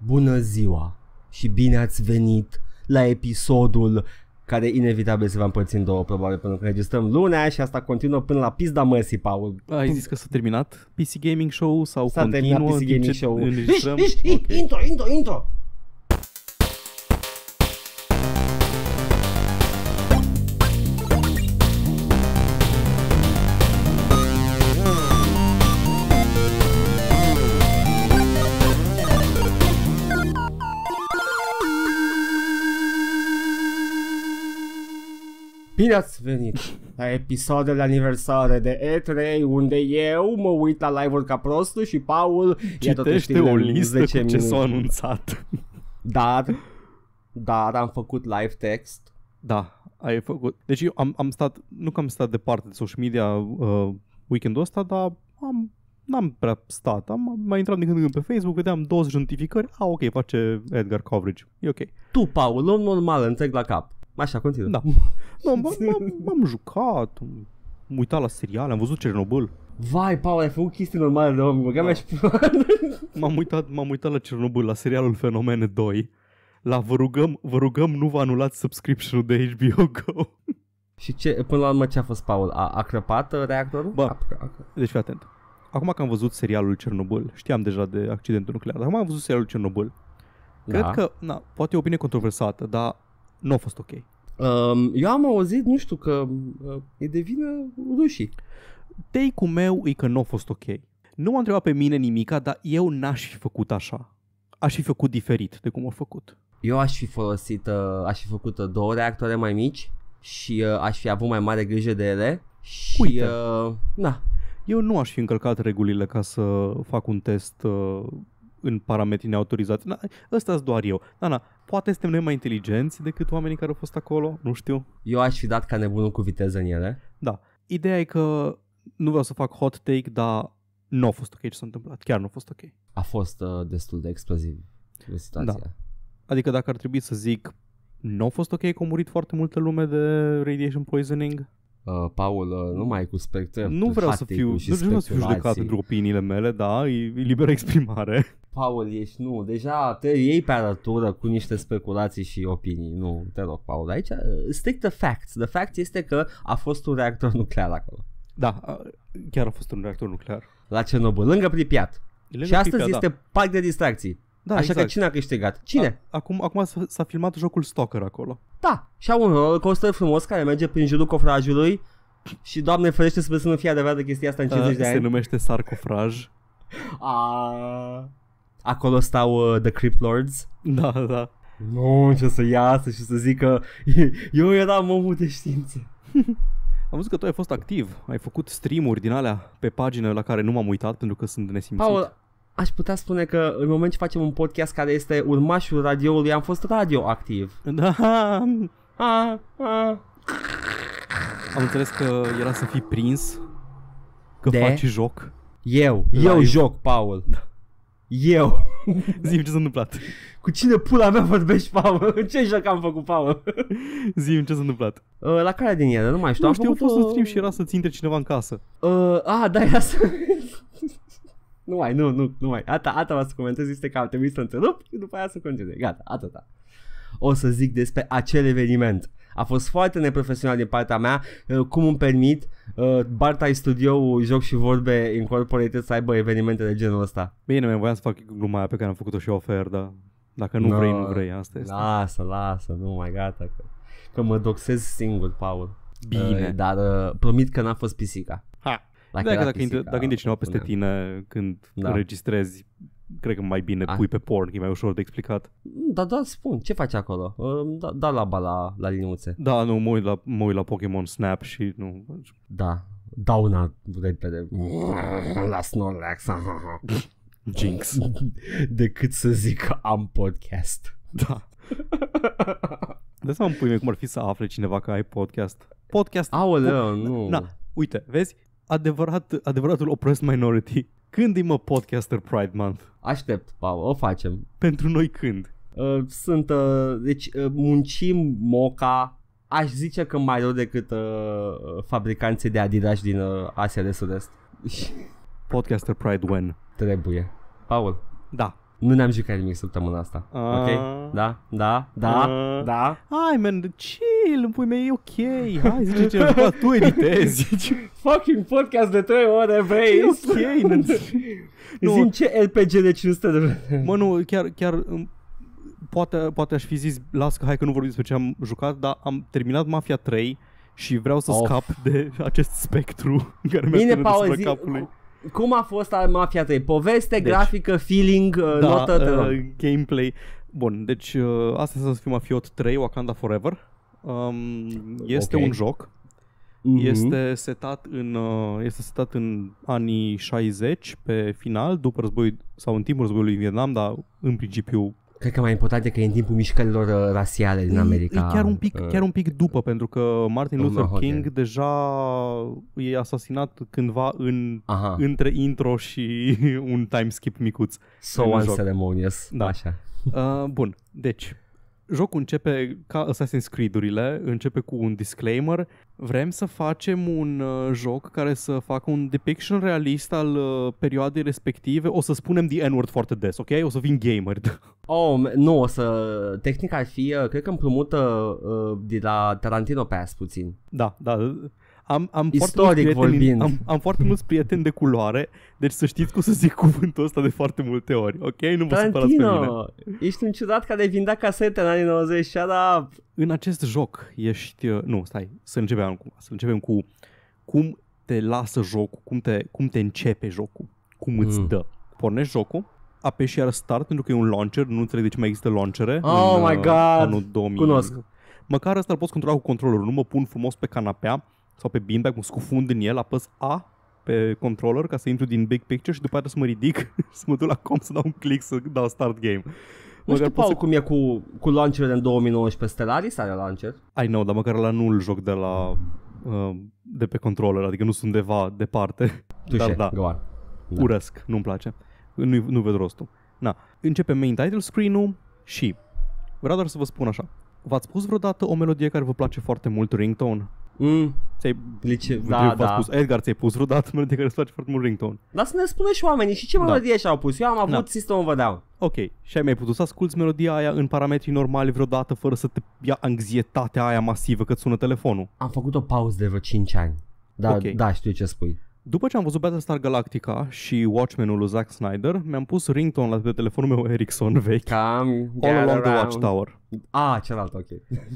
Bună ziua și bine ați venit la episodul care inevitabil se va împărți în două, probabil, pentru că registrăm lunea și asta continuă până la pizda măsii, Paul. Ai zis că s-a terminat PC Gaming Show sau S-a continuă terminat PC Gaming Show. înregistrăm? Okay. Intro! Bine ați venit la episoadele aniversare de E3, unde eu mă uit la live-uri ca prostul și Paul citește o listă cu ce s-a anunțat. Dar am făcut live text. Da, ai făcut. Deci eu am stat, nu că am stat departe de social media weekendul ăsta, dar n-am prea stat. Am intrat din când în când pe Facebook, vedeam 20 notificări. Ok, face Edgar coverage. E ok. Tu, Paul, luăm normal, întreg la cap. Așa, continuă. Da. No, m-am jucat, m-am uitat la seriale, am văzut Chernobyl. Vai, Paul, ai făcut chestii normale de om. M-am uitat la Chernobyl, la serialul Fenomene 2. La vă rugăm, nu vă anulați subscription-ul de HBO Go. Și până la urmă ce a fost, Paul? A crăpat reactorul? Bă, deci fii atent. Acum că am văzut serialul Chernobyl, știam deja de accidentul nuclear, dar acum am văzut serialul Chernobyl. Cred că, poate e o opinie controversată, dar nu a fost ok. Eu am auzit, nu știu, că e de vină rușii. Take-ul meu e că nu a fost ok. Nu m-a întrebat pe mine nimica, dar eu n-aș fi făcut așa. Aș fi făcut diferit de cum au făcut. Eu aș fi făcut două reactoare mai mici și aș fi avut mai mare grijă de ele. Și, uite, eu nu aș fi încălcat regulile ca să fac un test în parametri neautorizați. Ăsta-s doar eu. Poate suntem noi mai inteligenți decât oamenii care au fost acolo, nu știu. Eu aș fi dat ca nebunul cu viteză în ele. Da. Ideea e că nu vreau să fac hot take, dar nu a fost ok ce s-a întâmplat. Chiar nu a fost ok. A fost destul de exploziv situația. Da. Adică dacă ar trebui să zic, nu a fost ok că a murit foarte multă lume de radiation poisoning. Paul, nu mai cu spectre. Nu vreau să fiu judecat pentru opiniile mele, da, e liberă exprimare. Paul, deja te iei pe arătură cu niște speculații și opinii. Nu, te rog, Paul, aici stick the facts. The fact este că a fost un reactor nuclear acolo. Da, chiar a fost un reactor nuclear. La Chernobyl, lângă Pripyat. Și astăzi este parc de distracții. Da, așa exact. că cine a câștigat? Cine? Acum s-a filmat jocul Stalker acolo. Da, și au un rollercoaster frumos care merge prin jurul cofrajului și, Doamne ferește, să nu fie adevărată chestia asta în 50 de ani. Se numește sarcofraj. Acolo stau The Crypt Lords. Da. Nu, ce să iasă și să zică eu eram omul de știință. Am văzut că tu ai fost activ. Ai făcut stream-uri din alea pe pagină la care nu m-am uitat pentru că sunt nesimțit. Paul, aș putea spune că în moment ce facem un podcast care este urmașul radioului, am fost radioactiv. Da. Am înțeles că era să fii prins că faci joc. Eu joc, Paul. Eu. Zi-mi ce s-a întâmplat. Cu cine pula mea vorbești, Paul? Ce joc am făcut, Paul? Zi-mi ce s-a întâmplat. La care din ele? Nu mai știu. Nu știu, am fost în stream și era să-ți intre cineva în casă. Da, era să... Nu mai. Ata vreau să comentez, este că am trebuit să întrerup și după aia să continui. Gata, atâta. O să zic despre acel eveniment. A fost foarte neprofesional din partea mea. Cum îmi permit Bartai Studio, Joc și Vorbe Incorporated să aibă evenimente de genul ăsta? Bine, voiam să fac gluma aia pe care am făcut-o și ofer, dar dacă nu vrei, nu vrei. Asta este. Lasă, nu mai gata. Că mă doxez singur, Paul. Bine. Dar promit că n-a fost pisica. Dacă intre cineva peste tine când înregistrezi, cred că mai bine pui pe porn, că e mai ușor de explicat. Da, spun, ce faci acolo? Da laba la liniuțe. Da, nu, mă uit la Pokémon Snap și nu... Da, dauna repede. La Snorlax. Jinx. Decât să zic că am podcast. Da. De să mă pui cum ar fi să afle cineva că ai podcast. Aoleu, nu. Uite, vezi? Adevăratul oppressed minority. Când e podcaster Pride Month? Aștept, Paul, o facem. Pentru noi când? Deci muncim moca. Aș zice că mai rău decât fabricanții de Adidas din Asia de Sud-Est. Podcaster Pride when? Trebuie. Paul. Da. Nu ne-am jucat nimic săptămâna asta. Ok? Da. Hai, man, chill, pui mei, e ok. Hai, zice ce jucat, tu editezi. Fucking podcast de 3 ore, băi. E ok. Zim ce RPG de 500 de... Mă, nu, chiar poate aș fi zis, las că hai că nu vorbim despre ce am jucat, dar am terminat Mafia 3 și vreau să scap de acest spectru care mi-a ținut deasupra capului. Cum a fost Mafia 3? Poveste, grafică, feeling, notă? Gameplay. Bun, deci asta să fie Mafia 3, Wakanda Forever. Este un joc. Este setat în anii 60 pe final, după război sau în timpul războiului din Vietnam, dar în principiu cred că mai important e că e în timpul mișcărilor rasiale din America. E chiar un pic după, pentru că Martin Luther King deja e asasinat cândva între intro și un time skip micuț. So unceremonious. Da. Așa. Bun, deci jocul începe ca Assassin's Creed-urile, începe cu un disclaimer. Vrem să facem un joc care să facă un depiction realist al perioadei respective. O să spunem the N-word foarte des, ok? O să fim gamer. Nu, tehnica ar fi, cred că împrumută de la Tarantino Pass puțin. Da. Am foarte mulți prieteni de culoare, deci să știți că o să zic cuvântul ăsta de foarte multe ori, ok? Nu vă supărați pe mine. Ești un ciudat care vindea casete în anii 90, shut up! În acest joc ești... Nu, stai, să începem cu cum te lasă jocul, cum te începe jocul, cum îți dă. Pornești jocul, apeși iar start pentru că e un launcher, nu înțeleg de ce mai există launchere Oh my god! Anul 2000. Cunosc. Măcar ăsta îl poți controla cu controllerul, nu mă pun frumos pe canapea sau pe beanbag, mă scufund în el, apăs A pe controller ca să intru din big picture și după aceea să mă ridic, să mă duc la com să dau un click să dau start game. Nu știu, Paul, cum e cu launcherele în 2019. Stellaris are launcher. I know, dar măcar ăla nu îl joc de pe controller, adică nu sunt undeva departe. Dar da, urăsc, nu-mi place. Nu văd rostul. Începe main title screen-ul și vreau doar să vă spun așa. V-ați pus vreodată o melodie care vă place foarte mult, ringtone? Spus, Edgar, ți-ai pus vreodată melodie care îți place foarte mult, ringtone? Dar să ne spune și oamenii și ce melodie și-au pus. Eu am avut System of a Down. Ok, și ai mai putut să asculti melodia aia în parametrii normali vreodată fără să te ia anxietatea aia masivă că-ți sună telefonul? Am făcut o pauză de vreo 5 ani. Da, știu ce spui. După ce am văzut Battlestar Galactica și Watchmen-ul lui Zack Snyder, mi-am pus ringtone la pe telefonul meu Ericsson vechi. All Along the Watchtower. Celălalt, ok.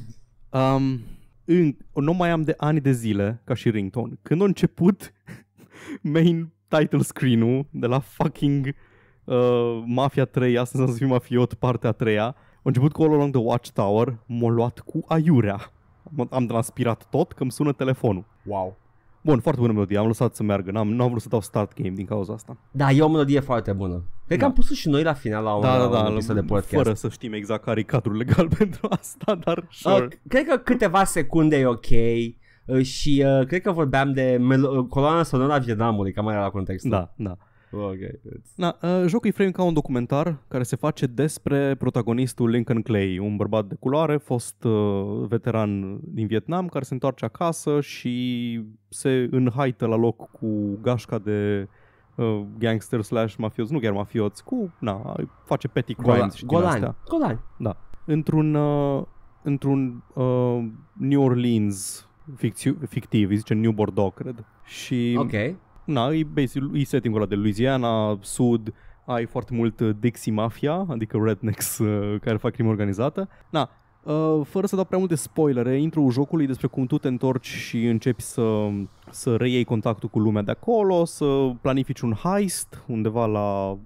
Nu mai am de ani de zile ca și ringtone. Când a început main title screen-ul de la fucking Mafia 3, astăzi să fim mafiot, partea a 3-a, a început cu All Along the Watchtower, m-a luat cu aiurea. Am transpirat tot că îmi sună telefonul. Wow. Bun, foarte bună melodie, am lăsat să meargă, n-am vrut să dau start game din cauza asta. Da, e o melodie foarte bună. Cred că am pus și noi la final la un episod de podcast. Fără să știm exact care e cadrul legal pentru asta, dar sure. Cred că câteva secunde e ok și cred că vorbeam de coloana sonoră a Vietnamului, cam mai era la contextul. Da. Okay. Jocul e frame ca un documentar care se face despre protagonistul Lincoln Clay, un bărbat de culoare, fost veteran din Vietnam, care se întoarce acasă și se înhaită la loc cu gașca de gangster / mafioți, nu chiar mafioți, face petty crimes și din astea. Golani. Da. Într-un New Orleans fictiv, îi zice New Bordeaux, cred. Și ok. E setting-ul ăla de Louisiana, Sud, ai foarte mult Dixie Mafia, adică rednecks care fac crimă organizată. Fără să dau prea multe spoilere, intro-ul jocului despre cum tu te întorci și începi să reiei contactul cu lumea de acolo, să planifici un heist undeva la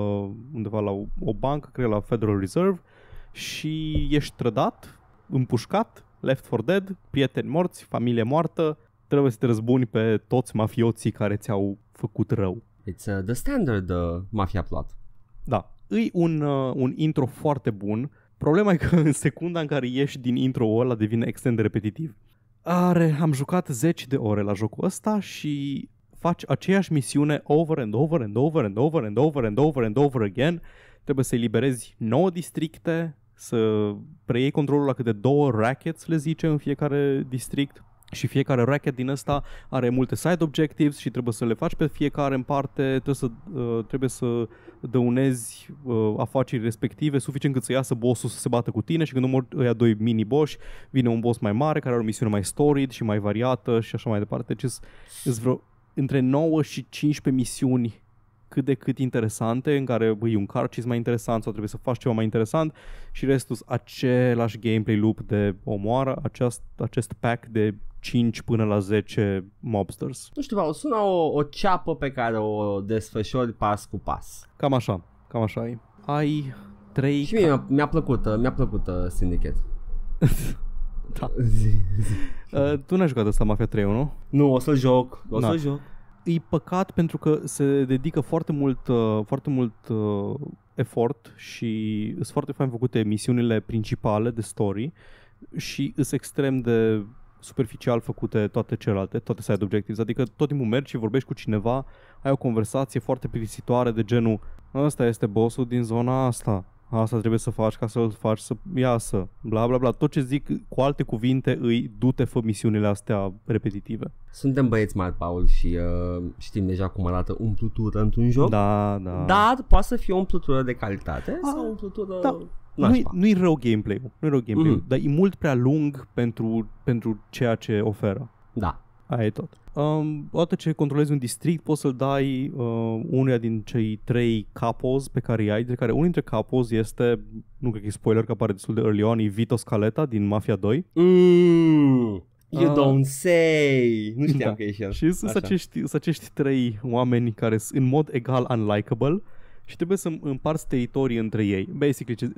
o bancă, cred la Federal Reserve, și ești trădat, împușcat, left for dead, prieteni morți, familie moartă. Trebuie să te răzbuni pe toți mafioții care ți-au făcut rău. It's the standard mafia plot. Da, e un intro foarte bun. Problema e că în secunda în care ieși din intro-ul ăla devine extrem de repetitiv. Am jucat 10 de ore la jocul ăsta și faci aceeași misiune over and over and over and over and over and over and over again. Trebuie să eliberezi 9 districte, să preiei controlul la câte 2 rackets, le zice, în fiecare district. Și fiecare racket din ăsta are multe side objectives și trebuie să le faci pe fiecare în parte, trebuie să dăunezi afacerii respective suficient cât să iasă bossul să se bată cu tine și când omori ăia doi mini-boși, vine un boss mai mare care are o misiune mai storied și mai variată și așa mai departe. Deci îți vreo între 9 și 15 misiuni cât de cât interesante, în care e un carcis mai interesant sau trebuie să faci ceva mai interesant și restul același gameplay loop de omoară, acest pack de 5 până la 10 mobsters. Nu știu, o sună o ceapă pe care o desfășori pas cu pas. Cam așa e. Ai 3... Și mie mi-a plăcut Syndicate. Da. Tu n-ai jucat ăsta Mafia 3, nu? Nu, o să joc. E păcat pentru că se dedică foarte mult efort și sunt foarte fain făcute misiunile principale de story și sunt extrem de superficial făcute toate celelalte, toate side objectives. Adică tot timpul mergi și vorbești cu cineva, ai o conversație foarte plictisitoare de genul ăsta este bossul din zona asta trebuie să faci ca să-l faci să iasă, bla bla bla. Tot ce zic cu alte cuvinte îi du-te fă misiunile astea repetitive. Suntem băieți mari, Paul, și știm deja cum arată umplutură într-un joc. Da. Dar poate să fie o umplutură de calitate sau o umplutură... Da. Nu-i rău gameplay-ul, dar e mult prea lung pentru ceea ce oferă. Da. Aia e tot. Odată ce controlezi un district, poți să-l dai unuia din cei 3 capos pe care îi ai, de care unul dintre capos este, nu cred că e spoiler, că apare destul de early on, e Vito Scaletta din Mafia 2. You don't say. Nu știam că e și el. Și sunt acești 3 oameni care sunt în mod egal unlikable și trebuie să împarți teritorii între ei. Basically,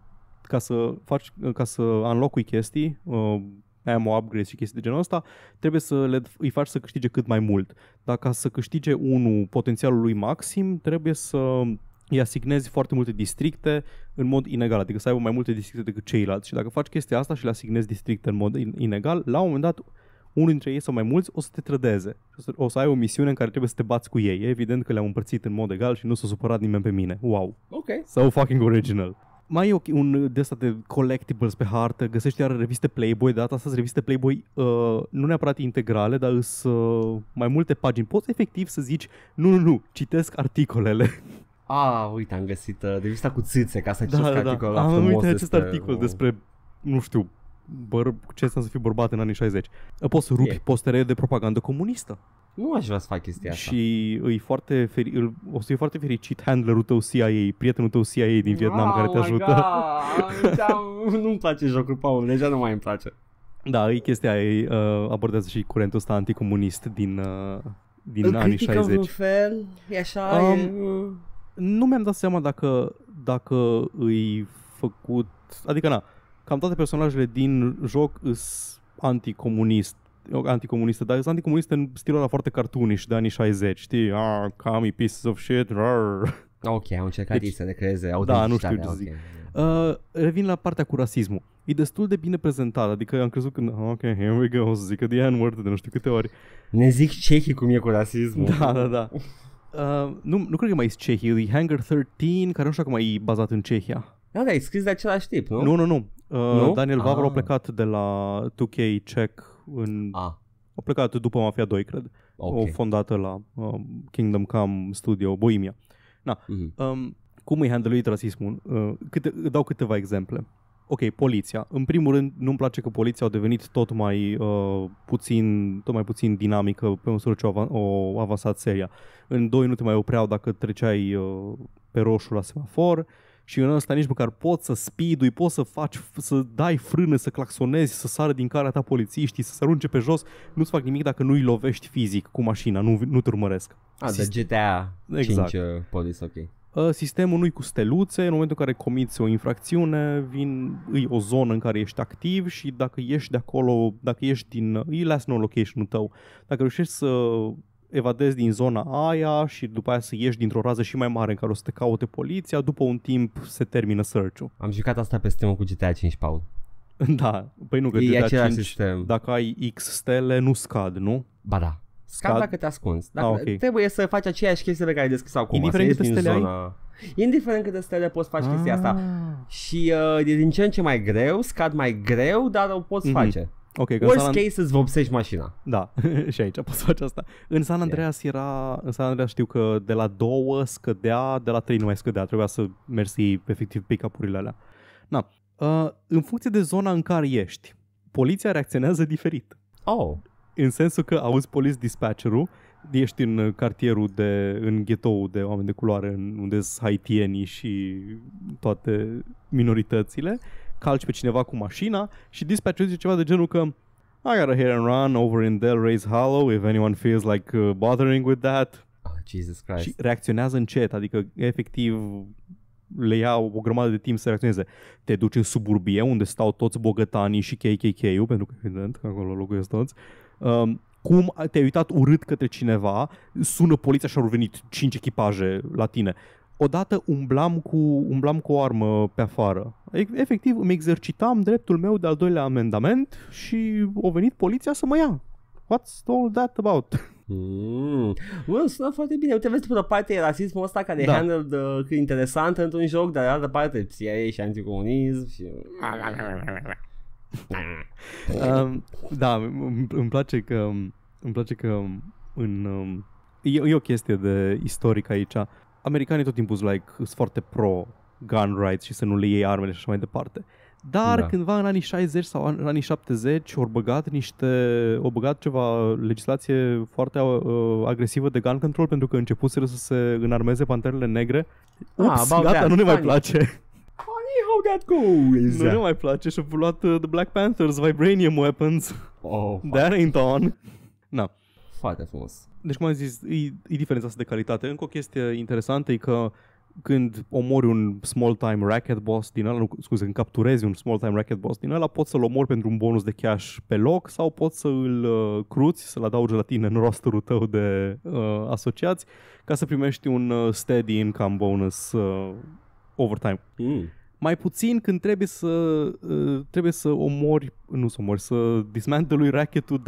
ca să unlock-ui chestii, ammo upgrades și chestii de genul ăsta, trebuie să îi faci să câștige cât mai mult. Dar ca să câștige unul potențialul lui maxim, trebuie să îi asignezi foarte multe districte în mod inegal, adică să aibă mai multe districte decât ceilalți. Și dacă faci chestia asta și le asignezi districte în mod inegal, la un moment dat unul dintre ei sau mai mulți o să te trădeze. O să ai o misiune în care trebuie să te bați cu ei. E evident că le-am împărțit în mod egal și nu s-a supărat nimeni pe mine. Wow. Ok. So fucking original. Mai e un de ăsta de collectibles pe hartă, găsești iar reviste Playboy, de data asta sunt reviste Playboy nu neapărat integrale, dar sunt mai multe pagini. Poți efectiv să zici, nu, citesc articolele. Uite, am găsit revista cu țâțe, ca să citesc articolul ăla frumos. Uite acest articol despre, nu știu, ce înseamnă să fii bărbat în anii 60. Poți să rupi postere de propagandă comunistă. Nu aș vrea să fac chestia asta. Și o să fie foarte fericit handlerul tău CIA, prietenul tău CIA din Vietnam care te ajută. Nu-mi place jocul, Paul, deja nu mai îmi place. Da, e chestia aia, abordează și curentul ăsta anticomunist din anii 60. În fel, e așa, Nu mi-am dat seama dacă îi făcut, adică cam toate personajele din joc sunt anticomuniste, dar sunt anticomuniste în stilul ăla foarte cartoonish de anii 60, știi? Commie pieces of shit. Ok, au încercat să ne creeze da, nu știu ce zic. Revin la partea cu rasismul. E destul de bine prezentat, adică am crezut că ok, here we go, o să zică the N-word de nu știu câte ori. Ne zic cehii cum e cu rasismul. Da. Nu cred că mai e cehii, e Hangar 13, care nu știu acum e bazat în Cehia. Da, e scris de același tip, nu? Nu. Daniel Vavra a plecat de la 2K Czech a plecat după Mafia 2, cred. Okay. O fondată la Kingdom Come Studio, Bohemia. Cum îi handle-uit rasismul? Dau câteva exemple. Ok, poliția. În primul rând, nu-mi place că poliția a devenit tot mai puțin dinamică pe măsură ce o avansat seria. În 2 nu te mai opreau dacă treceai pe roșu la semafor. Și în ăsta nici măcar poți să speed-ui, poți să dai frână, să claxonezi, să sară din cara ta polițiștii, să se arunce pe jos. Nu-ți fac nimic dacă nu-i lovești fizic cu mașina, nu te urmăresc. De GTA 5 Police, ok. Sistemul nu-i cu steluțe, în momentul în care comiți o infracțiune, îi o zonă în care ești activ și dacă ieși de acolo, e last known location-ul tău. Dacă reușești să evadezi din zona aia și după aia să ieși dintr-o rază și mai mare în care o să te caute poliția, după un timp se termină search-ul. Am jucat asta pe sistemul cu GTA 5, Paul. Da, păi nu, că GTA 5, sistem. Dacă ai X stele, nu scad, nu? Ba da. Scad dacă te ascunzi. Okay. Trebuie să faci aceeași chestie pe care ai descris acum. Indiferent câte stele ai? Indiferent câte stele poți face chestia asta. Și e din ce în ce mai greu, scad mai greu, dar o poți face. Ok, Worst case îți vopsești mașina. Da, și aici poți să faci asta. În San Andreas în San Andreas știu că de la 2 scădea, de la 3 nu mai scădea, trebuia să mersi efectiv pick-up-urile alea. Na. În funcție de zona în care ești, poliția reacționează diferit. Oh. În sensul că auzi police dispatcherul, ești în cartierul în ghetto-ul de oameni de culoare, unde sunt haitienii și toate minoritățile, calci pe cineva cu mașina și dispatcherul zice ceva de genul că I got a hit and run over in Delray's Hollow if anyone feels like bothering with that. Oh, Jesus Christ. Și reacționează încet, adică efectiv le ia o grămadă de timp să reacționeze. Te duci în suburbie unde stau toți bogătanii și KKK-ul, pentru că evident acolo locuiesc toți. Cum te-ai uitat urât către cineva, sună poliția și au venit 5 echipaje la tine. Odată umblam cu o armă pe afară. Efectiv îmi exercitam dreptul meu de al doilea amendament și a venit poliția să mă ia. What's all that about? Sună foarte bine. Uite, vezi, pe de parte e rasismul ăsta care e handled interesant într-un joc, dar de altă parte CIA și anticomunism și... Da, îmi place că e o chestie de istoric aici. Americanii tot timpul sunt foarte pro gun rights și să nu le iei armele și așa mai departe. Dar cândva în anii 60 sau în anii 70 au băgat ceva legislație foarte agresivă de gun control pentru că începuseră să se înarmeze panterele negre. Ups, gata, nu ne mai place. Funny how that goes. Nu ne mai place și au luat The Black Panthers Vibranium Weapons. That ain't on. Na. Foarte frumos. Deci, cum am zis, e diferența asta de calitate. Încă o chestie interesantă e că când omori un small-time racket boss din ăla, când capturezi un small-time racket boss din ăla, poți să-l omori pentru un bonus de cash pe loc sau poți să îl cruți, să-l adaugi la tine în rosterul tău de asociați ca să primești un steady income bonus overtime. Mai puțin când trebuie să să dismantelui racketul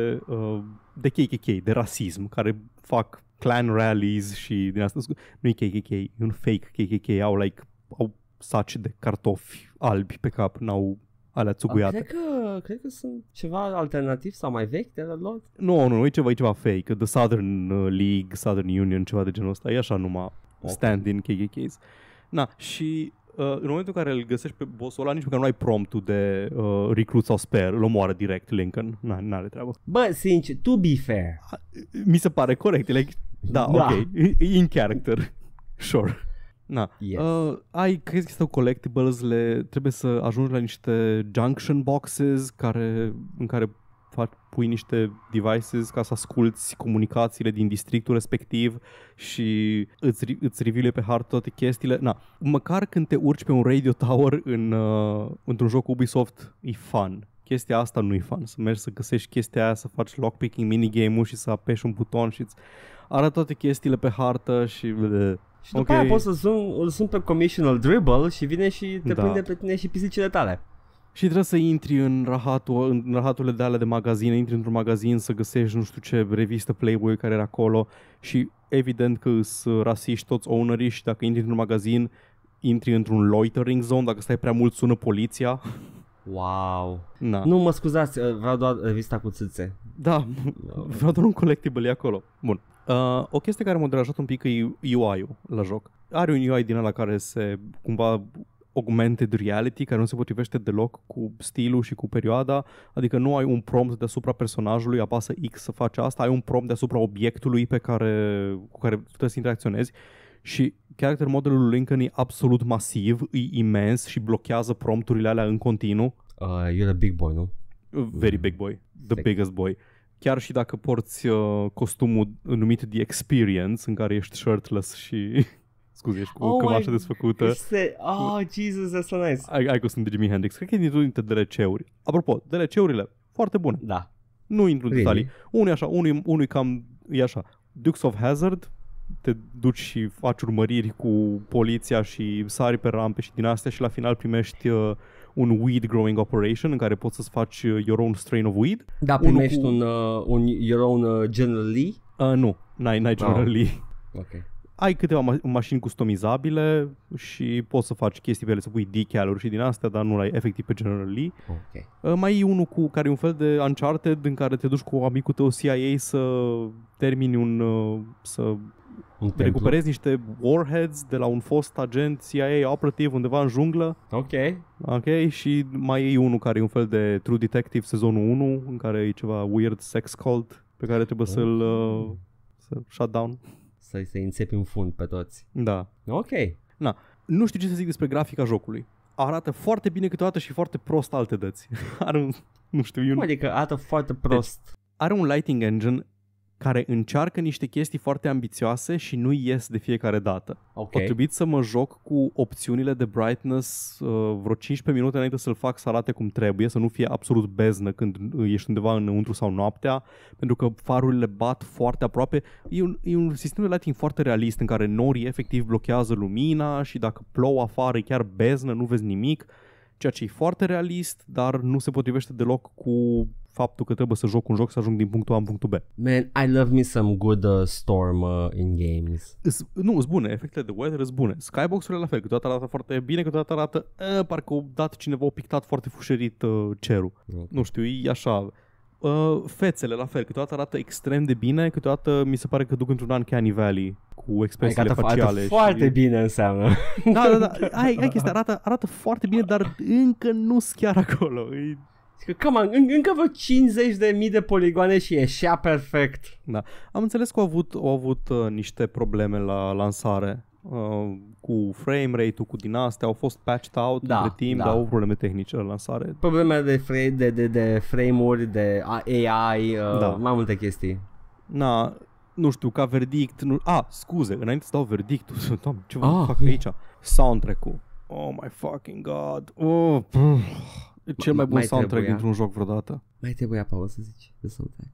de KKK, de rasism, care fac clan rallies și din asta. Nu e KKK, e un fake KKK, au saci de cartofi albi pe cap, n-au alea țuguiate. Cred că sunt ceva alternativ sau mai vechi de la lor. Nu, e ceva fake, The Southern League, Southern Union, ceva de genul ăsta, e așa numai stand-in KKKs. Na, și în momentul în care îl găsești pe bossul ăla, nici măcar nu ai promptul de recruit sau spare, îl omoară direct Lincoln, n-are treabă. Bă, sincer, to be fair, mi se pare corect, ok, in character, sure. Na. Yes. Crezi că stau collectibles, trebuie să ajungi la niște junction boxes în care pui niște devices ca să asculți comunicațiile din districtul respectiv și îți reveal pe hartă toate chestiile. Na, măcar când te urci pe un radio tower într-un joc Ubisoft e fun. Chestia asta nu e fun. Să mergi să găsești chestia aia, să faci lockpicking minigame-ul și să apeși un buton și îți arată toate chestiile pe hartă și... Și după aia poți să sun pe Commissioner Dribble și vine și te prinde pe tine și pisicile tale. Și trebuie să intri în rahaturile de alea de magazine, intri într-un magazin să găsești nu știu ce revistă Playboy care era acolo și evident că sunt rasiști toți ownerii și dacă intri într-un magazin, intri într-un loitering zone, dacă stai prea mult sună poliția. Wow. Na. Nu mă scuzați, vreau doar revista cu țâțe. Da, vreau doar un collectible, e acolo. Bun. O chestie care m-a derajat un pic e UI-ul la joc. Are un UI din ăla care se cumva augmented reality, care nu se potrivește deloc cu stilul și cu perioada, adică nu ai un prompt deasupra personajului, apasă X să faci asta, ai un prompt deasupra obiectului cu care trebuie să interacționezi și character modelul lui Lincoln e absolut masiv, e imens și blochează prompturile alea în continuu. You're a big boy, nu? Very big boy, the biggest boy. Chiar și dacă porți costumul numit The Experience, în care ești shirtless și... Scuze, ești cu cămașă desfăcută. Jesus, that's so nice. Ai costum de Jimi Hendrix. Cred că e dintr-un dintre DLC-uri. Apropo, DLC-urile, foarte bune. Da. Nu intru în detalii. Unul e așa, unul cam e așa. Dukes of Hazzard, te duci și faci urmăriri cu poliția și sari pe rampe și din astea și la final primești un weed growing operation în care poți să-ți faci your own strain of weed. Da, primești un your own General Lee? Nu, n-ai General Lee. Ok. ai câteva mașini customizabile și poți să faci chestii pe ele, să pui decal-uri și din astea, dar nu l-ai efectiv pe General Lee. Ok. Mai e unul care e un fel de Uncharted în care te duci cu amicul tău CIA să termini să recuperezi niște warheads de la un fost agent CIA operativ undeva în junglă. Ok, și mai e unul care e un fel de True Detective sezonul 1 în care e ceva weird sex cult pe care trebuie să-l shut down. Să-i înțepi în fund pe toți. Da. Ok. Na, nu știu ce să zic despre grafica jocului. Arată foarte bine câteodată și foarte prost alte dăți. Adică arată foarte prost. Deci, are un lighting engine care încearcă niște chestii foarte ambițioase și nu ies de fiecare dată. Okay. A trebuit să mă joc cu opțiunile de brightness vreo 15 minute înainte să-l fac să arate cum trebuie, să nu fie absolut beznă când ești undeva înăuntru sau noaptea, pentru că farurile bat foarte aproape. E un sistem de lighting foarte realist în care norii efectiv blochează lumina și dacă plouă afară e chiar beznă, nu vezi nimic, ceea ce e foarte realist, dar nu se potrivește deloc cu faptul că trebuie să joc un joc să ajung din punctul A în punctul B. Man, I love me some good storm in games. Nu, sunt bune, efectele de weather sunt bune. Skybox-urile la fel, câteodată arată foarte bine, câteodată arată parcă o dat cineva o pictat foarte fușerit cerul. Okay. Nu știu, e așa. Fețele la fel, câteodată arată extrem de bine, câteodată mi se pare că duc într-un Uncanny Valley cu expresiile faciale. Foarte bine înseamnă. Da. Ai chestia, arată foarte bine, dar încă nu sunt chiar acolo. Come on, încă vreo 50.000 de poligoane și ieșea perfect. Da. Am înțeles că au avut niște probleme la lansare cu frame rate-ul, cu din astea, au fost patched out între timp, dar au probleme tehnice la lansare. Probleme de frame-uri, de AI, mai multe chestii. Na, nu știu, ca verdict... scuze, înainte să dau verdictul, Doamne, ce vă fac aici? Soundtrack-ul. Oh my fucking god. Cel mai bun soundtrack dintr-un joc vreodată. Mai trebuia, Paul, să zici de soundtrack.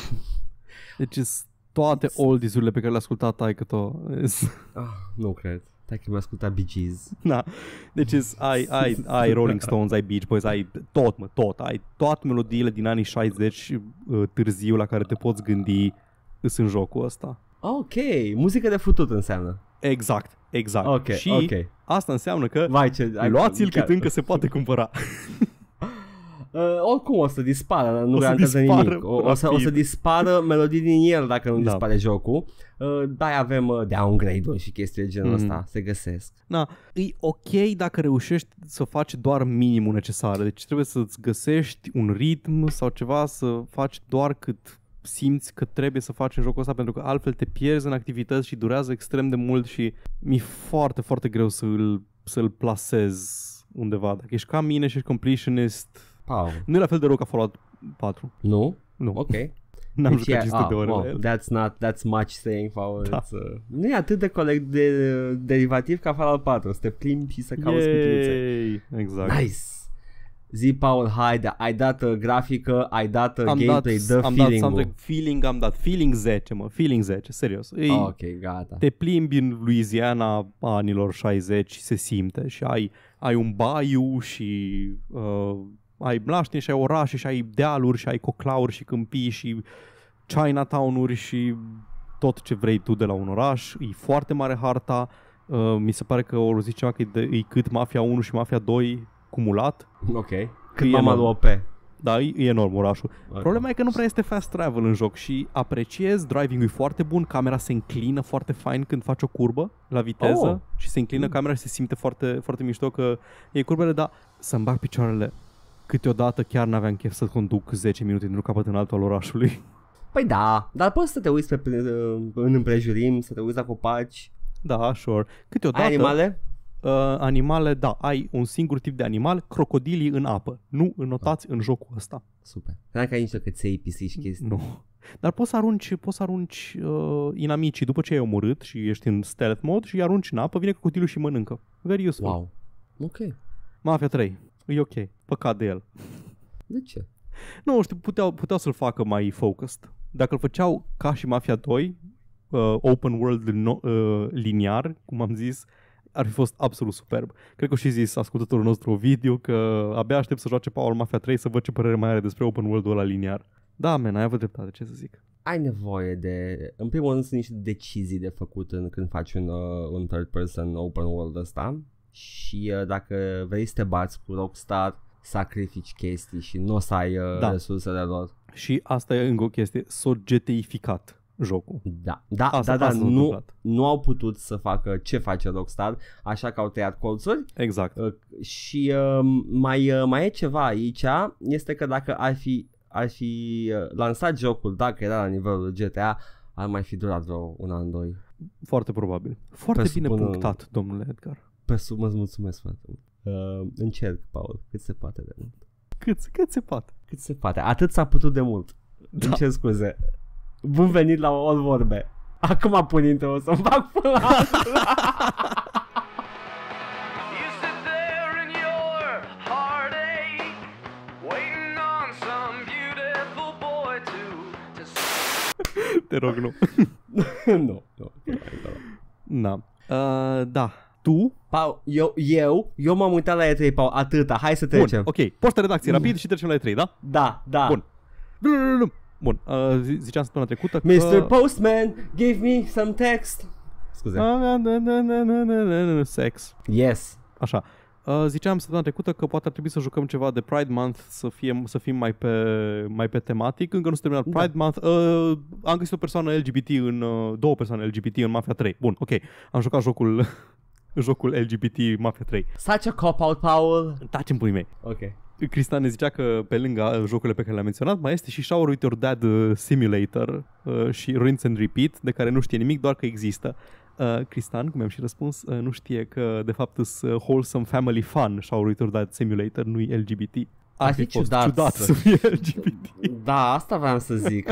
Deci toate oldies-urile pe care le-a ascultat taică-to. Nu cred. Taică mi-a ascultat Bee Gees. Da. Deci ai Rolling Stones, ai Beach Boys, ai tot. Ai toate melodiile din anii 60 târziu la care te poți gândi în jocul ăsta. Ok, muzică de futut înseamnă. Exact. Okay, și asta înseamnă că luați-l cât încă se poate cumpăra. Oricum o să dispară, nu garantează nimic. O să dispară melodii din el dacă nu dispare jocul. Da, avem downgrade-uri și chestii de genul ăsta, se găsesc. Da, e ok dacă reușești să faci doar minimul necesar. Deci trebuie să-ți găsești un ritm sau ceva, să faci doar cât simți că trebuie să faci în jocul ăsta, pentru că altfel te pierzi în activități și durează extrem de mult și mi-e foarte, foarte greu să-l plasez undeva. Dacă ești ca mine și ești completionist, nu e la fel de rău ca Fallout 4. Nu? Ok. N-am jucat 500 de ore la el. That's much saying, Paul. Da. Nu e atât de derivativ ca Fallout 4. Să te plimbi și să cauți cutiuțe. Exact. Nice. Zi, Paul, haide, ai dat grafică, ai dat gameplay, feeling-ul. Am dat feeling 10, feeling 10, serios. Ok, gata. Te plimbi în Louisiana anilor 60 și se simte și ai un baiu și ai mlaștini și ai orașe și ai dealuri și ai coclauri și câmpii și Chinatown-uri și tot ce vrei tu de la un oraș. E foarte mare harta. Mi se pare că o zice ceva că e cât Mafia 1 și Mafia 2 cumulat. Ok. Cât mama lui OP. Da, e enorm orașul. Okay. Problema e că nu prea este fast travel în joc și apreciez, driving-ul e foarte bun, camera se înclină foarte fain când faci o curbă la viteză și se înclină camera și se simte foarte, foarte mișto că e curbele, dar să-mi bag picioarele. Câteodată chiar n-aveam chef să conduc 10 minute dintr-un capăt în altul al orașului. Păi da, dar poți să te uiți în împrejurim, să te uiți la copaci. Da, sure. Câteodată... Ai animale? Animale, da, ai un singur tip de animal, crocodilii în apă. Nu înnotați în jocul ăsta. Super. Cred că ai niște căței, pisici și chestii. Nu. Dar poți să arunci inamicii după ce ai omorât și ești în stealth mode și îi arunci în apă, vine crocodilul și mănâncă. Very useful. Wow. Ok. Mafia 3. E ok. Păcat de el. De ce? Nu știu, puteau să-l facă mai focused. Dacă îl făceau ca și Mafia 2, open world liniar, cum am zis, ar fi fost absolut superb. Cred că și zis ascultătorul nostru video că abia aștept să joace Paul Mafia 3 să văd ce părere mai are despre open world-ul ăla liniar. Da, man, ai avut dreptate, ce să zic. Ai nevoie de... În primul rând sunt niște decizii de făcut când faci un third person open world ăsta. Și dacă vrei să te bați cu Rockstar, sacrifici chestii și nu o să ai resursele lor. Și asta e încă o chestie, s-o GTificat jocul. Da, nu au putut să facă ce face Rockstar, așa că au tăiat colțuri. Exact. Și mai e ceva aici, este că dacă ar fi lansat jocul, dacă era la nivelul GTA, ar mai fi durat vreo un an, doi. Foarte probabil. Foarte bine punctat, domnule Edgar. Îți mulțumesc foarte mult. Încerc, Paul, cât se poate de mult. Cât se poate. Cât se poate. Atât s-a putut de mult. Da. Îmi cer scuze. Bun venit la All Vorbe. Acum pun intro să-mi fac până la Te rog, nu. Nu. Na. Da. Tu? Paul, eu m-am uitat la E3, Paul, atâta. Hai să trecem. Bun, ok. Poți redacție rapid și trecem la E3, da? Da. Bun. Bun, ziceam săptămâna trecută că... Mr. Postman, give me some text. Scuze. Sex. Yes. Așa. Ziceam săptămâna trecută că poate ar trebui să jucăm ceva de Pride Month, să fim mai pe tematic. Încă nu s-a terminat Pride Month. Am găsit o persoană LGBT două persoane LGBT în Mafia 3. Bun, ok. Am jucat jocul LGBT Mafia 3. Such a cop-out, Paul. Taci în puii mei. Ok. Cristian ne zicea că pe lângă jocurile pe care le-am menționat mai este și Shower with Your Dad Simulator și Rinse and Repeat, de care nu știe nimic, doar că există. Cristian, cum am și răspuns, nu știe că de fapt sunt Wholesome Family Fun Shower with Your Dad Simulator, nu-i LGBT. Ar fi ciudat să fie LGBT. Da, asta vreau să zic.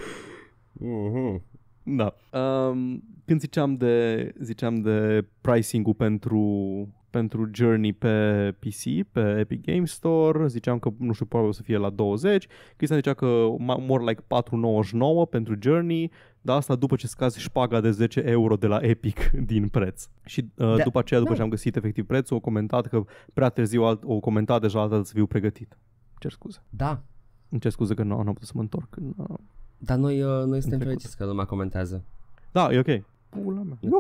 Da. Când ziceam de pricing-ul pentru Journey pe PC, pe Epic Games Store, ziceam că, nu știu, probabil o să fie la 20. Cristian zicea că more like 4,99 pentru Journey, dar asta după ce scazi șpaga de 10 euro de la Epic din preț. Și după aceea, după ce am găsit efectiv prețul, au comentat că prea târziu au comentat deja altă să fiu pregătit. Cer scuze. Da. Îmi cer scuze că nu am putut să mă întorc. Dar noi suntem fericiți că lumea comentează. Da, e ok. Pula mea. E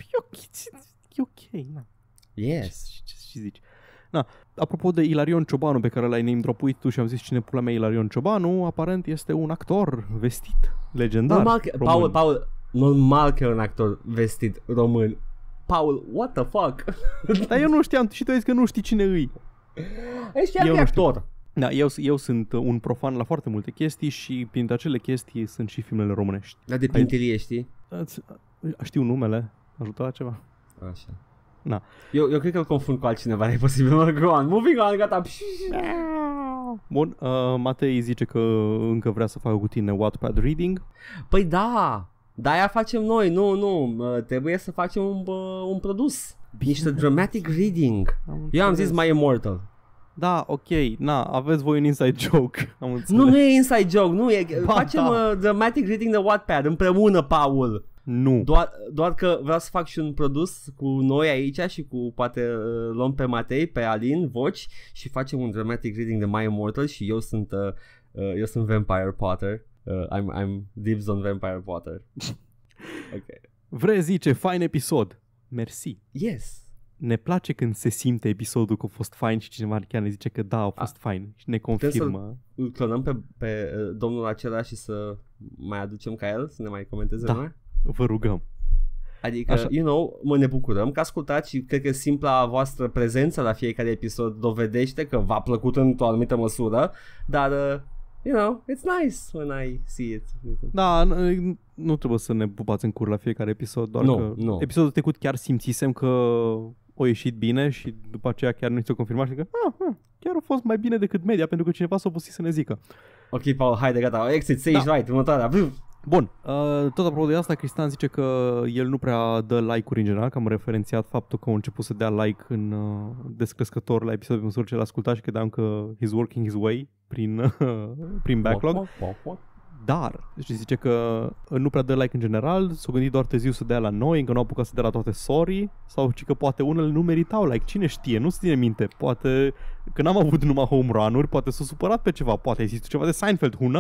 ok, na. Yes. Ce zici? Na, apropo de Ilarion Ciobanu pe care l-ai name-dropuit tu și am zis cine pula mea Ilarion Ciobanu, aparent este un actor vestit, legendar. Paul, normal că e un actor vestit român. Paul, what the fuck? Dar eu nu știam și tu ai zis că nu știi cine îi. Ești chiar actor. Da, eu sunt un profan la foarte multe chestii și printre acele chestii sunt și filmele românești. Dar de pintelie știi? Știu numele, ajută la ceva. Așa. Na. Eu cred că îl confund cu altcineva, e posibil. Moving on, gata. Bun, Matei zice că încă vrea să facă cu tine Wattpad Reading. Păi da, de-aia facem noi, nu, trebuie să facem un produs. Niște dramatic reading. Eu am zis My Immortal. Da, ok, aveți voi un inside joke. Nu e inside joke, nu e. Facem dramatic reading de Wattpad împreună, Paul. Nu. Doar că vreau să fac și un produs cu noi aici și cu poate luăm pe Matei, pe Alin, voci și facem un dramatic reading de My Immortal și eu sunt Vampire Potter. I'm dibs on Vampire Potter. Ok. Vrei zice, fain episod. Merci. Yes. Ne place când se simte episodul că a fost fain și cineva chiar ne zice că da, a fost fain și ne confirmă. Îl clonăm pe domnul acela și să mai aducem ca el, să ne mai comenteze lumea? Vă rugăm. Adică, așa. Ne bucurăm că ascultați și cred că simpla voastră prezență la fiecare episod dovedește că v-a plăcut într-o anumită măsură, dar, it's nice when I see it. Da, nu trebuie să ne pupați în cur la fiecare episod, doar că episodul trecut chiar simțisem că a ieșit bine și după aceea chiar nu ți-o confirmat și că chiar a fost mai bine decât media pentru că cineva s-a pus să ne zică. Ok, Paul, haide, gata, exit, stage right, următoarea. Bun, tot apropo de asta, Cristian zice că el nu prea dă like-uri în general, că am referențiat faptul că a început să dea like în descrescător la episodul pe măsură ce l-a ascultat și credeam că he's working his way prin backlog. Dar, zice că nu prea dă like în general, s-o gândit doar târziu să dea la noi, încă nu au apucat să dea la toate sorry, sau că poate unele nu meritau like, cine știe, nu se ține minte, poate că n-am avut numai home run-uri, poate s-a supărat pe ceva, poate există ceva de Seinfeld, who knows?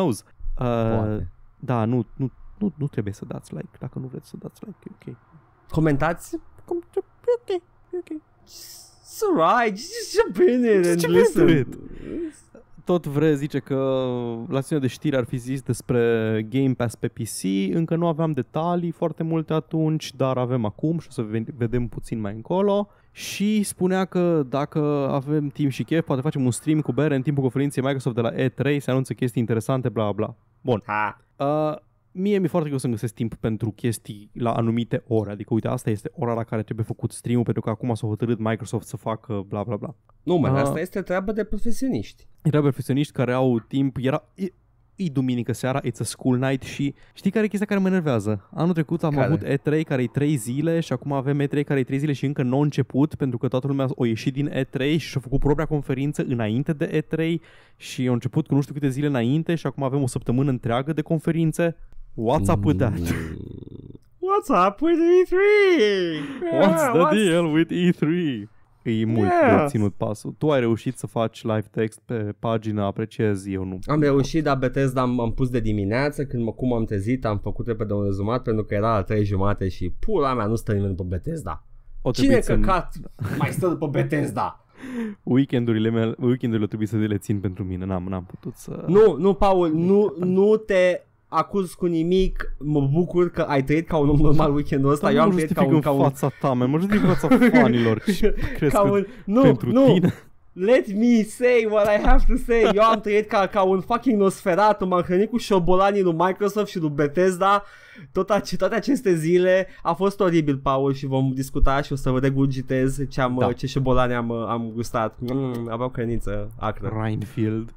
Poate. Da, nu trebuie să dați like. Dacă nu vreți să dați like, e ok. Comentați? E ok. It's alright, just jump in it and listen. Tot zice că la sesiunea de știri ar fi zis despre Game Pass pe PC. Încă nu aveam detalii foarte multe atunci, dar avem acum și o să vedem puțin mai încolo. Și spunea că dacă avem timp și chef, poate facem un stream cu bere în timpul conferinței Microsoft de la E3, se anunță chestii interesante, bla bla. Bun. Mie mi-e foarte greu să-mi găsesc timp pentru chestii la anumite ore. Adică, uite, asta este ora la care trebuie făcut stream-ul, pentru că acum s-a hotărât Microsoft să facă bla bla bla. Nu, asta este treabă de profesioniști. Era profesioniști care au timp, e duminică seara, it's a school night și știi care e chestia care mă enervează? Anul trecut am avut E3 care e 3 zile și acum avem E3 care e 3 zile și încă nu a început pentru că toată lumea a ieșit din E3 și și-a făcut propria conferință înainte de E3 și a început cu nu știu câte zile înainte și acum avem o săptămână întreagă de conferințe. What's up with that? What's up with E3? What's the deal with E3? E mult de ținut pasul. Tu ai reușit să faci live text pe pagină, apreciez, eu nu. Am reușit, dar Bethesda am pus de dimineață, cum am trezit, am făcut repede un rezumat pentru că era la 3:30 și pula mea, nu stă nimeni după Bethesda. Cine căcat mai stă după Bethesda? Weekendurile trebuie să le țin pentru mine, n-am putut să... Nu, Paul, nu te acuz cu nimic, mă bucur că ai trăit ca un om normal weekendul ăsta. Eu am trăit ca un fața ta, mă justific în fața fanilor. Crezi că pentru tine? Let me say what I have to say. Eu am trăit ca un fucking Nosferatu, m-am hrănit cu șobolanii lui Microsoft și lui Bethesda toate aceste zile. A fost oribil, Paul, și vom discuta și o să vă regurgitez ce șobolani am gustat. Aveau crăniță acră. Reinfield.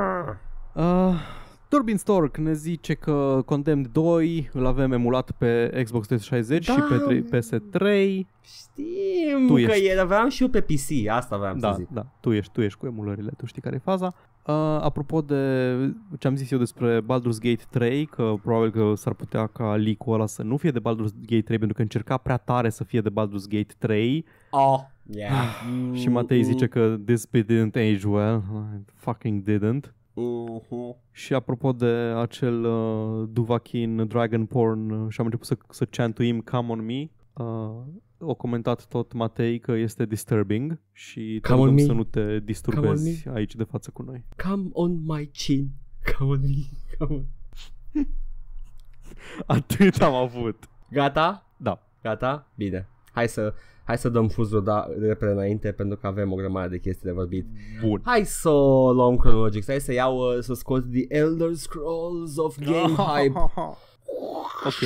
Turbin Stork ne zice că Condemned 2 îl avem emulat pe Xbox 360 și pe PS3. Știm că aveam și eu pe PC, asta vreau să zic. Da, tu ești cu emulările, tu știi care e faza. Apropo de ce am zis eu despre Baldur's Gate 3, că probabil că s-ar putea ca leak-ul ăla să nu fie de Baldur's Gate 3 pentru că încerca prea tare să fie de Baldur's Gate 3. Și Matei zice că this bit didn't age well. Fucking didn't. Și apropo de acel Duvachin Dragon Porn și am început să chantuim Come on me, a comentat tot Matei că este disturbing și te rugăm să nu te disturbezi aici de față cu noi. Come on my chin. Come on me. Come on. Atât am avut. Gata? Da. Gata? Bine. Hai să dăm fuzul repede înainte pentru că avem o grămadă de chestii de vorbit. Bun. Hai să o luăm cronologic. Hai să să scot The Elder Scrolls of Game Hype. Ok.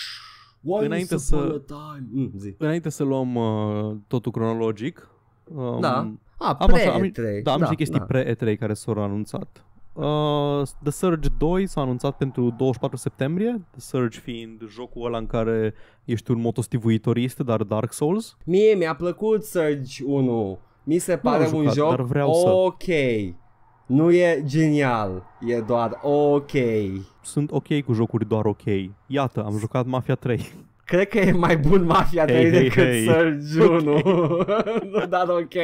Înainte să luăm totul cronologic. Pre-E3. Am niște chestii pre-E3 care s-au anunțat. The Surge 2 s-a anunțat pentru 24 septembrie. The Surge fiind jocul ăla în care ești un motostivuitorist, dar Dark Souls. Mie mi-a plăcut Surge 1. Mi se pare un joc ok. Nu e genial, e doar ok. Sunt ok cu jocuri doar ok. Iată, am jucat Mafia 3. Cred că e mai bun Mafia 3 decât Surge 1. Dar ok.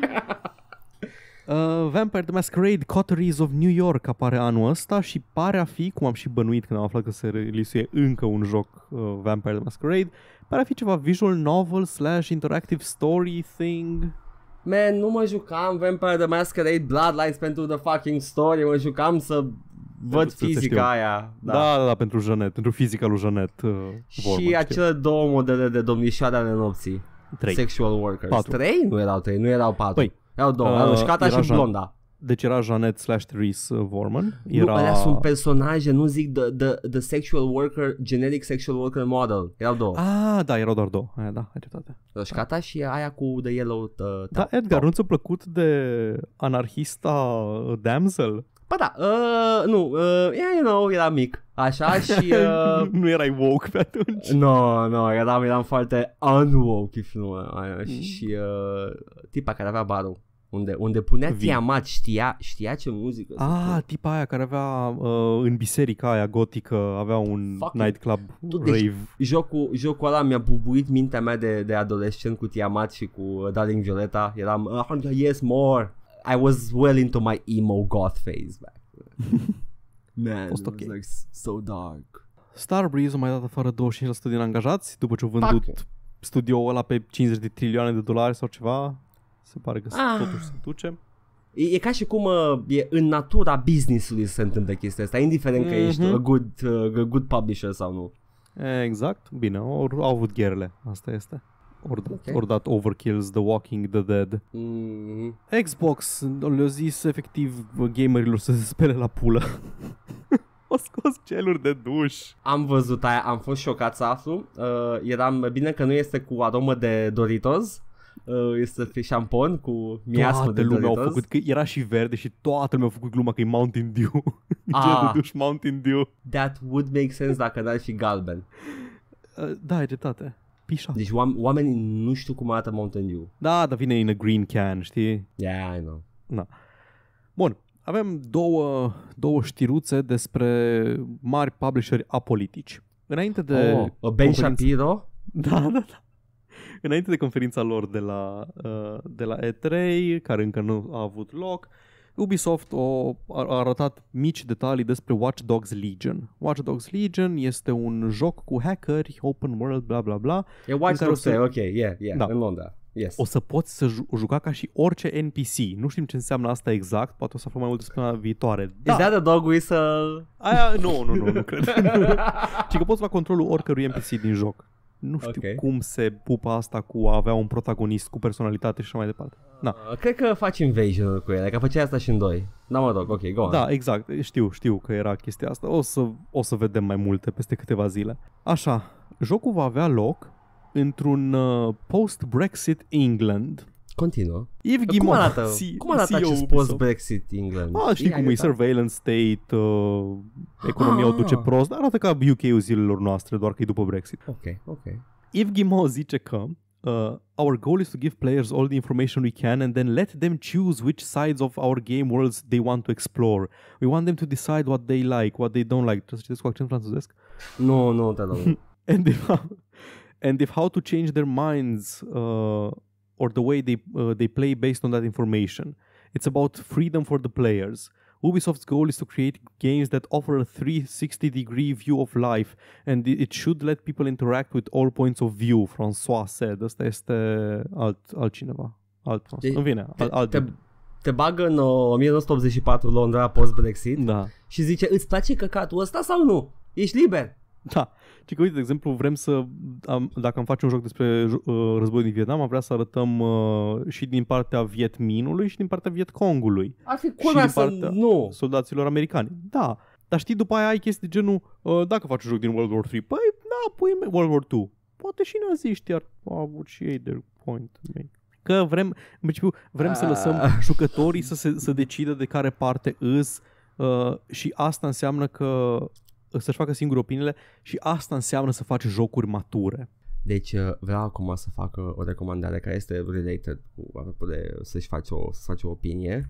Vampire the Masquerade Coteries of New York apare anul ăsta și pare a fi, cum am și bănuit când am aflat că se release încă un joc Vampire the Masquerade, pare a fi ceva visual novel / interactive story thing. Man, nu mă jucam Vampire the Masquerade Bloodlines pentru the fucking story, mă jucam să văd fizica aia. Da, pentru Janet, pentru fizica lui Janet. Și acele două modele de domnișoare ale nopții. 3. Sexual workers. 4. 3? Nu erau 3, nu erau 4. Păi, erau două, Scata și Blonda. Deci era Janet / Therese Vorman. Nu, alea sunt personaje, nu zic the sexual worker, generic sexual worker model. Erau două. Da, erau doar două. Aia, da, ai dreptate. Scata și aia cu the yellow Da, Edgar, nu ți-a plăcut de anarhista damsel? Ba da, era mic. Așa și... nu erai woke pe atunci? No, eram foarte unwoke, if nu. Și tipa care avea barul. Unde punea Tiamat, știa ce muzică. Tipa aia care avea în biserica aia gotică, avea un nightclub rave. Deci, jocul ăla mi-a bubuit mintea mea de adolescent cu Tiamat și cu Darling Violeta. Eram, yes, more. I was well into my emo goth phase back. Man, fost it was ok. like so dark. Starbreeze a mai dat afară 25% din angajați după ce au vândut studioul ăla pe 50 de trilioane de dolari sau ceva. Se pare că totuși se duce. E ca și cum e în natura business-ului să se întâmple chestia asta, indiferent că ești a good publisher sau nu. Exact. Bine, au avut gherele. Asta este. Ori dat overkills The Walking the Dead. Xbox le-a zis efectiv gamerilor să se spele la pulă. Au scos geluri de duș. Am văzut aia, am fost șocat să aflu. Eram bine că nu este cu aromă de Doritos. Este șampon cu miasmă de Doritos. Lumea au făcut, că era și verde și toată lumea a făcut gluma că e Mountain Dew. Gel de duș Mountain Dew. That would make sense dacă n-ar fi galben. Da, e dreptate. Pișa. Deci oamenii nu știu cum arată Mountain Dew. Da, dar vine in a green can, știi? Yeah, I know. Na. Bun, avem două știruțe despre mari publisheri apolitici. Înainte de Ben Shapiro? Da. Înainte de conferința lor de la E3, care încă nu a avut loc, Ubisoft a arătat mici detalii despre Watch Dogs Legion. Watch Dogs Legion este un joc cu hackeri, open world, bla bla bla. E Watch Dogs 3, ok, da. În Londra. Yes. O să poți să juca ca și orice NPC. Nu știm ce înseamnă asta exact, poate o să aflăm mai mult despre viitoare. Is that a dog whistle? Aia, nu cred. Ci că poți lua controlul oricărui NPC din joc. Nu știu cum se pupa asta cu a avea un protagonist cu personalitate și așa mai departe. Na. Cred că faci invasion cu ele, că făceai asta și în 2. Da, mă rog, ok, go on. Da, exact, știu că era chestia asta. O să vedem mai multe peste câteva zile. Așa, jocul va avea loc într-un post-Brexit England. Continuă. Cum arată acest post-Brexit England? Știi cum e, surveillance state, economia o duce prost, arată ca UK-ul zilelor noastre, doar că e după Brexit. Ok. Yves Guillemot zice că our goal is to give players all the information we can and then let them choose which sides of our game worlds they want to explore. We want them to decide what they like, what they don't like. Trebuie să citesc cu accent franțuzesc? Nu, te rog. And if how to change their minds or the way they play based on that information. It's about freedom for the players. Ubisoft's goal is to create games that offer a 360-degree view of life and it should let people interact with all points of view, François said. Asta este altcineva. În fine, te bagă în 1984 Londra post-Brexit, da. Și zice, îți place căcatul ăsta sau nu? Ești liber? Da. Și că, uite, de exemplu, vrem dacă am face un joc despre războiul din Vietnam, am vrea să arătăm și din partea Viet Minhului și din partea Viet Congului. Ar fi culmea să nu. Soldaților americani. Da. Dar știi, după aia ai chestii de genul, dacă faci un joc din World War 3, păi, da, pui World War 2. Poate și naziștii ar avut și ei their point. Că vrem să lăsăm jucătorii să decidă de care parte îs și asta înseamnă că să-și facă singuri opiniile și asta înseamnă să faci jocuri mature. Deci vreau acum să fac o recomandare care este related cu apropo de să-și faci o opinie.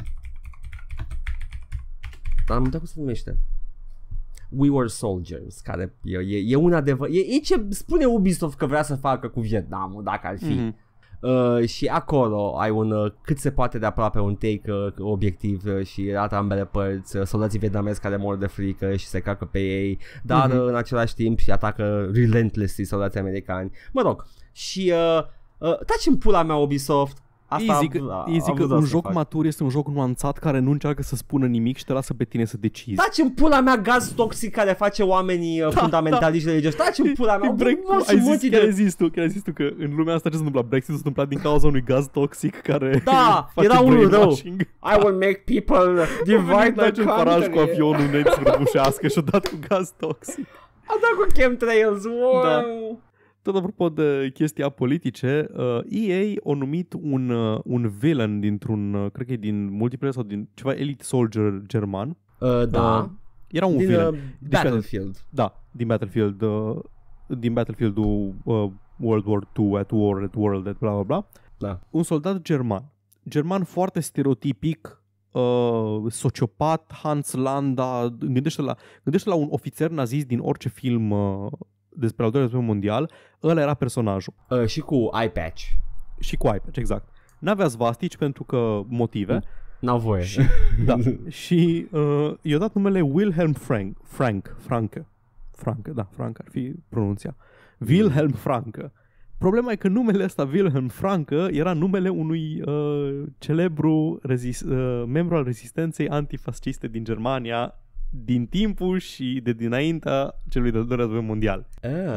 Dar am uitat cum se numește. We Were Soldiers, care e un adevăr. E ce spune Ubisoft că vrea să facă cu Vietnamul, dacă ar fi. Mm-hmm. Și acolo ai un cât se poate de aproape un take obiectiv și arată ambele părți, soldații vietnamezi care mor de frică și se cacă pe ei, dar în același timp și atacă relentlessly soldații americani. Mă rog, și taci în pula mea Ubisoft. Asta zic că un joc matur este un joc nuanțat care nu încearcă să spună nimic și te lasă pe tine să decizi. Taci în pula mea gaz toxic care face oamenii fundamentaliști religioși. Taci în pula mea. Chiar zis tu că în lumea asta ce se întâmplă? Brexit s-a întâmplat din cauza unui gaz toxic care era unul rău. I will make people divide the country. Cu avionul unei să răbușească și-a dat cu gaz toxic. A dat cu chemtrails. Wow. Da. Tot apropo de chestii politice, EA a numit un villain dintr-un, cred că e din multiplayer sau din ceva Elite Soldier german. Da. Era un villain. Battlefield. Da, din Battlefield. Din Battlefield-ul World War II, at World, bla bla bla. Da. Un soldat german foarte stereotipic, sociopat, Hans Landa. Gândește la un ofițer nazist din orice film despre al doilea război mondial. Ăla era personajul. Și cu eye patch. Și cu eye patch, exact. N-avea svastici pentru că motive. N-au voie. Da. Și i-a dat numele Wilhelm Franke, da, Frank ar fi pronunția. Wilhelm Franke. Problema e că numele ăsta, Wilhelm Franke, era numele unui celebru membru al rezistenței antifasciste din Germania din timpul și de dinaintea celui de-al doilea război mondial.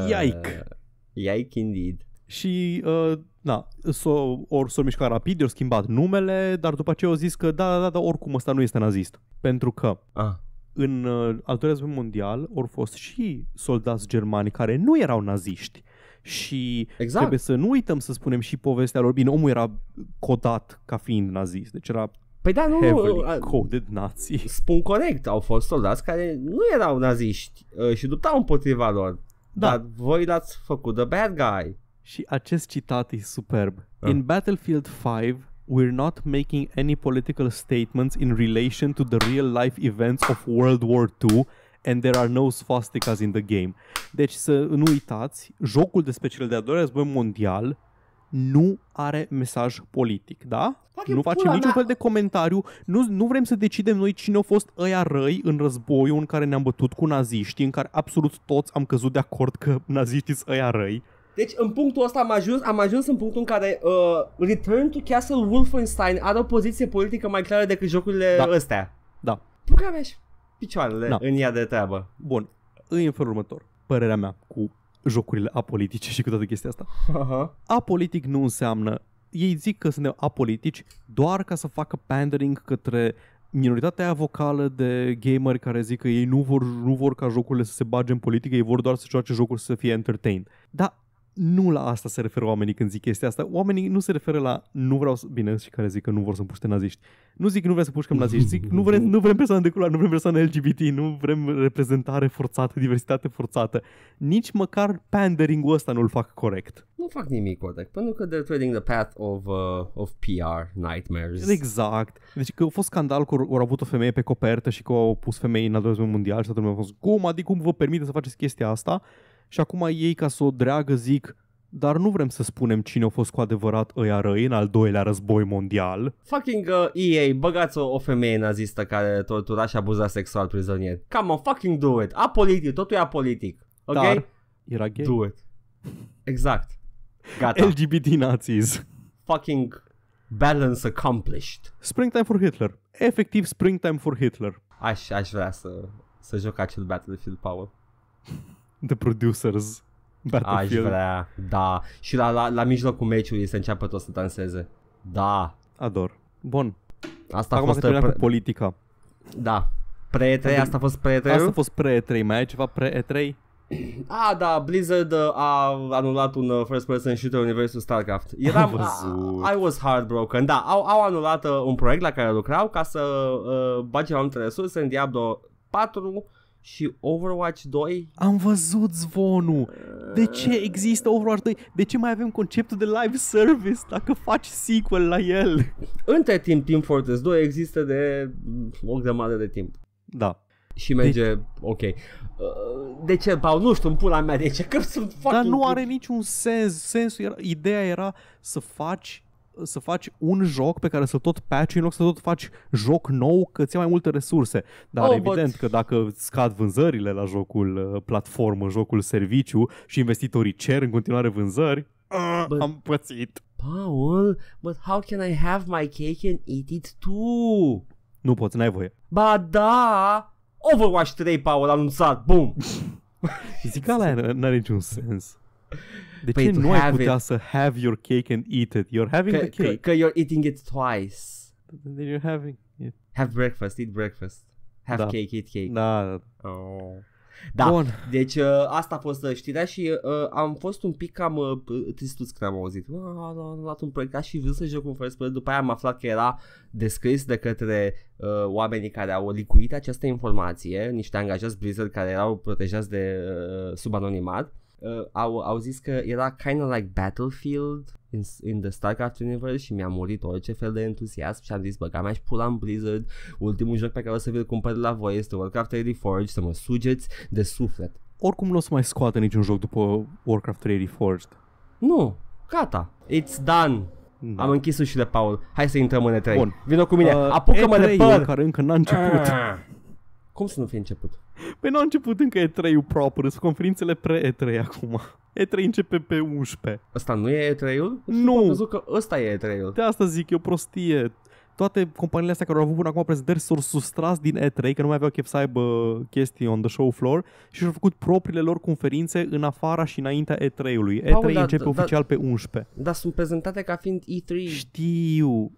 Yike indeed. Și s-o mișcat rapid, i-au schimbat numele, dar după aceea au zis că da, oricum ăsta nu este nazist. Pentru că în al doilea război mondial au fost și soldați germani care nu erau naziști. Și trebuie să nu uităm să spunem și povestea lor. Bine, omul era codat ca fiind nazist, deci era heavily coded nazi. Spun corect, au fost soldați care nu erau naziști și luptau împotriva lor. Da. Dar voi l-ați făcut the bad guy. Și acest citat e superb. In Battlefield 5, we're not making any political statements in relation to the real-life events of World War II and there are no swastikas in the game. Deci să nu uitați, jocul despre cel de-al doilea război mondial nu are mesaj politic, da? Nu facem niciun fel de comentariu, nu vrem să decidem noi cine au fost ăia răi în războiul în care ne-am bătut cu naziștii, în care absolut toți am căzut de acord că naziștii sunt ăia răi. Deci în punctul ăsta am ajuns în punctul în care Return to Castle Wolfenstein are o poziție politică mai clară decât jocurile astea. Da. Puca mea și picioarele în ea de treabă. Bun, în felul următor, părerea mea cu jocurile apolitice și cu toată chestia asta. Apolitic nu înseamnă, ei zic că suntem apolitici doar ca să facă pandering către minoritatea aia vocală de gameri care zic că ei nu vor ca jocurile să se bage în politică, ei vor doar să joace jocuri să fie entertained. Dar nu la asta se referă oamenii când zic chestia asta. Oamenii nu se referă la bine, și care zic că nu vor să împuște naziști. Nu zic că nu vrem să pușcăm naziști, zic nu vrem persoane de culoare, nu vrem persoane LGBT, nu vrem reprezentare forțată, diversitate forțată. Nici măcar pandering-ul ăsta nu-l fac corect. Nu fac nimic corect, pentru că they're treading the path of PR nightmares. Exact. Deci că a fost scandal că au avut o femeie pe copertă și că au pus femei în al doilea război mondial și toată lumea a fost cum vă permite să faceți chestia asta? Și acum ei, ca să o dreagă, zic, dar nu vrem să spunem cine a fost cu adevărat ăia răi în al doilea război mondial. Fucking EA, băgați o femeie nazistă care tortura și abuza sexual prizonieri. Come on, fucking do it. Apolitic, totul e apolitic. Ok? Dar era gay. Do it. Exact. Gata. LGBT Nazis. Fucking balance accomplished. Springtime for Hitler. Efectiv Springtime for Hitler. Aș vrea să joc acel Battlefield, Paul. The Producers Battlefield. Aș vrea, da. Și la mijlocul meciului să înceapă tot să danseze. Da. Ador. Bun. Asta acum a fost cu politica. Da. Pre-E3, asta a fost pre-E3? Asta a fost pre-E3. Mai ai ceva pre-E3? Da, Blizzard a anulat un first-person shooter universul StarCraft. I was heartbroken. Da, au anulat un proiect la care lucrau ca să bage mai multe resurse în Diablo 4 și Overwatch 2. Am văzut zvonul. De ce există Overwatch 2? De ce mai avem conceptul de live service dacă faci sequel la el? Între timp, Team Fortress 2 există de o grămadă de timp. Da. Și merge ok. De ce, Paul? Nu știu, în pula mea, de ce? Că sunt fucking... Dar nu are niciun sens. Ideea era să faci un joc pe care să tot patch în loc să tot faci joc nou că ți ia mai multe resurse. Dar evident că dacă scad vânzările la jocul platformă, jocul serviciu și investitorii cer în continuare vânzări, am pățit. Paul, but how can I have my cake and eat it too? Nu poți, n-ai voie. Ba da! Overwatch 3, Paul, anunțat, boom! Zic că ăla n-are niciun sens. De ce nu ai putea să have your cake and eat it? You're having the cake. Că you're eating it twice. Then you're having it. Have breakfast, eat breakfast. Have cake, eat cake. Da. Oh. Da, bun. Deci asta a fost știrea și am fost un pic cam tristuț când am auzit. Am luat un proiect, și vrut să joc un first person. După aia am aflat că era descris de către oamenii care au licuit această informație, niște angajați Blizzard care erau protejați de sub anonimat. Au zis că era kind of like Battlefield in the StarCraft universe și mi-a murit orice fel de entuziasm și am zis băga mea și pula în Blizzard. Ultimul joc pe care o să vi-l cumpăr la voi este Warcraft Reforged, să mă sugeți de suflet. Oricum nu o să mai scoată niciun joc după Warcraft Reforged. Nu, gata, it's done. Da. Am închis ușile, Paul. Hai să intrăm în E3. Bun. Vino cu mine. Apucă-mă de E3-ul păr. care încă n-a început. Cum să nu fie început? Păi n-a început încă E3-ul proper, sunt conferințele pre-E3 acum. E3 începe pe 11. Ăsta nu e E3-ul? Nu. Am văzut că ăsta e E3-ul. De asta zic, e o prostie. Toate companiile astea care au avut până acum prezentări s-au sustras din E3, că nu mai aveau chef să aibă chestii on the show floor și și-au făcut propriile lor conferințe în afara și înaintea E3-ului. E3 începe oficial pe 11. Dar sunt prezentate ca fiind E3. Știu.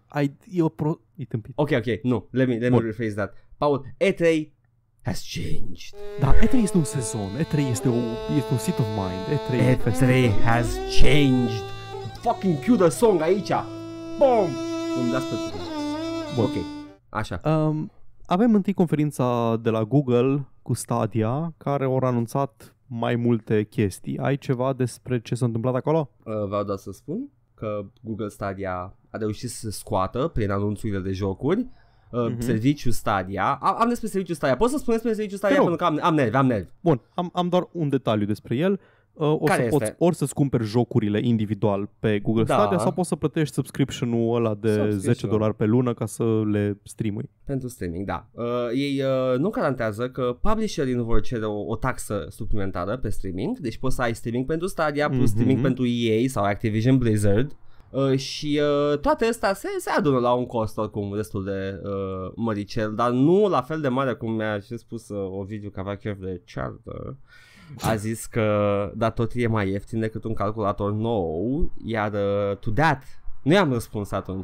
E tâmpit. Ok, nu. Let me rephrase that. Paul, E3 has changed. Da, E3 este un sezon. E3 este un state of mind. E3 has changed. Fucking cue the song aici. Boom! Îmi dați pe tine. Ok, așa. Avem întâi conferința de la Google cu Stadia, care au anunțat mai multe chestii. Ai ceva despre ce s-a întâmplat acolo? Vreau doar să spun că Google Stadia a reușit să scoată prin anunțurile de jocuri serviciul Stadia. Am despre serviciul Stadia. Poți să spun despre serviciul Stadia pentru că am nervi. Bun, am doar un detaliu despre el. Poți ori să-ți cumperi jocurile individual pe Google Stadia sau poți să plătești subscription-ul ăla de $10 pe lună ca să le streamui. Pentru streaming, da. Ei nu garantează că publisherii nu vor cere o taxă suplimentară pe streaming, deci poți să ai streaming pentru Stadia plus streaming pentru EA sau Activision Blizzard. Și toate astea se adună la un cost oricum destul de măricel, dar nu la fel de mare cum mi-a spus Ovidiu că avea chef de ceartă. A zis că da, tot e mai ieftin decât un calculator nou, iar to that nu i-am răspuns atunci.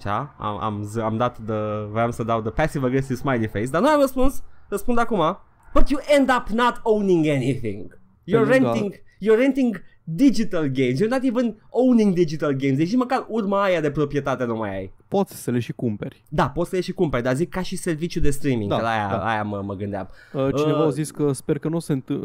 Am dat voiam să dau the passive aggressive smiley face, dar nu am răspund acum. But you end up not owning anything. You're renting digital games. You're not even owning digital games. Deci măcar urma aia de proprietate nu mai ai. Poți să le și cumperi. Da, poți să le și cumperi, dar zic ca și serviciu de streaming, că aia mă gândeam. Cineva a zis că sper că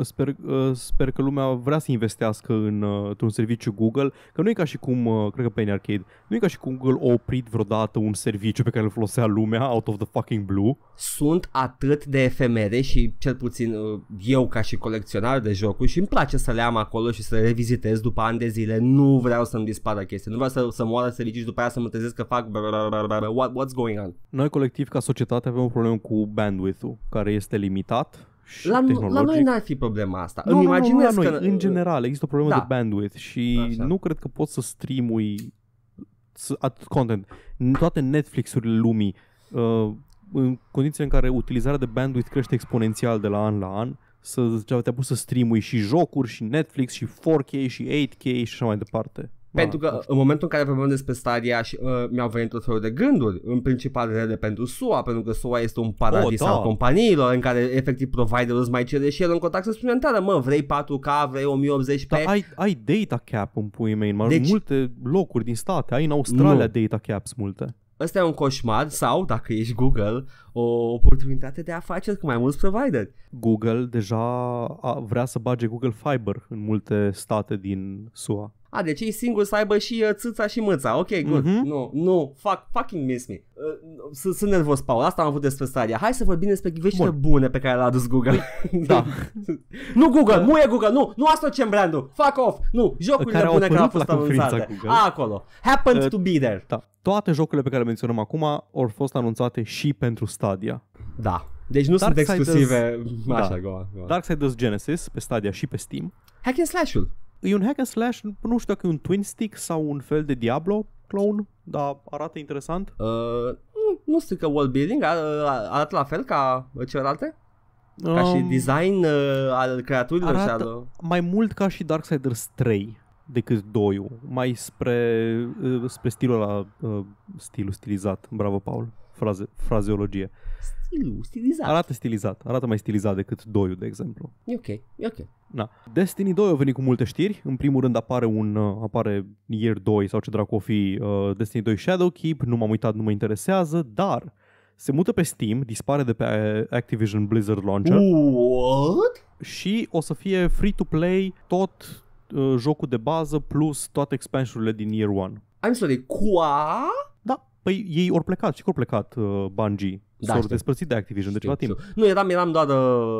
sper că lumea vrea să investească într-un serviciu Google, că nu e ca și cum, cred că Penny Arcade, nu e ca și cum Google a oprit vreodată un serviciu pe care îl folosea lumea out of the fucking blue. Sunt atât de efemere și cel puțin eu ca și colecționar de jocuri și îmi place să le am acolo și să le revizitez după ani de zile. Nu vreau să-mi dispară chestii, nu vreau să moară serviciu și după aia să mă trezesc că fac what's going on. Noi colectiv ca societate avem o problemă cu bandwidth-ul care este limitat și tehnologic. La noi n-ar fi problema asta. Îmi imaginez că în general există o problemă de bandwidth și așa. Nu cred că poți să streamui atât content. Toate Netflix-urile lumii în condițiile în care utilizarea de bandwidth crește exponențial de la an la an, te-a pus să streamui și jocuri și Netflix și 4K și 8K și așa mai departe. Pentru că în momentul în care vorbim despre Stadia și mi-au venit tot felul de gânduri, în principal rele pentru SUA, pentru că SUA este un paradis al companiilor în care efectiv providerul îți mai cere și el în taxă suplimentară. Vrei 4K, vrei 1080p. Dar ai data cap în puii mei, deci, multe locuri din state, ai în Australia data caps multe. Ăsta e un coșmar sau, dacă ești Google, o oportunitate de afaceri cu mai mulți provideri. Google deja vrea să bage Google Fiber în multe state din SUA. Deci e singur să aibă și țâța și mâța. Ok, good. Nu, fucking miss me. Sunt nervos, Paul. Asta am avut despre Stadia. Hai să vorbim despre veștile bune pe care le-a adus Google. Da. Nu Google, nu e Google, nu asociem brandul. Fuck off. Nu, jocurile bune care au fost anunțate. Acolo. Happened to be there. Da. Toate jocurile pe care le menționăm acum au fost anunțate și pentru Stadia. Da. Deci nu sunt exclusive. Așa, go. Darksiders Genesis pe Stadia și pe Steam. Hack and Slash-ul. E un hack and slash, nu știu dacă e un twin stick sau un fel de Diablo clone, dar arată interesant. Nu strică world building, arată la fel ca celelalte? Ca și design al creaturilor și al... mai mult ca și Darksiders 3 decât 2-ul, mai spre stilul ăla, stilul stilizat. Bravo, Paul. Frazeologie. Stilizat. Arată stilizat, arată mai stilizat decât 2-ul, de exemplu. E ok. Na. Destiny 2 a venit cu multe știri. În primul rând apare Year 2 sau ce dracu o fi, Destiny 2 Shadowkeep, nu m-am uitat, nu mă interesează, dar se mută pe Steam, dispare de pe Activision Blizzard Launcher. What? Și o să fie free-to-play tot jocul de bază plus toate expansionurile din Year 1. I'm sorry, qua? Da, păi ei ori plecat, Bungie Da, s-au știu. despărțit de Activision de ceva timp. Nu, eram doar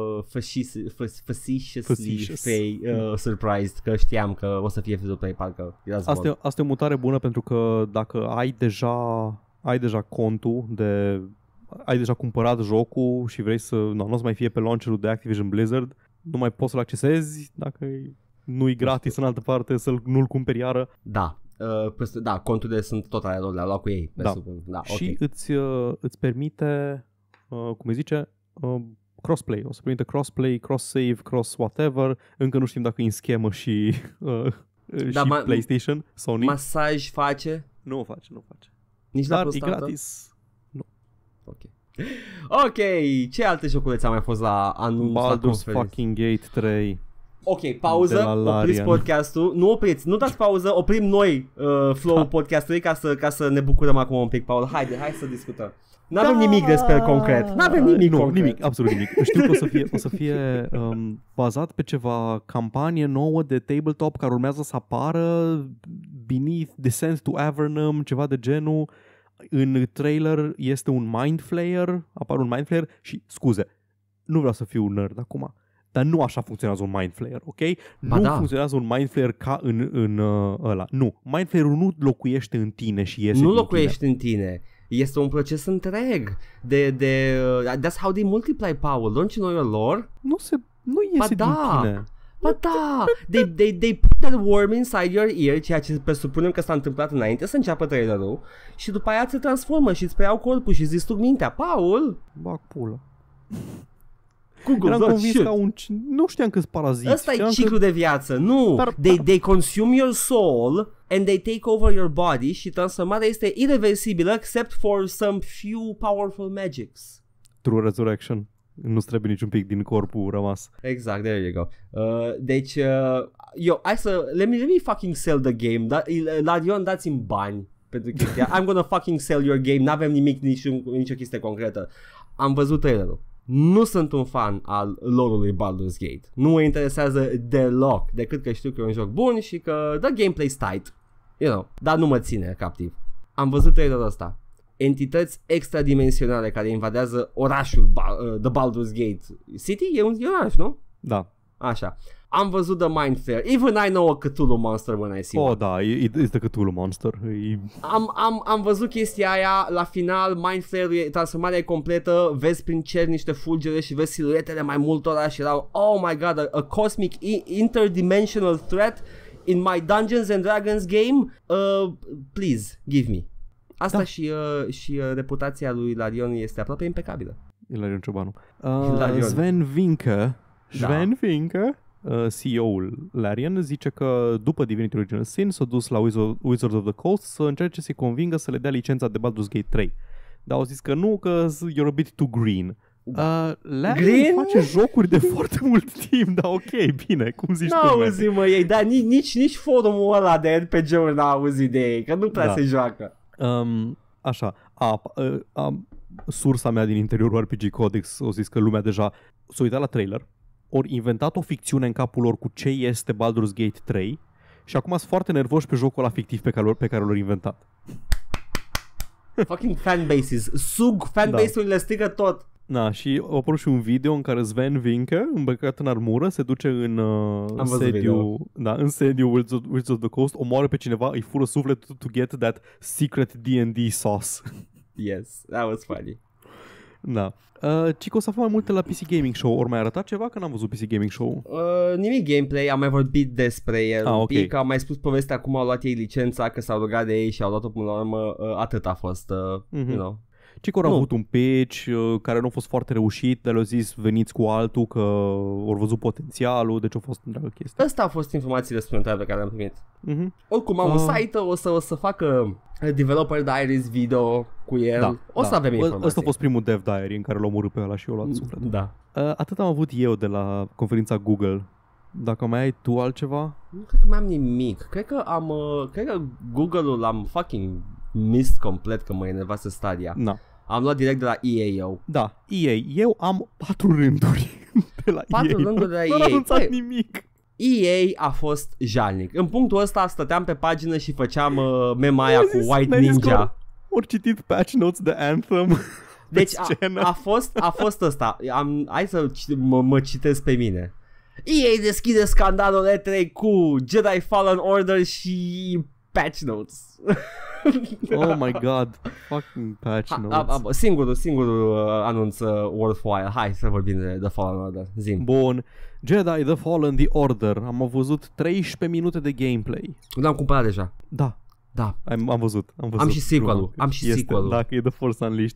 facetiously surprised că știam că o să fie free-to-play, parcă Asta e o mutare bună pentru că dacă ai deja contul ai deja cumpărat jocul și vrei să nu o să mai fie pe launcherul de Activision Blizzard, nu mai poți să-l accesezi dacă nu-i gratis în altă parte, nu-l cumperi iară. Da. Da, conturile sunt tot ale lor, le-au luat cu ei, presupun. Da, și okay. îți permite, cum îi zice, crossplay. O să permite crossplay, cross-save, cross-whatever. Încă nu știm dacă e în schemă și PlayStation, Sony. Masaj face? Nu face. Nici dar la prostată? E gratis. Nu. Ok, ce alte jocuri ți-au mai fost la anunț? Baldur's fucking Gate 3. Ok, pauză, opriți podcastul. Nu opriți, nu dați pauză, oprim noi flow-ul podcastului ca să ne bucurăm acum un pic, Paul. Hai să discutăm. N-avem nimic despre concret. N-avem nimic concret. Nimic, absolut nimic. Știu că o să fie bazat pe ceva campanie nouă de tabletop care urmează să apară, Beneath Descent to Avernum, ceva de genul. În trailer este un Mind Flayer, apare un Mind Flayer și, scuze, nu vreau să fiu nerd acum, dar nu așa funcționează un Mind Flayer, ok? Funcționează un Mind Flayer ca în ăla. Nu, Mind Flayer-ul nu locuiește în tine și iese nu locuiește în tine. Este un proces întreg that's how they multiply, Paul. Don't you know your lore? Nu iese din tine. Ba da, they put that worm inside your ear, ceea ce presupunem că s-a întâmplat înainte să înceapă trailerul, și după aia se transformă și îți preiau corpul și îți distrug mintea. Paul! Bag pula. Google, eram convins ca nu știam că-s paraziți. Ăsta e ciclu de viață, nu. They consume your soul and they take over your body și transformarea este irreversibilă except for some few powerful magics. True resurrection. Nu trebuie niciun pic din corpul rămas. Exact, there you go. Deci, let me fucking sell the game. Larion, dați-mi bani pentru chestia. I'm gonna fucking sell your game. N-avem nimic, nicio chestie concretă. Am văzut trailerul. Nu sunt un fan al lore-ului Baldur's Gate. Nu mă interesează deloc, decât că știu că e un joc bun și că the gameplay-'s tight. Dar nu mă ține captiv. Am văzut trailerul ăsta. Entități extradimensionale care invadează orașul The Baldur's Gate City? E un oraș, nu? Da. Așa. Am văzut The Mind Flayer. Even I know a Cthulhu monster when I see one. Da, este Cthulhu monster. Am văzut chestia aia. La final Mind Flayer, transformarea e completă. Vezi prin cer niște fulgere și vezi siluetele mai multora și erau, oh my god, a cosmic interdimensional threat in my Dungeons and Dragons game. Please, give me. Asta da. Și reputația lui Larion este aproape impecabilă. Ilarion Ciobanu. Sven Vincă, CEO-ul Larian, zice că după Divinity Original Sin s-a dus la Wizards of the Coast să încerce să-i convingă să le dea licența de Baldur's Gate 3. Dar au zis că nu, că you're a bit too green. Larian face jocuri de foarte mult timp, dar ok, bine, cum zici tu? N-auzi, mă, ei, dar nici forumul ăla de RPG-uri n-a auzit de ei, că nu prea se joacă. Așa, sursa mea din interiorul RPG Codex a zis că lumea deja s-a uitat la trailer, ori inventat o ficțiune în capul lor cu ce este Baldur's Gate 3 și acum sunt foarte nervoși pe jocul ăla fictiv pe care l-au inventat. Fucking fanbases, sug fanbase-urile, strigă tot. Da, și a apărut și un video în care Sven Vincă, îmbrăcat în armură, se duce în sediu Wizards of the Coast, omoară pe cineva, îi fură sufletul to get that secret D&D sauce. Yes, that was funny. Da. Cico, o să fac mai multe la PC Gaming Show. Ori mai arătat ceva? Că n-am văzut PC Gaming Show. Nimic gameplay, am mai vorbit despre el un pic, am mai spus povestea cum au luat ei licența, că s-au rugat de ei și au luat-o până la urmă, atât a fost, you know. Cico au avut un pitch care nu a fost foarte reușit, dar le-au zis veniți cu altul că au văzut potențialul, deci a fost întreagă chestie. Asta a fost informațiile suplimentare pe care le-am primit. Oricum am un site, o să facă developer diaries video cu el, să avem informații. Ăsta a fost primul dev diary în care l-au omorât pe ăla și eu luat suflet. Da. Atât am avut eu de la conferința Google. Dacă mai ai tu altceva? Nu cred că mai am nimic. Cred că Google-ul l-am fucking missed complet, că mă enervase Stadia. Am luat direct de la EA eu. Da, EA. Eu am 4 rânduri de la 4 EA. rânduri de la EA. Nu am anunțat nimic. EA a fost jalnic. În punctul ăsta stăteam pe pagină și făceam mema aia cu White Ninja. Ori citit patch notes de Anthem. Deci scenă. a fost ăsta. Hai să mă citesc pe mine. EA deschide scandalul E3 cu Jedi Fallen Order și patch notes. Oh my god, fucking patch notes. Singurul anunț worthwhile. Hai să vorbim de The Fallen Order. Zim. Bun. Jedi The Fallen The Order. Am văzut 13 minute de gameplay. L-am cumpărat deja. Da. Am văzut. Am și sequel-ul. Dacă e The Force Unleashed.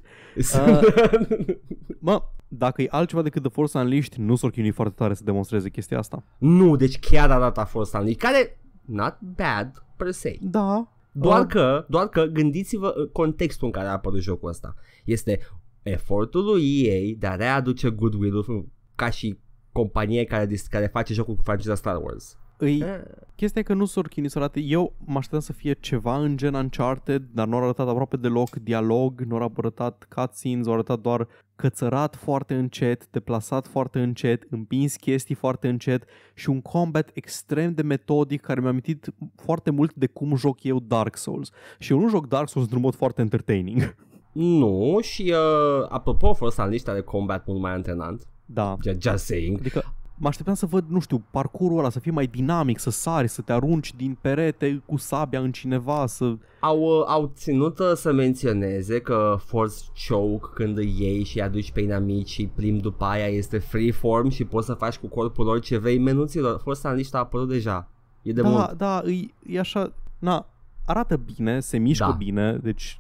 Dacă e altceva decât The Force Unleashed, nu s-or chinui foarte tare să demonstreze chestia asta. Nu, deci chiar arată Force Unleashed, care not bad per se. Da. Doar că gândiți-vă contextul în care a apărut jocul ăsta. Este efortul lui EA de a readuce goodwill-ul ca și companie care face jocul cu franciza Star Wars. Chestia e că nu s-or chinui să arate. Eu mă așteptam să fie ceva în gen Uncharted, dar nu au arătat aproape deloc dialog, nu au arătat cutscenes, au arătat doar cățărat foarte încet, deplasat foarte încet, împins chestii foarte încet și un combat extrem de metodic care mi-a amintit foarte mult de cum joc eu Dark Souls. Și eu nu joc Dark Souls într-un mod foarte entertaining. Nu, și apropo, Force Unleashed are combat mult mai antrenant. Da. Just saying. Adică mă așteptam să văd, nu știu, parcurul ăla să fie mai dinamic, să sari, să te arunci din perete cu sabia în cineva, să... Au ținut să menționeze că Force Choke, când îi iei și îi aduci pe inamici și plimbi după aia, este freeform și poți să faci cu corpul lor ce vrei. Menuților, Force Unleashed a apărut deja. E de mult. Da, e așa, arată bine, se mișcă bine, deci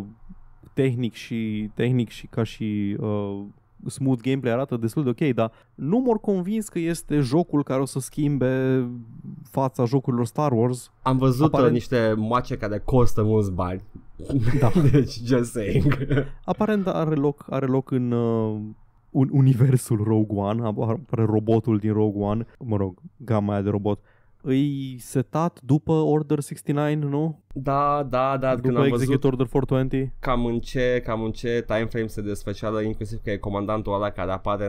tehnic și ca și... smooth gameplay arată destul de ok, dar nu m-or convins că este jocul care o să schimbe fața jocurilor Star Wars. Am văzut niște moace care costă mulți bani. Da. Deci, just saying. Aparent are loc în universul Rogue One, apare robotul din Rogue One, mă rog, gama aia de robot. Îi setat după Order 69, nu? Da. După Execute Order 420. Cam în ce time frame se desfășoară, inclusiv că e comandantul ăla care apare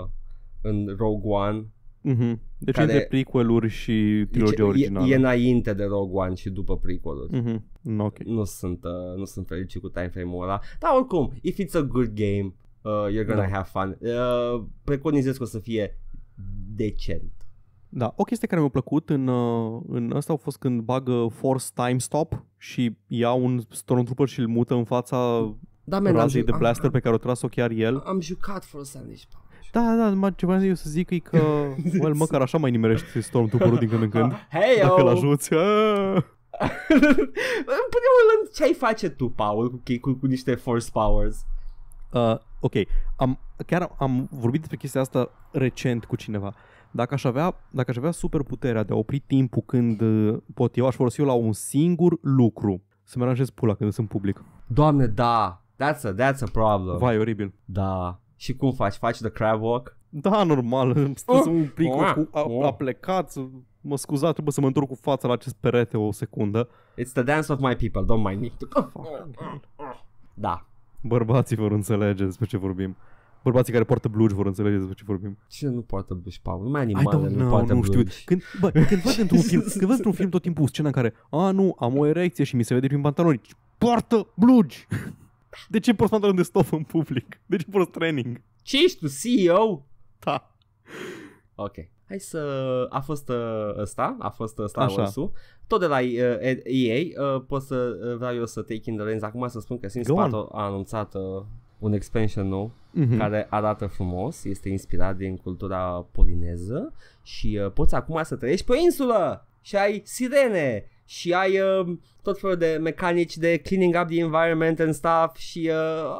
în Rogue One. Mm-hmm. Deci care, între prequel-uri și trilogia originală. E înainte de Rogue One și după prequel-uri. Mm-hmm. Okay. Nu sunt fericit cu time frame-ul ăla. Dar oricum, if it's a good game, you're gonna have fun. Preconizez că o să fie decent. Da, o chestie care mi-a plăcut în ăsta a fost când bagă Force Time Stop și ia un Stormtrooper și îl mută în fața razei de blaster pe care o tras-o chiar el. Am jucat Force Unleashed. Da, ce vreau eu să zic e că măcar așa mai nimerești Stormtrooper-ul din când în când. Dacă îl ajuți. În primul rând, ce ai face tu, Paul, cu niște Force Powers? Ok, am vorbit despre chestia asta recent cu cineva. Dacă aș avea superputerea de a opri timpul când pot eu, aș folosi eu la un singur lucru. Să-mi aranjez pula când sunt public. Doamne, da. That's a problem. Vai, oribil. Da. Și cum faci? Faci the crab walk? Da, normal. Stă un pic a plecat. Mă scuzați, trebuie să mă întorc cu fața la acest perete o secundă. It's the dance of my people, don't mind me. Da. Bărbații vor înțelege despre ce vorbim. Bărbații care poartă blugi vor înțelege despre ce vorbim. Cine nu poartă blugi, Paul? Numai animalele nu poartă blugi. Nu știu. Când văd într-un film tot timpul scena în care nu, am o erecție și mi se vede prin pantaloni. Poartă blugi! De ce porți pantaloni de stofă în public? De ce porți training? Ce ești tu, CEO? Da. Ok. Hai să... A fost Star Wars-ul. Tot de la EA, vreau eu să take in the reins acum să spun că Sims 4 a anunțat un expansion nou care arată frumos, este inspirat din cultura polineză și poți acum să trăiești pe o insulă și ai sirene și ai tot felul de mecanici de cleaning up the environment and stuff și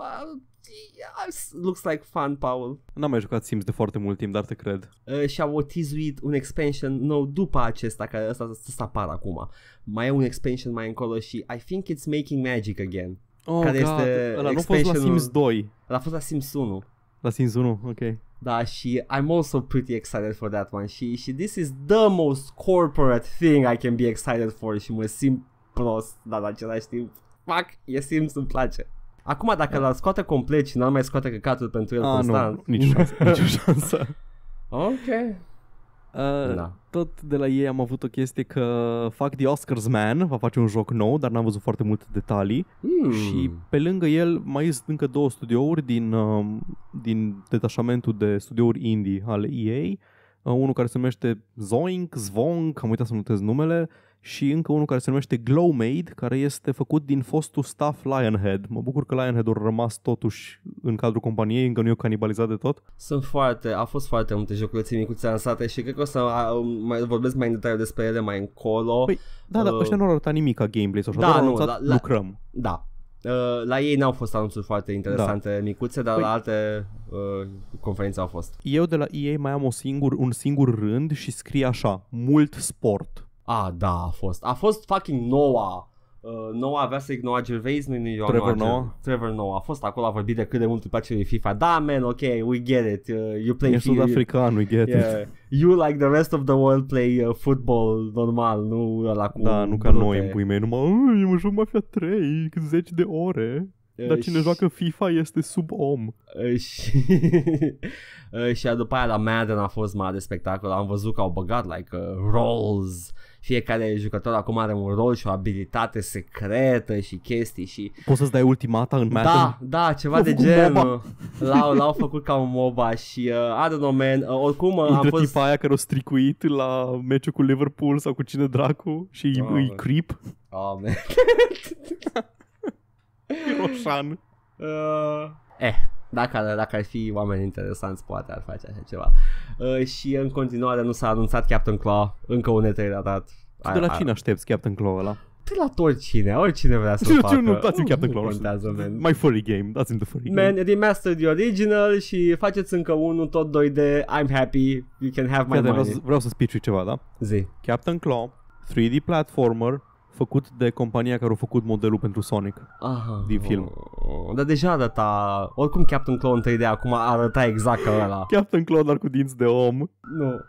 looks like fun, Paul. N-am mai jucat Sims de foarte mult timp, dar te cred. Și-au teasuit un expansion nou după acesta, care ăsta să apară acum. Mai e un expansion mai încolo și I think it's making magic again. Care este ăla nu fost la Sims 2. Ăla a fost la Sims 1. La Sims 1, ok. Da, și I'm also pretty excited for that one. Și this is the most corporate thing I can be excited for. Și mă simt prost, dar în același timp, fuck, e Sims, îmi place. Acum dacă l-ar scoate complet și n-ar mai scoate căcatul pentru el constant. Nu, nicio șansă. Ok. Da. Tot de la ei am avut o chestie că fac The Oscars Man, va face un joc nou, dar n-am văzut foarte multe detalii. Și pe lângă el mai sunt încă 2 studiouri din detașamentul de studiouri indie ale EA. Unul care se numește Zvonk, am uitat să notez numele, și încă unul care se numește Glowmade, care este făcut din fostul staff Lionhead. Mă bucur că Lionhead a rămas totuși în cadrul companiei, încă nu e canibalizat de tot. Au fost foarte multe joculețe micuțe lansate și cred că o să mai vorbesc mai în detaliu despre ele mai încolo. Păi, da, dar ăștia nu au arătat nimic ca gameplay sau așa, doar au anunțat, lucrăm. Da. La ei n-au fost anunțuri foarte interesante, micuțe, dar la alte conferințe au fost. Eu de la EA mai am un singur rând și scrie așa: mult sport. Da, a fost fucking Noah. Noah avea să Noah Gervais, nu Trevor Noah. A fost acolo, a vorbit de cât de mult îi place lui FIFA. Da, man, ok, we get it. You play FIFA. E sud-african, we get it. You, like the rest of the world, play football normal, nu ăla cu nu ca noi în pui mei, numai eu mă joc Mafia 3, 10 de ore. Dar cine joacă FIFA este sub-om. Și după aia la Madden a fost mare spectacol. Am văzut că au băgat like roles. Fiecare jucător acum are un rol și o abilitate secretă și chestii și... Poți să-ți dai ultimata în Madden? Da, ceva de genul. L-au făcut ca un MOBA și I don't know, man. Oricum am fost... tipa aia care o stricuit la meciul cu Liverpool sau cu cine dracu și îi creep. Man. Roșan. Dacă ar fi oameni interesanți, poate ar face așa ceva. Și în continuare nu s-a anunțat Captain Claw. Încă un E3 datat. De la cine aștepți Captain Claw ăla? De la oricine vrea să-l facă. Nu, dați-mi Captain Claw. Contează, man. My furry game, dați-mi the furry game. Man, remastered the original și faceți încă unul tot 2D. I'm happy, you can have my money. Vreau să speech ceva, da? Zi. Captain Claw, 3D platformer, făcut de compania care a făcut modelul pentru Sonic din film. Dar deja arăta... Oricum Captain Claw în 3D acum arăta exact ca ăla. Captain Claw, dar cu dinți de om. Nu.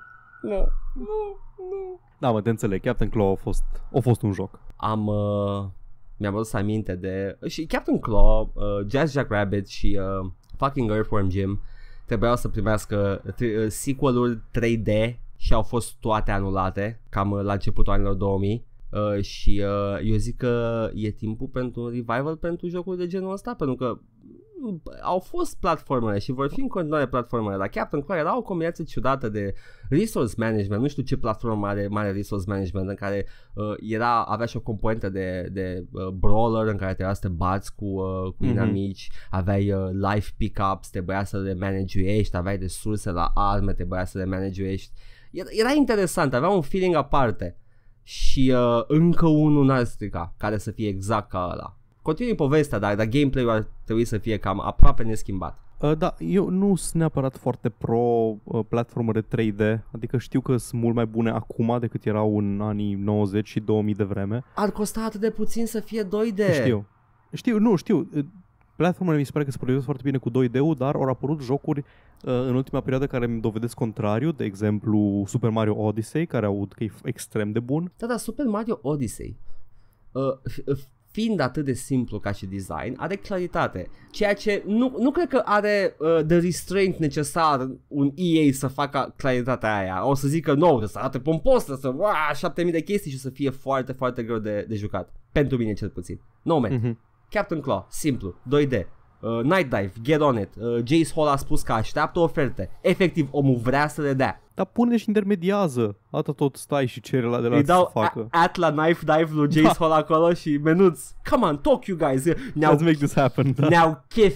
Da, mă, te înțeleg. Captain Claw a fost un joc. Mi-am adus aminte de... Și Captain Claw, Jazz Jack Rabbit și fucking Earthworm Jim trebuiau să primească sequel-uri 3D și au fost toate anulate cam la începutul anilor 2000. Și eu zic că e timpul pentru un revival pentru jocuri de genul ăsta, pentru că au fost platformele și vor fi în continuare platformele. La Captain Claw era o combinație ciudată de resource management, nu știu ce platformă mare resource management, în care avea și o componentă de brawler în care trebuia să te bați cu inamici, aveai life pickups, trebuia să le manageuiești, aveai resurse la arme, trebuia să le manageuiești. Era interesant, avea un feeling aparte. Și încă unul n-ar strica care să fie exact ca ăla. Continui povestea, dar gameplay-ul ar trebui să fie cam aproape neschimbat. Da, eu nu sunt neapărat foarte pro platformele 3D. Adică știu că sunt mult mai bune acum decât erau în anii 90 și 2000 de vreme. Ar costa atât de puțin să fie 2D. Știu. Platformele mi se pare că se proiectează foarte bine cu 2D-ul, dar au apărut jocuri în ultima perioadă care îmi dovedesc contrariu. De exemplu, Super Mario Odyssey, care aud că e extrem de bun. Da, Super Mario Odyssey, fiind atât de simplu ca și design, are claritate. Ceea ce nu cred că are the restraint necesar un EA să facă claritatea aia. O să zică, no, să arate pompos, să 7000 de chestii și să fie foarte, foarte greu de jucat. Pentru mine cel puțin. No, man. Captain Claw, simplu, 2D. Night Dive, get on it. Jace Hall a spus că așteaptă oferte. Efectiv, omul vrea să le dea. Dar pune și intermediază. Atât tot stai și cere la de la îi dau să facă. La Knife Dive lui Jace Hall acolo și menuți. Come on, talk you guys. Let's make this happen. Ne-au chef.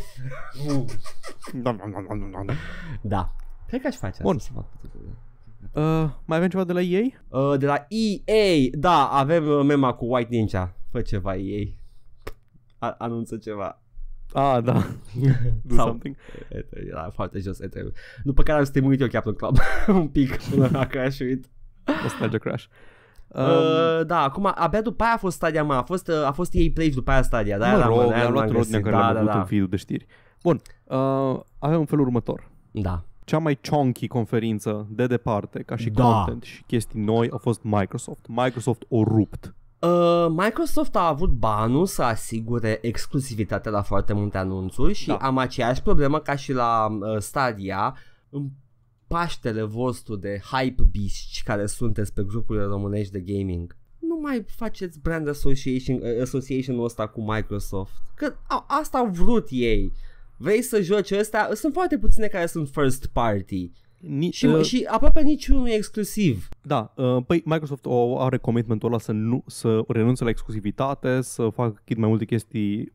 Da. Cred că aș face asta. Mai avem ceva de la EA? De la EA, da, avem mema cu White Ninja. Fă ceva EA. Anunță ceva. Da. Do something. Era foarte jos. După care am stimulit eu Captain Club un pic până a crashuit. Nostalgia crash. Da, acum abia după aia a fost Stadia mea. A fost EA Play după aia Stadia. Am luat rodinea care l-am avut în feed-ul de știri. Bun, avem un felul următor. Da. Cea mai chunky conferință de departe, ca și content și chestii noi, a fost Microsoft. Microsoft o rupt. Microsoft a avut banul să asigure exclusivitatea la foarte multe anunțuri și am aceeași problemă ca și la Stadia. Paștele vostru de hype beasts care sunteți pe grupurile românești de gaming, nu mai faceți brand association-ul ăsta cu Microsoft. Că asta au vrut ei. Vrei să joci ăsta? Sunt foarte puține care sunt first party. Și aproape niciunul nu e exclusiv. Da, păi Microsoft are commitmentul ăla să renunțe la exclusivitate, să facă cât mai multe chestii.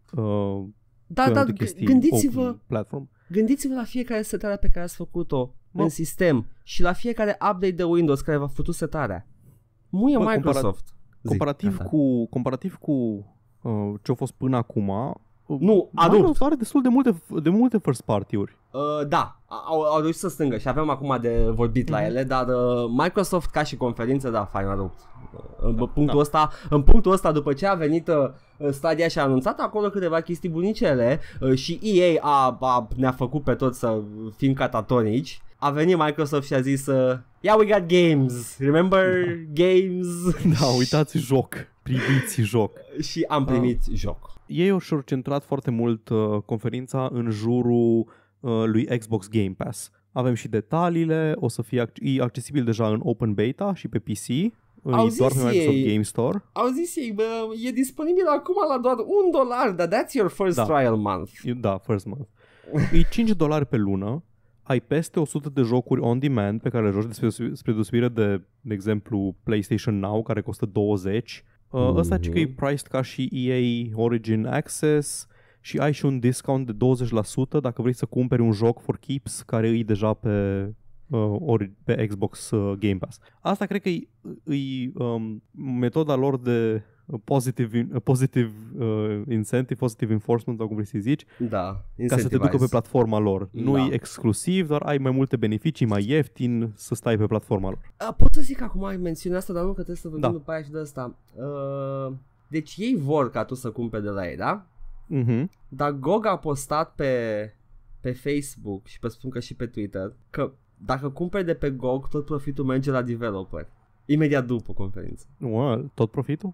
Gândiți-vă la fiecare setare pe care ați făcut-o în sistem și la fiecare update de Windows care v-a făcut setarea. Muie Microsoft. Comparativ cu ce a fost până acum, Microsoft are destul de multe first party-uri. Da, au reușit să strângă și avem acum de vorbit la ele, dar Microsoft ca și conferință, da, fain a rupt. În punctul ăsta, după ce a venit Stadia și a anunțat acolo câteva chestii bunicele și EA ne-a făcut pe toți să fim catatonici, a venit Microsoft și a zis yeah, we got games, remember games? Da, uitați joc, primiți joc. Și am primit joc. Ei și-au centrat foarte mult conferința în jurul lui Xbox Game Pass. Avem și detaliile, o să fie accesibil deja în Open Beta și pe PC. Doar pe Microsoft Game Store. Au zis ei, e disponibil acum la doar $1, dar that's your first trial month. Da, first month. E $5 pe lună. Ai peste 100 de jocuri on demand pe care le joci spre deosebire de exemplu PlayStation Now care costă 20. Ăsta că e priced ca și EA Origin Access și ai și un discount de 20% dacă vrei să cumperi un joc for keeps care e deja pe Xbox Game Pass. Asta cred că e metoda lor de positive incentive, positive enforcement, sau cum vrei să zici, da, ca să te ducă pe platforma lor. Da. Nu e exclusiv, doar ai mai multe beneficii, mai ieftin să stai pe platforma lor. Pot să zic că acum ai menționat asta, dar nu că trebuie să vorbim după aia și de asta. Deci ei vor ca tu să cumperi de la ei, da? Dar GOG a postat pe Facebook și spun că și pe Twitter că dacă cumperi de pe GOG, tot profitul merge la developer. Imediat după conferință. Tot profitul?